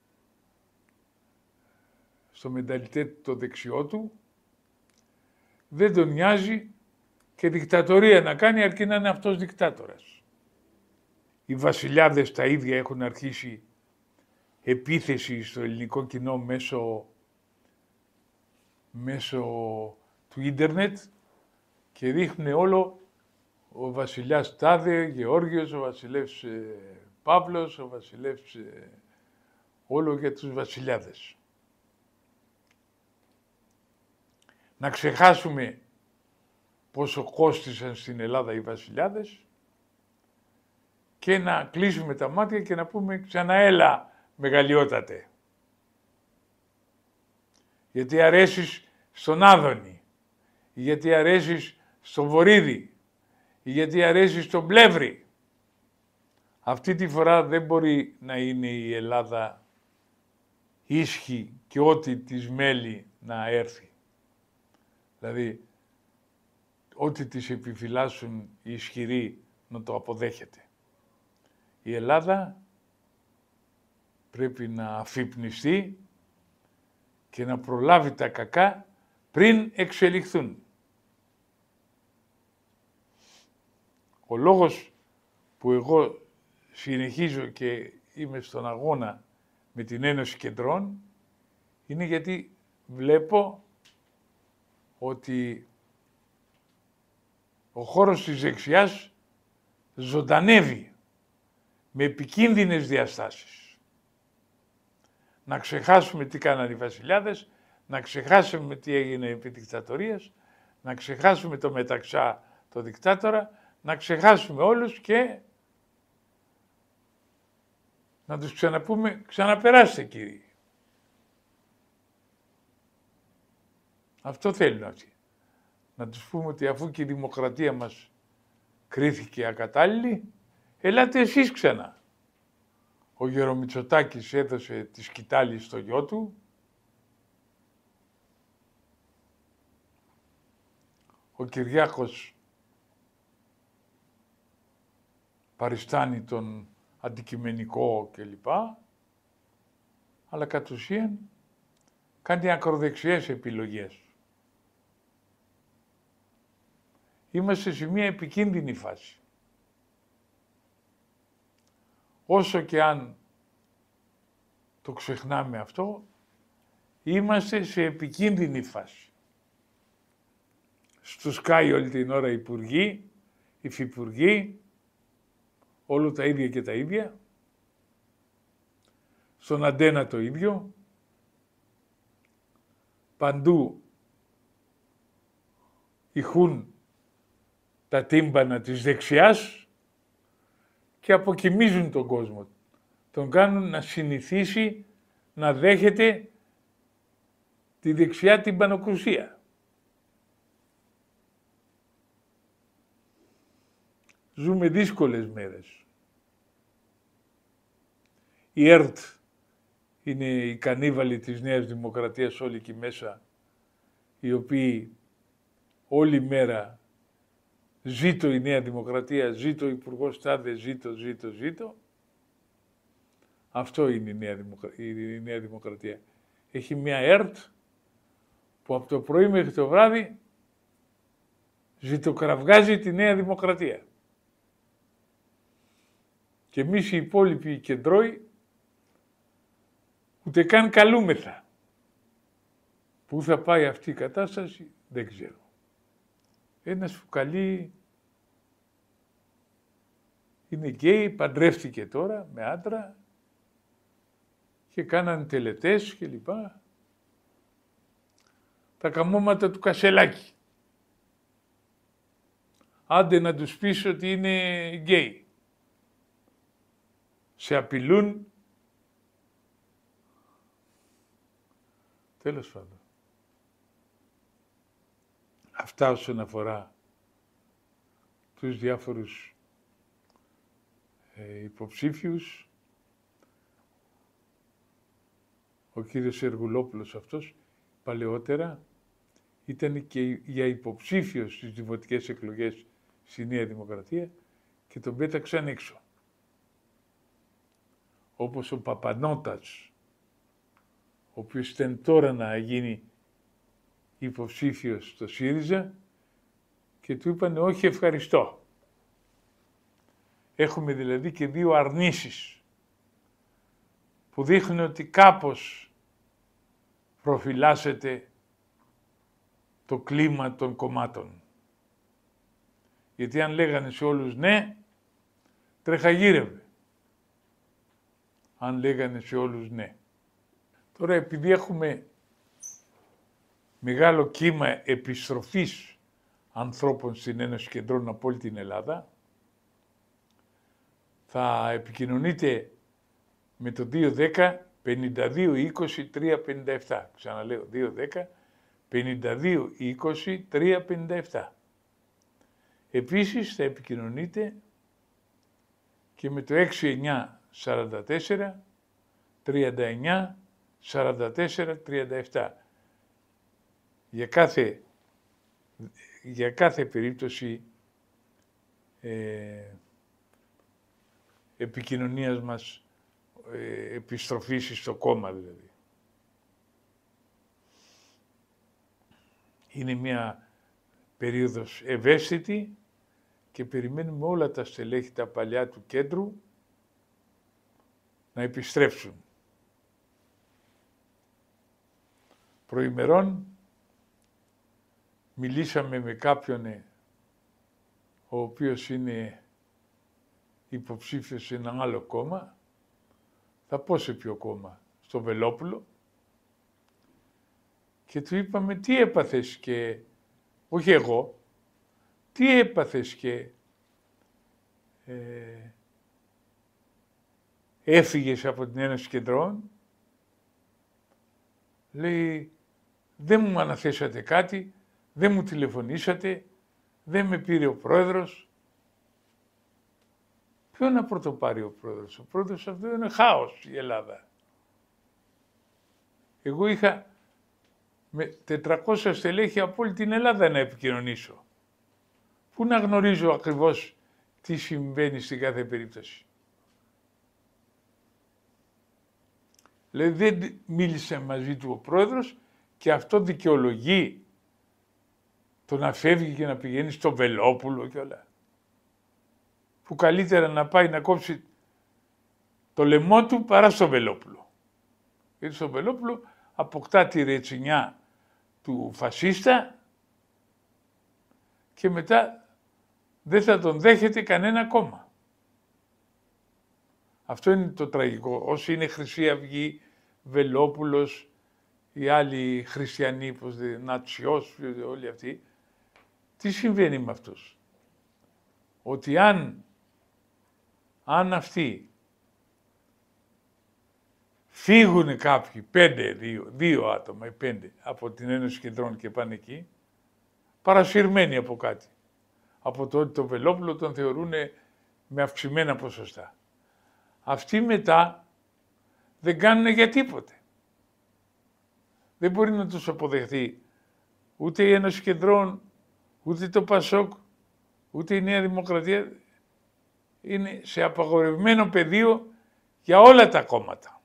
στο μενταλιτέτ το δεξιό του, δεν τον νοιάζει και δικτατορία να κάνει, αρκεί να είναι αυτός δικτάτορας. Οι βασιλιάδες τα ίδια έχουν αρχίσει επίθεση στο ελληνικό κοινό μέσω, μέσω του ίντερνετ και δείχνουν όλο ο βασιλιάς Τάδε, Γεώργιος, ο βασιλεύς ε, Παύλος, ο βασιλεύς ε, όλο για τους βασιλιάδες. Να ξεχάσουμε πόσο κόστησαν στην Ελλάδα οι βασιλιάδες και να κλείσουμε τα μάτια και να πούμε ξαναέλα μεγαλειότατε. Γιατί αρέσεις στον Άδωνη, γιατί αρέσεις στον Βορίδη, γιατί αρέσεις στον Πλεύρη. Αυτή τη φορά δεν μπορεί να είναι η Ελλάδα ίσχυ και ό,τι της μέλει να έρθει. Δηλαδή, ό,τι της επιφυλάσσουν οι ισχυροί να το αποδέχεται. Η Ελλάδα πρέπει να αφυπνιστεί και να προλάβει τα κακά πριν εξελιχθούν. Ο λόγος που εγώ συνεχίζω και είμαι στον αγώνα με την Ένωση Κεντρών είναι γιατί βλέπω ότι ο χώρος της δεξιάς ζωντανεύει με επικίνδυνες διαστάσεις. Να ξεχάσουμε τι κάνανε οι βασιλιάδες, να ξεχάσουμε τι έγινε επί δικτατορίας, να ξεχάσουμε το Μεταξά το δικτάτορα, να ξεχάσουμε όλους και να τους ξαναπούμε, ξαναπεράστε κύριοι. Αυτό θέλουν αυτοί. Να τους πούμε ότι αφού και η δημοκρατία μας κρίθηκε ακατάλληλη, ελάτε εσείς ξανά. Ο Γερομητσοτάκης έδωσε τη σκητάλη στο γιο του. Ο Κυριάκος παριστάνει τον αντικειμενικό κλπ. Αλλά κατ' ουσίαν κάνει ακροδεξιές επιλογές. Είμαστε σε μια επικίνδυνη φάση. Όσο και αν το ξεχνάμε αυτό, είμαστε σε επικίνδυνη φάση. Στους κάει όλη την ώρα οι υπουργοί, οι υφυπουργοί, όλο τα ίδια και τα ίδια. Στον Αντένα το ίδιο. Παντού ηχούν τα τύμπανα της δεξιάς και αποκοιμίζουν τον κόσμο. Τον κάνουν να συνηθίσει να δέχεται τη δεξιά τυμπανοκρουσία. Ζούμε δύσκολες μέρες. Η ΕΡΤ είναι οι κανίβαλοι της Νέας Δημοκρατίας όλοι εκεί μέσα, οι οποίοι όλη μέρα ζήτω η Νέα Δημοκρατία, ζήτω ο Υπουργός Τάδε, ζήτω, ζήτω, ζήτω. Αυτό είναι η Νέα, Δημοκρα... η Νέα Δημοκρατία. Έχει μια ΕΡΤ που από το πρωί μέχρι το βράδυ ζητοκραυγάζει τη Νέα Δημοκρατία. Και εμείς οι υπόλοιποι οι κεντρώοι ούτε καν καλούμεθα. Πού θα πάει αυτή η κατάσταση δεν ξέρω. Ένας φουκαλί είναι γκέι, παντρεύτηκε τώρα με άντρα και κάνανε τελετές και λοιπά. Τα καμώματα του Κασελάκη. Άντε να τους πεις ότι είναι γκέι. Σε απειλούν. Τέλος πάντων. Αυτά όσον αφορά τους διάφορους ε, υποψήφιους. Ο κύριος Εργουλόπουλος αυτός παλαιότερα ήταν και για υποψήφιος στις δημοτικές εκλογές στη Νέα Δημοκρατία και τον πέταξαν έξω. Όπως ο Παπανώτας, ο οποίος ήταν τώρα να γίνει υποψήφιος στο ΣΥΡΙΖΑ και του είπανε όχι ευχαριστώ. Έχουμε δηλαδή και δύο αρνήσεις που δείχνουν ότι κάπως προφυλάσσεται το κλίμα των κομμάτων. Γιατί αν λέγανε σε όλους ναι, τρεχαγύρευε. Αν λέγανε σε όλους ναι. Τώρα επειδή έχουμε μεγάλο κύμα επιστροφής ανθρώπων στην Ένωση Κεντρών από όλη την Ελλάδα, θα επικοινωνείτε με το δύο δέκα πενήντα δύο είκοσι τρία πενήντα επτά. Ξαναλέω, δύο δέκα πενήντα δύο είκοσι τρία πενήντα επτά. Επίσης θα επικοινωνείτε και με το έξι εννιά σαράντα τέσσερα τριάντα εννιά σαράντα τέσσερα τριάντα επτά. Για κάθε, για κάθε περίπτωση ε, επικοινωνίας μας, ε, επιστροφής στο κόμμα δηλαδή. Είναι μια περίοδος ευαίσθητη και περιμένουμε όλα τα στελέχη τα παλιά του κέντρου να επιστρέψουν. Προημερών μιλήσαμε με κάποιον ο οποίος είναι υποψήφιος σε ένα άλλο κόμμα. Θα πω σε ποιο κόμμα, στο Βελόπουλο. Και του είπαμε τι έπαθες και, όχι εγώ, τι έπαθες και ε, έφυγες από την Ένωση Κεντρών. Λέει, δεν μου αναθέσατε κάτι, δεν μου τηλεφωνήσατε, δεν με πήρε ο πρόεδρος. Ποιο να πρωτοπάρει ο πρόεδρος. Ο πρόεδρος αυτό είναι χάος η Ελλάδα. Εγώ είχα με τετρακόσια στελέχη από όλη την Ελλάδα να επικοινωνήσω. Πού να γνωρίζω ακριβώς τι συμβαίνει στην κάθε περίπτωση. Δηλαδή δεν μίλησε μαζί του ο πρόεδρος και αυτό δικαιολογεί το να φεύγει και να πηγαίνει στο Βελόπουλο και όλα. Που καλύτερα να πάει να κόψει το λαιμό του παρά στο Βελόπουλο. Γιατί στο Βελόπουλο αποκτά τη ρετσινιά του φασίστα και μετά δεν θα τον δέχεται κανένα κόμμα. Αυτό είναι το τραγικό. Όσοι είναι Χρυσή Αυγή, Βελόπουλος, οι άλλοι χριστιανοί, πως δε, Νατσιός, όλοι αυτοί, τι συμβαίνει με αυτούς? Ότι αν, αν αυτοί φύγουν κάποιοι, πέντε, δύο, δύο άτομα ή πέντε, από την Ένωση Κεντρών και πάνε εκεί, παρασυρμένοι από κάτι. Από το ότι το Βελόπουλο τον θεωρούν με αυξημένα ποσοστά. Αυτοί μετά δεν κάνουν για τίποτε. Δεν μπορεί να τους αποδεχθεί ούτε η Ένωση Κεντρών, ούτε το Πασόκ, ούτε η Νέα Δημοκρατία. Είναι σε απαγορευμένο πεδίο για όλα τα κόμματα.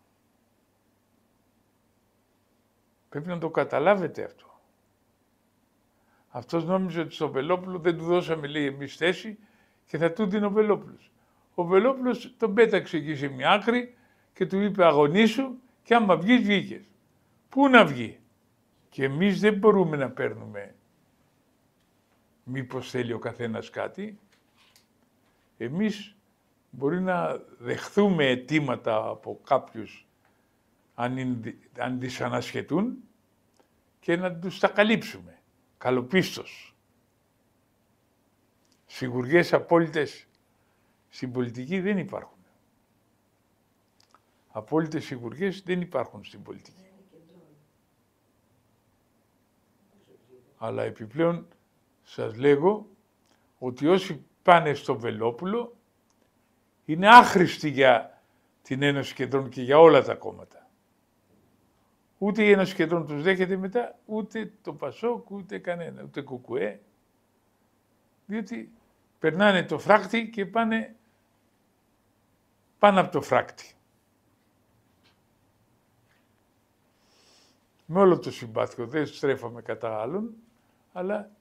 Πρέπει να το καταλάβετε αυτό. Αυτός νόμιζε ότι στο Βελόπουλο δεν του δώσαμε, λέει, εμείς θέση και θα του δίνει ο Βελόπουλος. Ο Βελόπουλος τον πέταξε εκεί σε μια άκρη και του είπε αγωνίσου και άμα βγεις, βγήκες. Πού να βγει? Και εμείς δεν μπορούμε να παίρνουμε μήπως θέλει ο καθένας κάτι. Εμείς μπορεί να δεχθούμε αιτήματα από κάποιους αν, είναι, αν δυσανασχετούν και να τους τα καλύψουμε. Καλοπίστως. Σιγουριές απόλυτες στην πολιτική δεν υπάρχουν. Απόλυτες σιγουριές δεν υπάρχουν στην πολιτική. Αλλά επιπλέον σας λέγω ότι όσοι πάνε στο Βελόπουλο είναι άχρηστοι για την Ένωση Κεντρών και για όλα τα κόμματα. Ούτε η Ένωση Κεντρών τους δέχεται μετά, ούτε το Πασόκ, ούτε κανένα, ούτε Κουκουέ. Διότι περνάνε το φράκτη και πάνε πάνω από το φράκτη. Με όλο το συμπάθειο, δεν στρέφαμε κατά άλλον, αλλά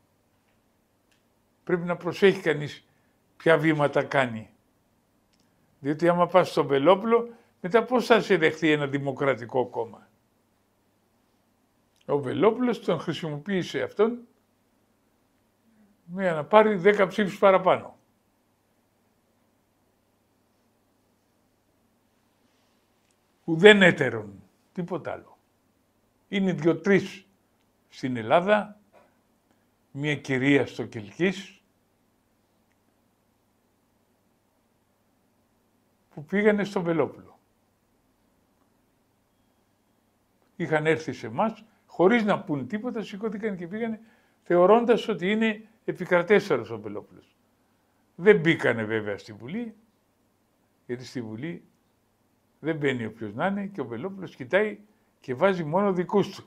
πρέπει να προσέχει κανείς ποια βήματα κάνει. Διότι άμα πας στο Βελόπουλο, μετά πώς θα σε δεχθεί ένα δημοκρατικό κόμμα? Ο Βελόπουλος τον χρησιμοποίησε αυτόν για να πάρει δέκα ψήφους παραπάνω. Ουδέν έτερον, τίποτα άλλο. Είναι δύο-τρεις στην Ελλάδα, μια κυρία στο Κελκής, που πήγανε στο Βελόπουλο. Είχαν έρθει σε εμάς, χωρίς να πούν τίποτα, σηκώθηκαν και πήγανε, θεωρώντας ότι είναι επικρατέστερος ο Βελόπουλος. Δεν μπήκανε βέβαια στη Βουλή, γιατί στη Βουλή δεν μπαίνει όποιος να είναι και ο Βελόπουλος κοιτάει και βάζει μόνο δικούς του.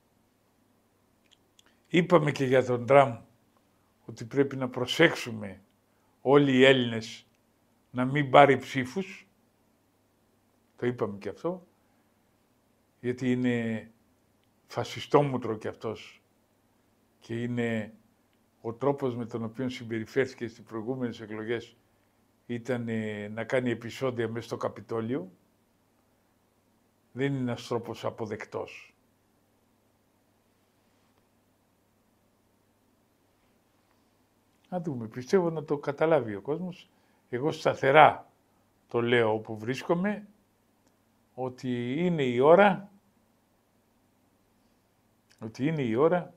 Είπαμε και για τον Τραμπ ότι πρέπει να προσέξουμε όλοι οι Έλληνες να μην πάρει ψήφους. Το είπαμε και αυτό, γιατί είναι φασιστόμουτρο κι αυτός και είναι ο τρόπος με τον οποίο συμπεριφέρθηκε στις προηγούμενες εκλογές ήταν να κάνει επεισόδια μέσα στο Καπιτόλιο. Δεν είναι ένας τρόπος αποδεκτός. Να δούμε, πιστεύω να το καταλάβει ο κόσμος. Εγώ σταθερά το λέω όπου βρίσκομαι, ότι είναι η ώρα, ότι είναι η ώρα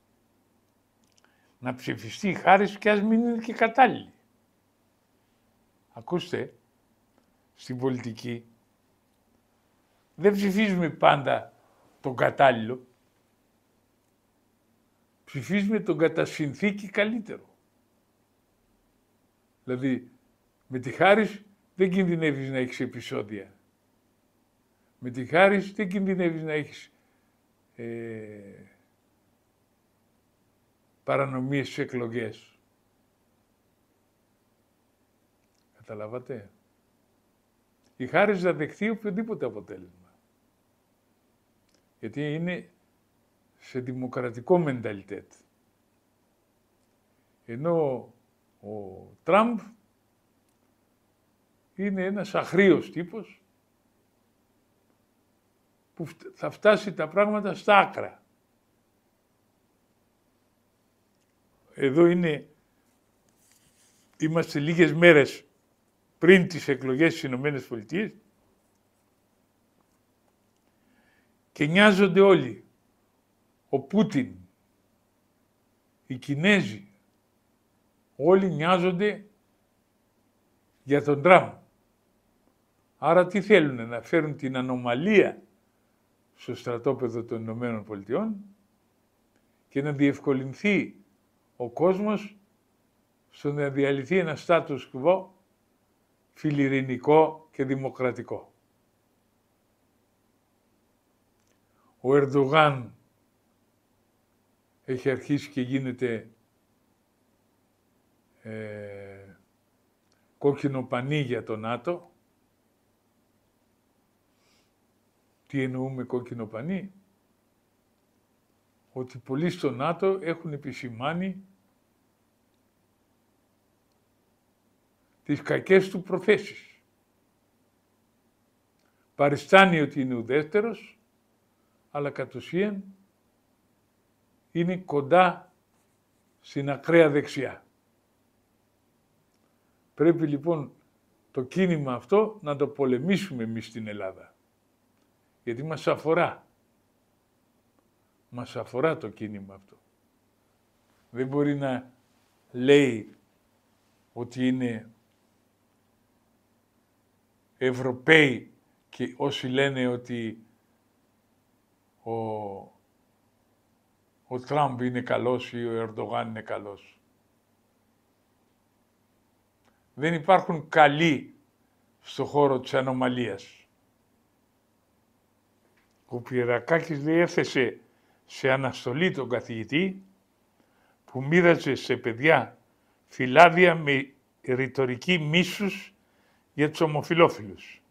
να ψηφιστεί η Χάρης και ας μην είναι και κατάλληλη. Ακούστε, στην πολιτική δεν ψηφίζουμε πάντα τον κατάλληλο. Ψηφίζουμε τον κατά συνθήκη καλύτερο. Δηλαδή, με τη Χάρης δεν κινδυνεύεις να έχεις επεισόδια. Με τη Χάρης δεν κινδυνεύεις να έχεις ε, παρανομίες στις εκλογές. Καταλάβατε. Η Χάρης θα δεχθεί οποιοδήποτε αποτέλεσμα. Γιατί είναι σε δημοκρατικό μενταλιτέτ. Ενώ ο Τραμπ είναι ένας αχρήος τύπος που θα φτάσει τα πράγματα στα άκρα. Εδώ είναι, είμαστε λίγες μέρες πριν τις εκλογές στις Ηνωμένες Πολιτείες και νοιάζονται όλοι. Ο Πούτιν, οι Κινέζοι, όλοι νοιάζονται για τον Τραμπ. Άρα τι θέλουν, να φέρουν την ανομαλία στο στρατόπεδο των Ηνωμένων Πολιτειών και να διευκολυνθεί ο κόσμος στο να διαλυθεί ένα status quo φιλιρινικό και δημοκρατικό. Ο Ερντογάν έχει αρχίσει και γίνεται ε, κόκκινο πανί για το ΝΑΤΟ. Τι εννοούμε κόκκινο πανί? Ότι πολλοί στο ΝΑΤΟ έχουν επισημάνει τις κακές του προθέσεις. Παριστάνει ότι είναι ουδέτερος, αλλά κατ' ουσίαν είναι κοντά στην ακραία δεξιά. Πρέπει λοιπόν το κίνημα αυτό να το πολεμήσουμε εμείς στην Ελλάδα. Γιατί μας αφορά. Μας αφορά το κίνημα αυτό. Δεν μπορεί να λέει ότι είναι Ευρωπαίοι και όσοι λένε ότι ο, ο Τραμπ είναι καλός ή ο Ερντογάν είναι καλός. Δεν υπάρχουν καλοί στο χώρο της ανομαλίας. Ο Πιερακάκης λέει έθεσε σε αναστολή τον καθηγητή που μοίραζε σε παιδιά φυλάδια με ρητορική μίσους για τους ομοφυλόφιλους.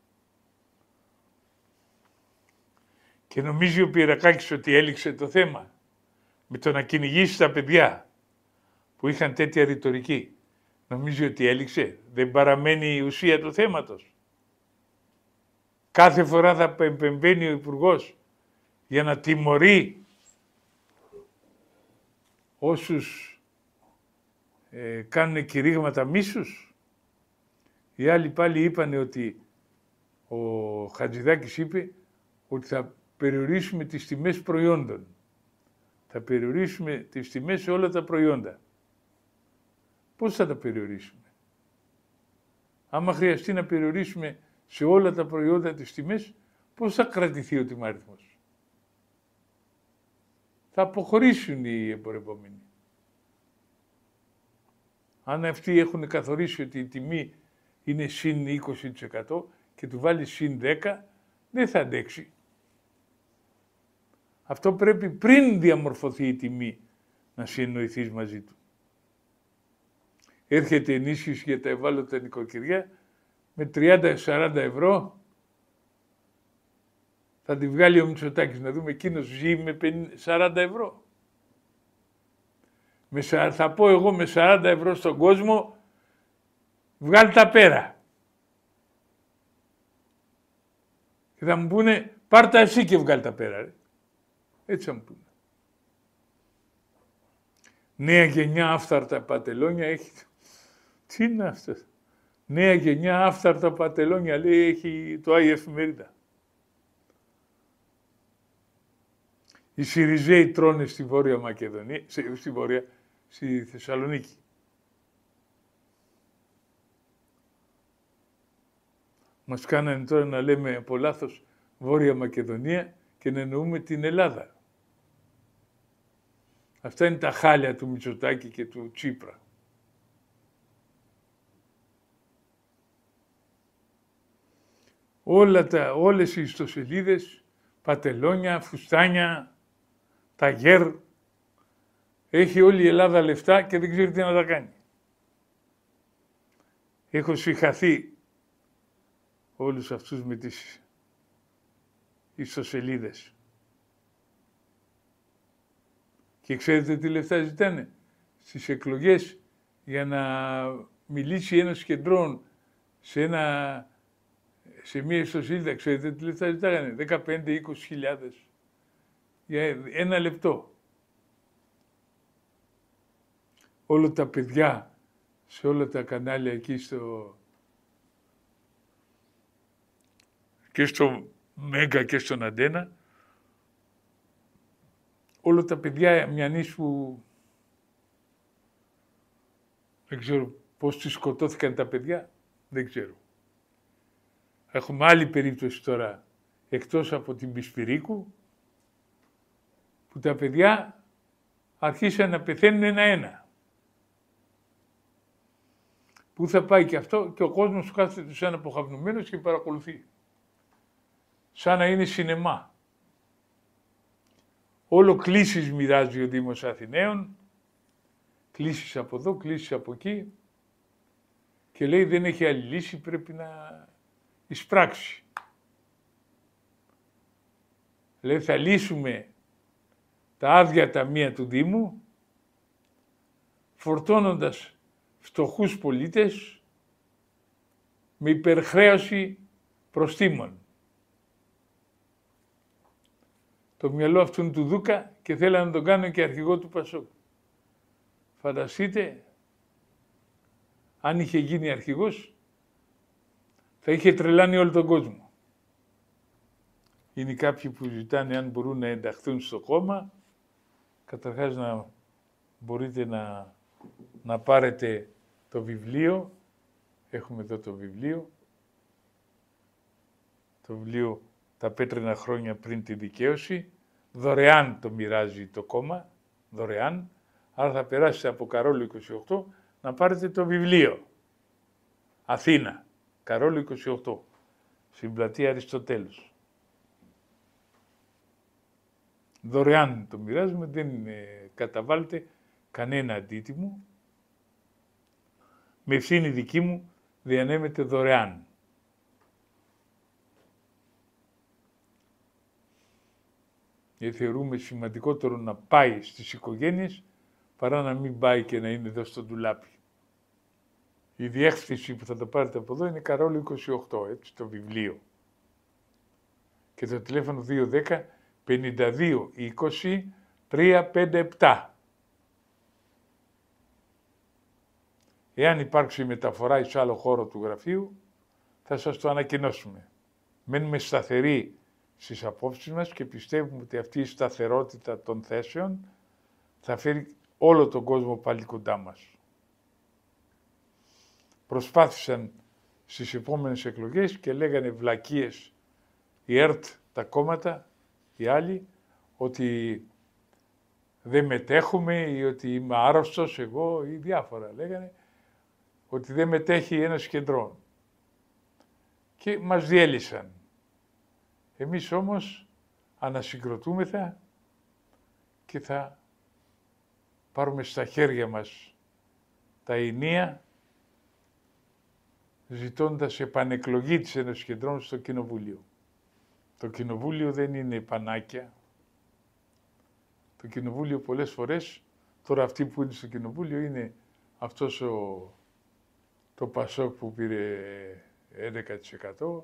Και νομίζει ο Πιερακάκης ότι έληξε το θέμα με το να κυνηγήσει τα παιδιά που είχαν τέτοια ρητορική. Νομίζει ότι έληξε. Δεν παραμένει η ουσία του θέματος. Κάθε φορά θα επεμβαίνει ο Υπουργός για να τιμωρεί όσους ε, κάνουν κηρύγματα μίσους. Οι άλλοι πάλι είπαν ότι ο Χατζηδάκης είπε ότι θα περιορίσουμε τις τιμές προϊόντων. Θα περιορίσουμε τις τιμές σε όλα τα προϊόντα. Πώς θα τα περιορίσουμε? Άμα χρειαστεί να περιορίσουμε σε όλα τα προϊόντα τις τιμές, πώς θα κρατηθεί ο τιμάριθμος? Θα αποχωρήσουν οι εμπορευόμενοι. Αν αυτοί έχουν καθορίσει ότι η τιμή είναι συν είκοσι τοις εκατό και του βάλει συν δέκα, δεν θα αντέξει. Αυτό πρέπει πριν διαμορφωθεί η τιμή να συνεννοηθείς μαζί του. Έρχεται ενίσχυση για τα ευάλωτα νοικοκυριά με τριάντα με σαράντα ευρώ. Θα τη βγάλει ο Μητσοτάκης να δούμε εκείνος ζει με σαράντα ευρώ. Με, θα πω εγώ με σαράντα ευρώ στον κόσμο, βγάλει τα πέρα. Και θα μου πούνε πάρ' τα εσύ και βγάλει τα πέρα. Ρε. Έτσι θα μου πούνε. Νέα γενιά άφθαρτα πατελόνια έχει... Τι είναι αυτό? Νέα γενιά άφθαρτα πατελόνια λέει έχει το Άι Εφημερίδα. Οι Σιριζέοι τρώνε στη Βόρεια Μακεδονία, στη Βόρεια, στη Θεσσαλονίκη. Μας κάνανε τώρα να λέμε από λάθος Βόρεια Μακεδονία και να εννοούμε την Ελλάδα. Αυτά είναι τα χάλια του Μητσοτάκη και του Τσίπρα. Όλα τα, όλες οι ιστοσελίδες, πατελόνια, φουστάνια, τα γέρ, έχει όλη η Ελλάδα λεφτά και δεν ξέρει τι να τα κάνει. Έχω συγχαθεί όλους αυτούς με τις ιστοσελίδες. Και ξέρετε τι λεφτά ζητάνε? Στις εκλογές για να μιλήσει ένας κεντρών σε, ένα, σε μία ιστοσελίδα, ξέρετε τι λεφτά ζητάγανε? δεκαπέντε με είκοσι χιλιάδες για ένα λεπτό. Όλα τα παιδιά σε όλα τα κανάλια εκεί στο, και στο Μέγκα και στον Αντένα, όλα τα παιδιά μιανείς που δεν ξέρω πώς τους σκοτώθηκαν τα παιδιά, δεν ξέρω. Έχουμε άλλη περίπτωση τώρα, εκτός από την Πισπυρίκου, που τα παιδιά αρχίσαν να πεθαίνουν ένα-ένα. Πού θα πάει και αυτό, και ο κόσμος κάθεται σαν αποχαυνωμένος και παρακολουθεί. Σαν να είναι σινεμά. Όλο κλήσεις μοιράζει ο Δήμος Αθηναίων, κλήσεις από εδώ, κλήσεις από εκεί, και λέει δεν έχει άλλη λύση, πρέπει να εισπράξει. Λέει θα λύσουμε τα άδεια ταμεία του Δήμου, φορτώνοντας φτωχούς πολίτες με υπερχρέωση προστίμων. Το μυαλό αυτού του Δούκα και θέλανε να τον κάνουν και αρχηγό του Πασόκ. Φανταστείτε, αν είχε γίνει αρχηγός, θα είχε τρελάνει όλο τον κόσμο. Είναι κάποιοι που ζητάνε αν μπορούν να ενταχθούν στο κόμμα. Καταρχάς να μπορείτε να, να πάρετε το βιβλίο. Έχουμε εδώ το βιβλίο. Το βιβλίο «Τα πέτρινα χρόνια πριν τη δικαίωση». Δωρεάν το μοιράζει το κόμμα. Δωρεάν. Άρα θα περάσετε από Καρόλου είκοσι οκτώ να πάρετε το βιβλίο. Αθήνα. Καρόλου είκοσι οκτώ. Στην πλατεία Αριστοτέλους. Δωρεάν το μοιράζουμε, δεν ε, καταβάλλεται κανένα αντίτιμο. Με ευθύνη δική μου διανέμεται δωρεάν. Γιατί θεωρούμε σημαντικότερο να πάει στις οικογένειες παρά να μην πάει και να είναι εδώ στο ντουλάπι. Η διεύθυνση που θα το πάρετε από εδώ είναι Καρόλου είκοσι οκτώ, έτσι, το βιβλίο. Και το τηλέφωνο δύο δέκα πενήντα δύο είκοσι τριακόσια πενήντα επτά. Εάν υπάρξει μεταφορά εις άλλο χώρο του γραφείου, θα σας το ανακοινώσουμε. Μένουμε σταθεροί στις απόψεις μας και πιστεύουμε ότι αυτή η σταθερότητα των θέσεων θα φέρει όλο τον κόσμο πάλι κοντά μας. Προσπάθησαν στις επόμενες εκλογές και λέγανε βλακίες η ΕΡΤ, τα κόμματα, οι άλλοι, ότι δεν μετέχουμε ή ότι είμαι άρρωστος εγώ ή διάφορα. Λέγανε ότι δεν μετέχει ένας κεντρών. Και μας διέλυσαν. Εμείς όμως ανασυγκροτούμεθα και θα πάρουμε στα χέρια μας τα ενία, ζητώντας επανεκλογή της Ένωσης Κεντρών στο Κοινοβούλιο. Το Κοινοβούλιο δεν είναι πανάκια. Το Κοινοβούλιο πολλές φορές, τώρα αυτοί που είναι στο Κοινοβούλιο είναι αυτός ο, το Πασόκ που πήρε έντεκα τοις εκατό,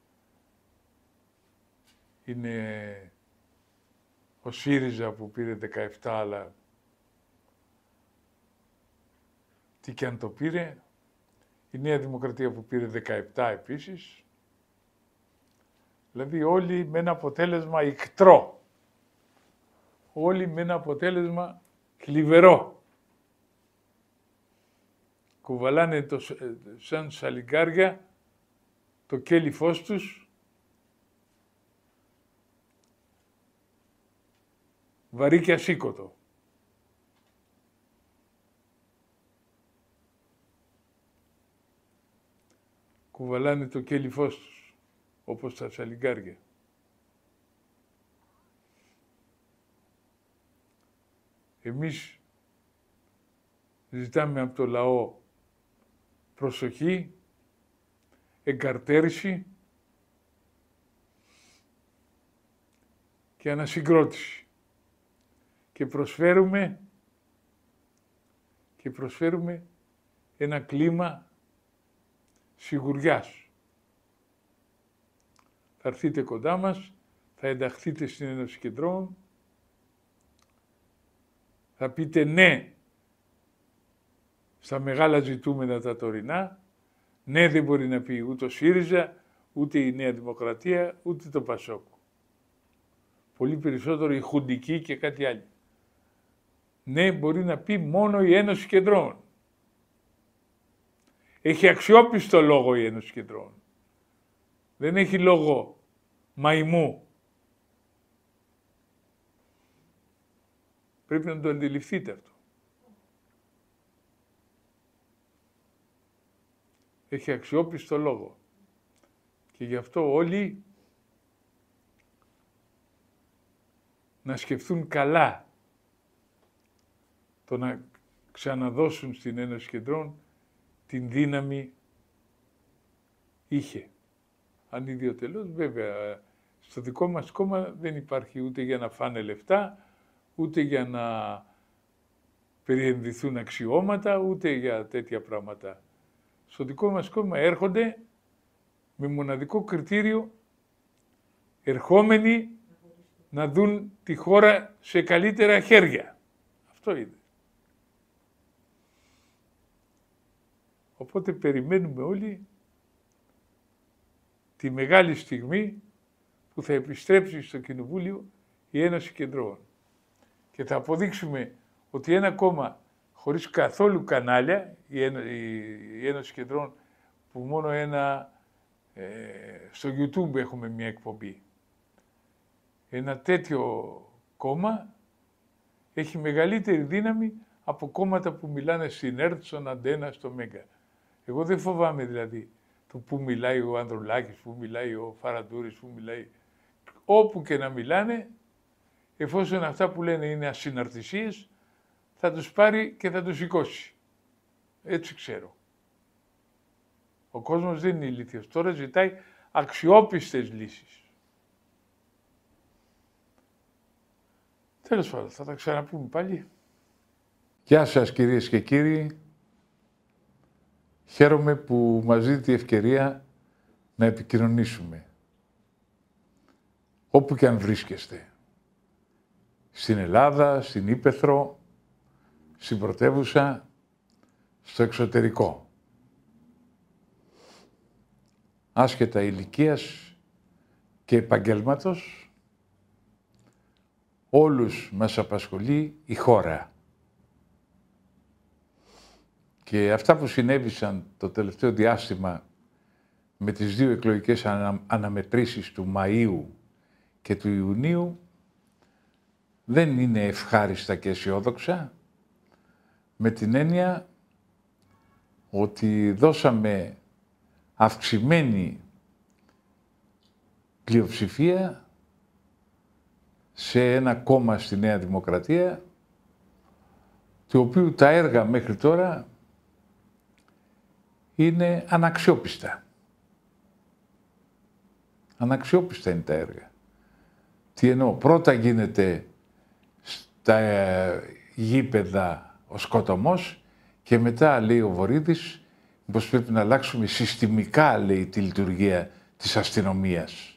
είναι ο ΣΥΡΙΖΑ που πήρε δεκαεπτά τοις εκατό, αλλά τι και αν το πήρε, η Νέα Δημοκρατία που πήρε δεκαεπτά επίσης, δηλαδή όλοι με ένα αποτέλεσμα ικτρό, όλοι με ένα αποτέλεσμα θλιβερό. Κουβαλάνε το, σαν σαλιγκάρια το κέλυφός τους, βαρύ και ασήκωτο. Κουβαλάνε το κέλυφός τους, όπως τα σαλιγκάρια. Εμείς ζητάμε από το λαό προσοχή, εγκαρτέρηση και ανασυγκρότηση. Και προσφέρουμε, και προσφέρουμε ένα κλίμα σιγουριάς. Θα έρθείτε κοντά μας, θα ενταχθείτε στην Ένωση Κεντρών, θα πείτε ναι στα μεγάλα ζητούμενα τα τωρινά, ναι δεν μπορεί να πει ούτε ο ΣΥΡΙΖΑ, ούτε η Νέα Δημοκρατία, ούτε το Πασόκ. Πολύ περισσότερο η Χουντική και κάτι άλλο. Ναι, μπορεί να πει μόνο η Ένωση Κεντρών. Έχει αξιόπιστο λόγο η Ένωση Κεντρών. Δεν έχει λόγο μαϊμού. Πρέπει να το αντιληφθείτε αυτό. Έχει αξιόπιστο λόγο. Και γι' αυτό όλοι να σκεφτούν καλά το να ξαναδώσουν στην Ένωση Κεντρών την δύναμη είχε. Αν ιδιωτελώς, βέβαια, στο δικό μας κόμμα δεν υπάρχει ούτε για να φάνε λεφτά, ούτε για να περιενδυθούν αξιώματα, ούτε για τέτοια πράγματα. Στο δικό μας κόμμα έρχονται με μοναδικό κριτήριο ερχόμενοι να δουν τη χώρα σε καλύτερα χέρια. Αυτό είναι. Οπότε περιμένουμε όλοι τη μεγάλη στιγμή που θα επιστρέψει στο Κοινοβούλιο η Ένωση Κεντρών. Και θα αποδείξουμε ότι ένα κόμμα χωρίς καθόλου κανάλια, η, Ένω, η, η Ένωση Κεντρών, που μόνο ένα, ε, στο YouTube έχουμε μια εκπομπή, ένα τέτοιο κόμμα έχει μεγαλύτερη δύναμη από κόμματα που μιλάνε στην ΕΡΤ, στον Αντένα, στο Μέγκα. Εγώ δεν φοβάμαι δηλαδή το που μιλάει ο Ανδρουλάκης, που μιλάει ο Φαραντούρης, που μιλάει. Όπου και να μιλάνε, εφόσον αυτά που λένε είναι ασυναρτησίες, θα τους πάρει και θα τους σηκώσει. Έτσι ξέρω. Ο κόσμος δεν είναι ηλίθιος. Τώρα ζητάει αξιόπιστες λύσεις. Τέλος πάντων, θα τα ξαναπούμε πάλι. Γεια σας κυρίες και κύριοι. Χαίρομαι που μας δίνετε η ευκαιρία να επικοινωνήσουμε. Όπου και αν βρίσκεστε. Στην Ελλάδα, στην Ύπαιθρο, στην πρωτεύουσα, στο εξωτερικό. Άσχετα ηλικίας και επαγγέλματος, όλους μας απασχολεί η χώρα. Και αυτά που συνέβησαν το τελευταίο διάστημα με τις δύο εκλογικές ανα, αναμετρήσεις του Μαΐου και του Ιουνίου δεν είναι ευχάριστα και αισιόδοξα, με την έννοια ότι δώσαμε αυξημένη πλειοψηφία σε ένα κόμμα στη Νέα Δημοκρατία, του οποίου τα έργα μέχρι τώρα είναι αναξιόπιστα. Αναξιόπιστα είναι τα έργα. Τι εννοώ, πρώτα γίνεται στα γήπεδα ο σκοτωμός και μετά, λέει ο Βορίδης, πως πρέπει να αλλάξουμε συστημικά, λέει, τη λειτουργία της αστυνομίας.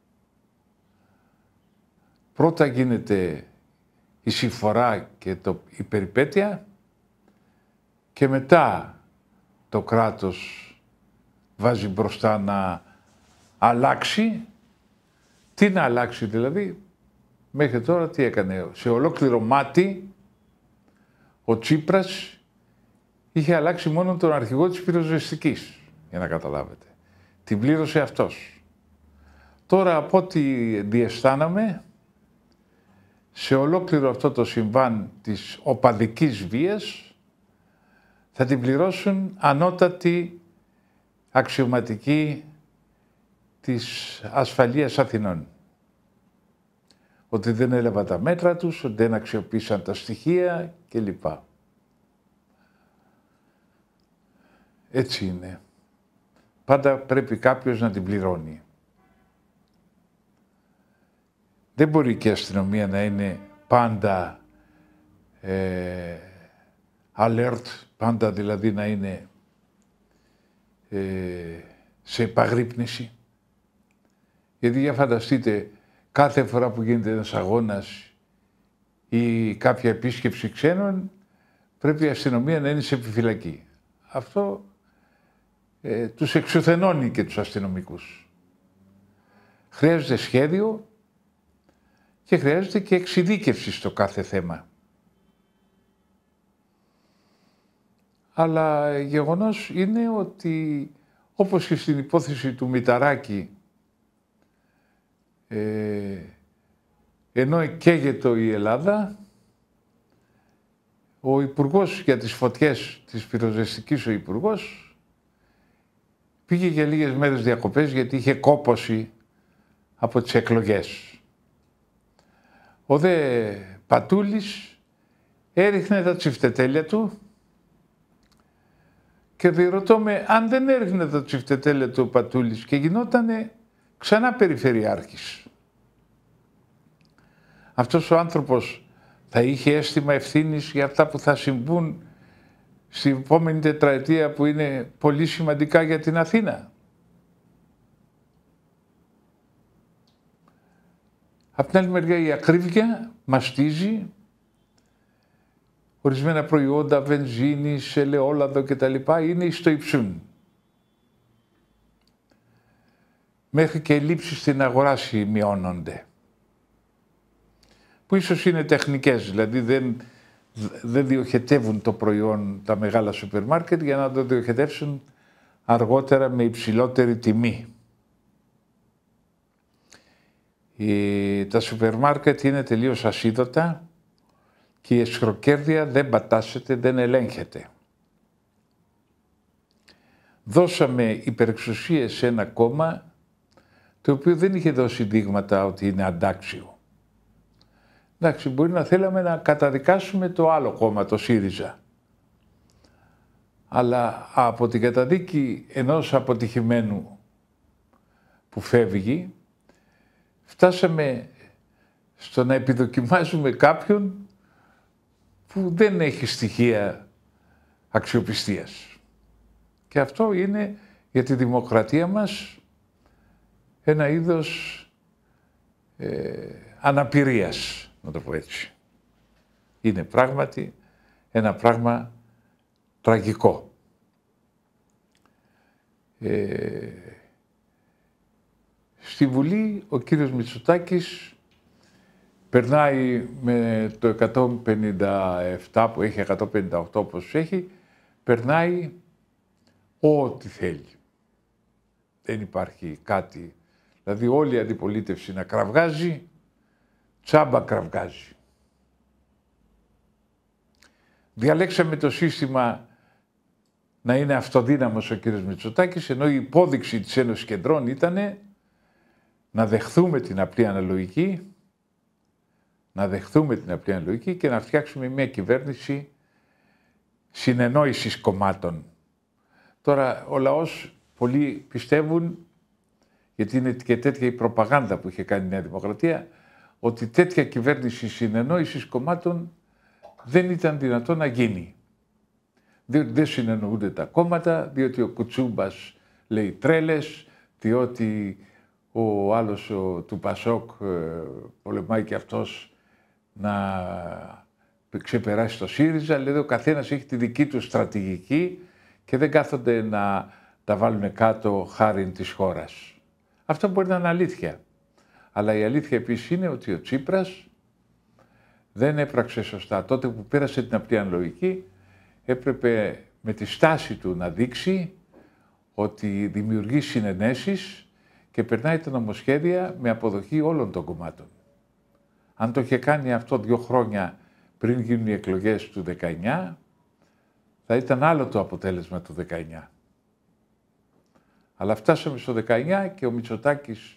Πρώτα γίνεται η συμφορά και το, η περιπέτεια και μετά το κράτος βάζει μπροστά να αλλάξει. Τι να αλλάξει δηλαδή? Μέχρι τώρα τι έκανε? Σε ολόκληρο μάτι ο Τσίπρας είχε αλλάξει μόνο τον αρχηγό της πυροσβεστικής, για να καταλάβετε. Την πλήρωσε αυτός. Τώρα, από ό,τι διαισθάνομαι, σε ολόκληρο αυτό το συμβάν της οπαδικής βίας θα την πληρώσουν ανώτατοι αξιωματικοί της ασφαλείας Αθηνών. Ότι δεν έλαβαν τα μέτρα τους, ότι δεν αξιοποίησαν τα στοιχεία κλπ. Έτσι είναι. Πάντα πρέπει κάποιος να την πληρώνει. Δεν μπορεί και η αστυνομία να είναι πάντα ε, alert, πάντα δηλαδή να είναι ε, σε επαγρύπνηση. Γιατί για φανταστείτε, κάθε φορά που γίνεται ένας αγώνας ή κάποια επίσκεψη ξένων, πρέπει η αστυνομία να είναι σε επιφυλακή. Αυτό ε, τους εξουθενώνει και τους αστυνομικούς. Χρειάζεται σχέδιο και χρειάζεται και εξειδίκευση στο κάθε θέμα. Αλλά γεγονός είναι ότι, όπως και στην υπόθεση του Μηταράκη, ε, ενώ καίγεται η Ελλάδα, ο Υπουργός για τις φωτιές της πυροσβεστικής, ο Υπουργός, πήγε για λίγες μέρες διακοπές γιατί είχε κόπωση από τις εκλογές. Ο δε Πατούλης έριχνε τα τσιφτετέλια του και διερωτώ με, αν δεν έριχνε τα τσιφτετέλια του ο Πατούλης και γινότανε ξανά περιφερειάρχης, αυτός ο άνθρωπος θα είχε αίσθημα ευθύνης για αυτά που θα συμβούν στην επόμενη τετραετία που είναι πολύ σημαντικά για την Αθήνα? Απ' την άλλη μεριά η ακρίβεια μαστίζει ορισμένα προϊόντα, βενζίνης, ελαιόλαδο κτλ. Είναι στο υψούν. Μέχρι και οι λήψεις στην αγορά σημειώνονται. Που ίσως είναι τεχνικές, δηλαδή δεν, δεν διοχετεύουν το προϊόν τα μεγάλα σούπερ μάρκετ για να το διοχετεύσουν αργότερα με υψηλότερη τιμή. Η, τα σούπερ μάρκετ είναι τελείως ασίδωτα και η εσχροκέρδεια δεν πατάσσεται, δεν ελέγχεται. Δώσαμε υπερεξουσίες σε ένα κόμμα το οποίο δεν είχε δώσει δείγματα ότι είναι αντάξιο. Εντάξει, μπορεί να θέλαμε να καταδικάσουμε το άλλο κόμμα, το ΣΥΡΙΖΑ. Αλλά από την καταδίκη ενός αποτυχημένου που φεύγει, φτάσαμε στο να επιδοκιμάζουμε κάποιον που δεν έχει στοιχεία αξιοπιστίας. Και αυτό είναι για τη δημοκρατία μας ένα είδος ε, αναπηρίας, να το πω έτσι. Είναι πράγματι ένα πράγμα τραγικό. Ε, στη Βουλή ο κύριος Μητσοτάκης περνάει με το εκατόν πενήντα επτά που έχει, εκατόν πενήντα οκτώ όπως έχει, περνάει ό,τι θέλει. Δεν υπάρχει κάτι. Δηλαδή όλη η αντιπολίτευση να κραυγάζει, τσάμπα κραυγάζει. Διαλέξαμε το σύστημα να είναι αυτοδύναμος ο κύριος Μητσοτάκης, ενώ η υπόδειξη της Ένωσης Κεντρών ήταν να δεχθούμε την απλή αναλογική, να δεχθούμε την απλή αναλογική και να φτιάξουμε μια κυβέρνηση συνεννόησης κομμάτων. Τώρα ο λαός, πολλοί πιστεύουν, γιατί είναι και τέτοια η προπαγάνδα που είχε κάνει η Νέα Δημοκρατία, ότι τέτοια κυβέρνηση συνεννόησης κομμάτων δεν ήταν δυνατό να γίνει. Διότι δεν συνεννοούνται τα κόμματα, διότι ο Κουτσούμπας λέει τρέλες, διότι ο άλλος ο, του Πασόκ ε, πολεμάει και αυτός να ξεπεράσει το ΣΥΡΙΖΑ. Δηλαδή ο καθένας έχει τη δική του στρατηγική και δεν κάθονται να τα βάλουν κάτω χάριν της χώρας. Αυτό μπορεί να είναι αλήθεια. Αλλά η αλήθεια επίσης είναι ότι ο Τσίπρας δεν έπραξε σωστά. Τότε που πέρασε την απλή αναλογική, έπρεπε με τη στάση του να δείξει ότι δημιουργεί συνενέσεις και περνάει τα νομοσχέδια με αποδοχή όλων των κομμάτων. Αν το είχε κάνει αυτό δύο χρόνια πριν γίνουν οι εκλογές του δεκαεννιά, θα ήταν άλλο το αποτέλεσμα του δεκαεννιά. Αλλά φτάσαμε στο δεκαεννιά και ο Μητσοτάκης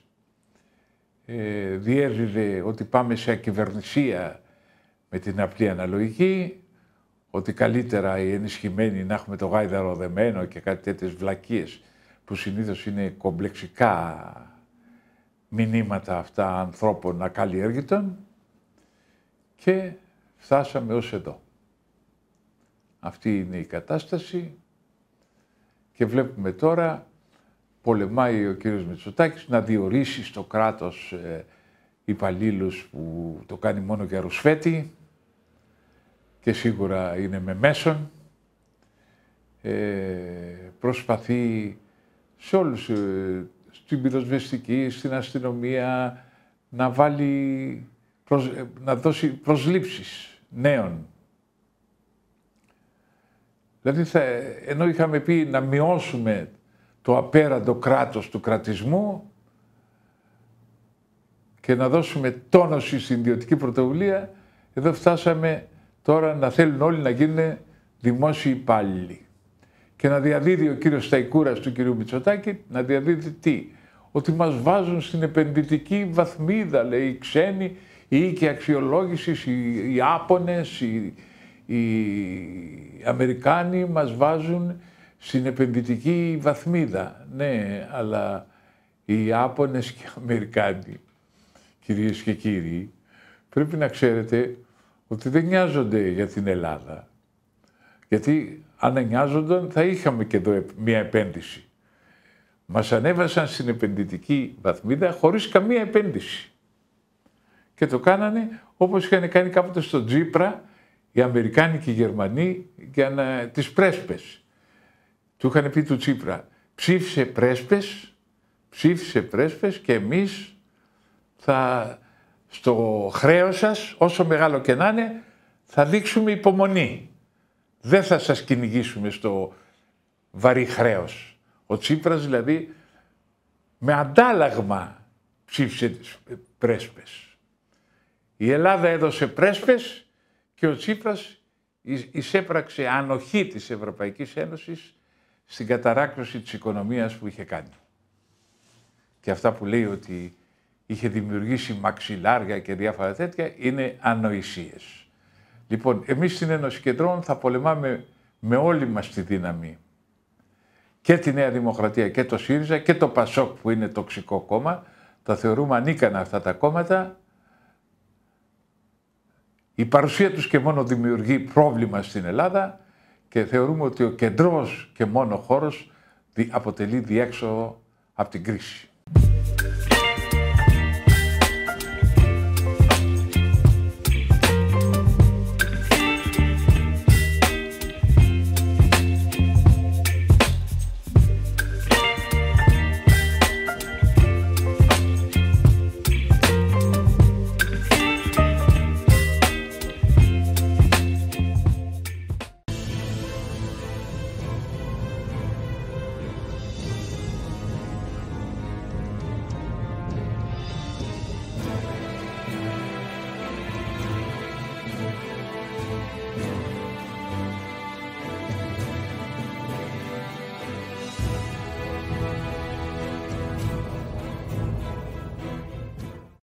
ε, διέδιδε ότι πάμε σε ακυβερνησία με την απλή αναλογική, ότι καλύτερα οι ενισχυμένοι να έχουμε το γάιδαρο δεμένο και κάτι τέτοιες βλακίες που συνήθως είναι κομπλεξικά μηνύματα αυτά ανθρώπων ακαλλιέργητων και φτάσαμε ως εδώ. Αυτή είναι η κατάσταση και βλέπουμε τώρα πολεμάει ο κύριος Μητσοτάκης να διορίσει στο κράτος ε, υπαλλήλους που το κάνει μόνο για ρουσφέτη και σίγουρα είναι με μέσον. Ε, προσπαθεί σε όλους, ε, στην πυροσβεστική, στην αστυνομία, να βάλει, προσ... να δώσει προσλήψεις νέων. Δηλαδή, θα... ενώ είχαμε πει να μειώσουμε το απέραντο κράτος του κρατισμού και να δώσουμε τόνωση στην ιδιωτική πρωτοβουλία, εδώ φτάσαμε τώρα να θέλουν όλοι να γίνουν δημόσιοι υπάλληλοι. Και να διαδίδει ο κύριος Σταϊκούρας του κυρίου Μητσοτάκη, να διαδίδει τι? Ότι μας βάζουν στην επενδυτική βαθμίδα, λέει, οι ξένοι, οι οίκοι αξιολόγησης, οι, οι Άπωνες, οι, οι Αμερικάνοι μας βάζουν στην επενδυτική βαθμίδα. Ναι, αλλά οι Άπωνες και οι Αμερικάνοι, κυρίες και κύριοι, πρέπει να ξέρετε ότι δεν νοιάζονται για την Ελλάδα. Γιατί αν νοιάζονταν θα είχαμε και εδώ μια επένδυση. Μας ανέβασαν στην επενδυτική βαθμίδα χωρίς καμία επένδυση. Και το κάνανε όπως είχαν κάνει κάποτε στο Τζίπρα οι Αμερικάνοι και οι Γερμανοί για να, τις πρέσπες. Του είχαν πει του Τσίπρα, ψήφισε πρέσπες, ψήφισε πρέσπες και εμείς θα, στο χρέος σας, όσο μεγάλο και να είναι, θα δείξουμε υπομονή. Δεν θα σας κυνηγήσουμε στο βαρύ χρέος. Ο Τσίπρας δηλαδή με αντάλλαγμα ψήφισε πρέσπες. Η Ελλάδα έδωσε πρέσπες και ο Τσίπρας εισέπραξε ανοχή της Ευρωπαϊκής Ένωσης στην καταράκωση της οικονομίας που είχε κάνει. Και αυτά που λέει ότι είχε δημιουργήσει μαξιλάρια και διάφορα τέτοια είναι ανοησίες. Λοιπόν, εμείς στην Ένωση Κεντρών θα πολεμάμε με όλη μας τη δύναμη και τη Νέα Δημοκρατία και το ΣΥΡΙΖΑ και το ΠΑΣΟΚ που είναι τοξικό κόμμα. Τα θεωρούμε ανίκανα αυτά τα κόμματα. Η παρουσία τους και μόνο δημιουργεί πρόβλημα στην Ελλάδα και θεωρούμε ότι ο κεντρός και μόνο χώρος αποτελεί διέξοδο από την κρίση.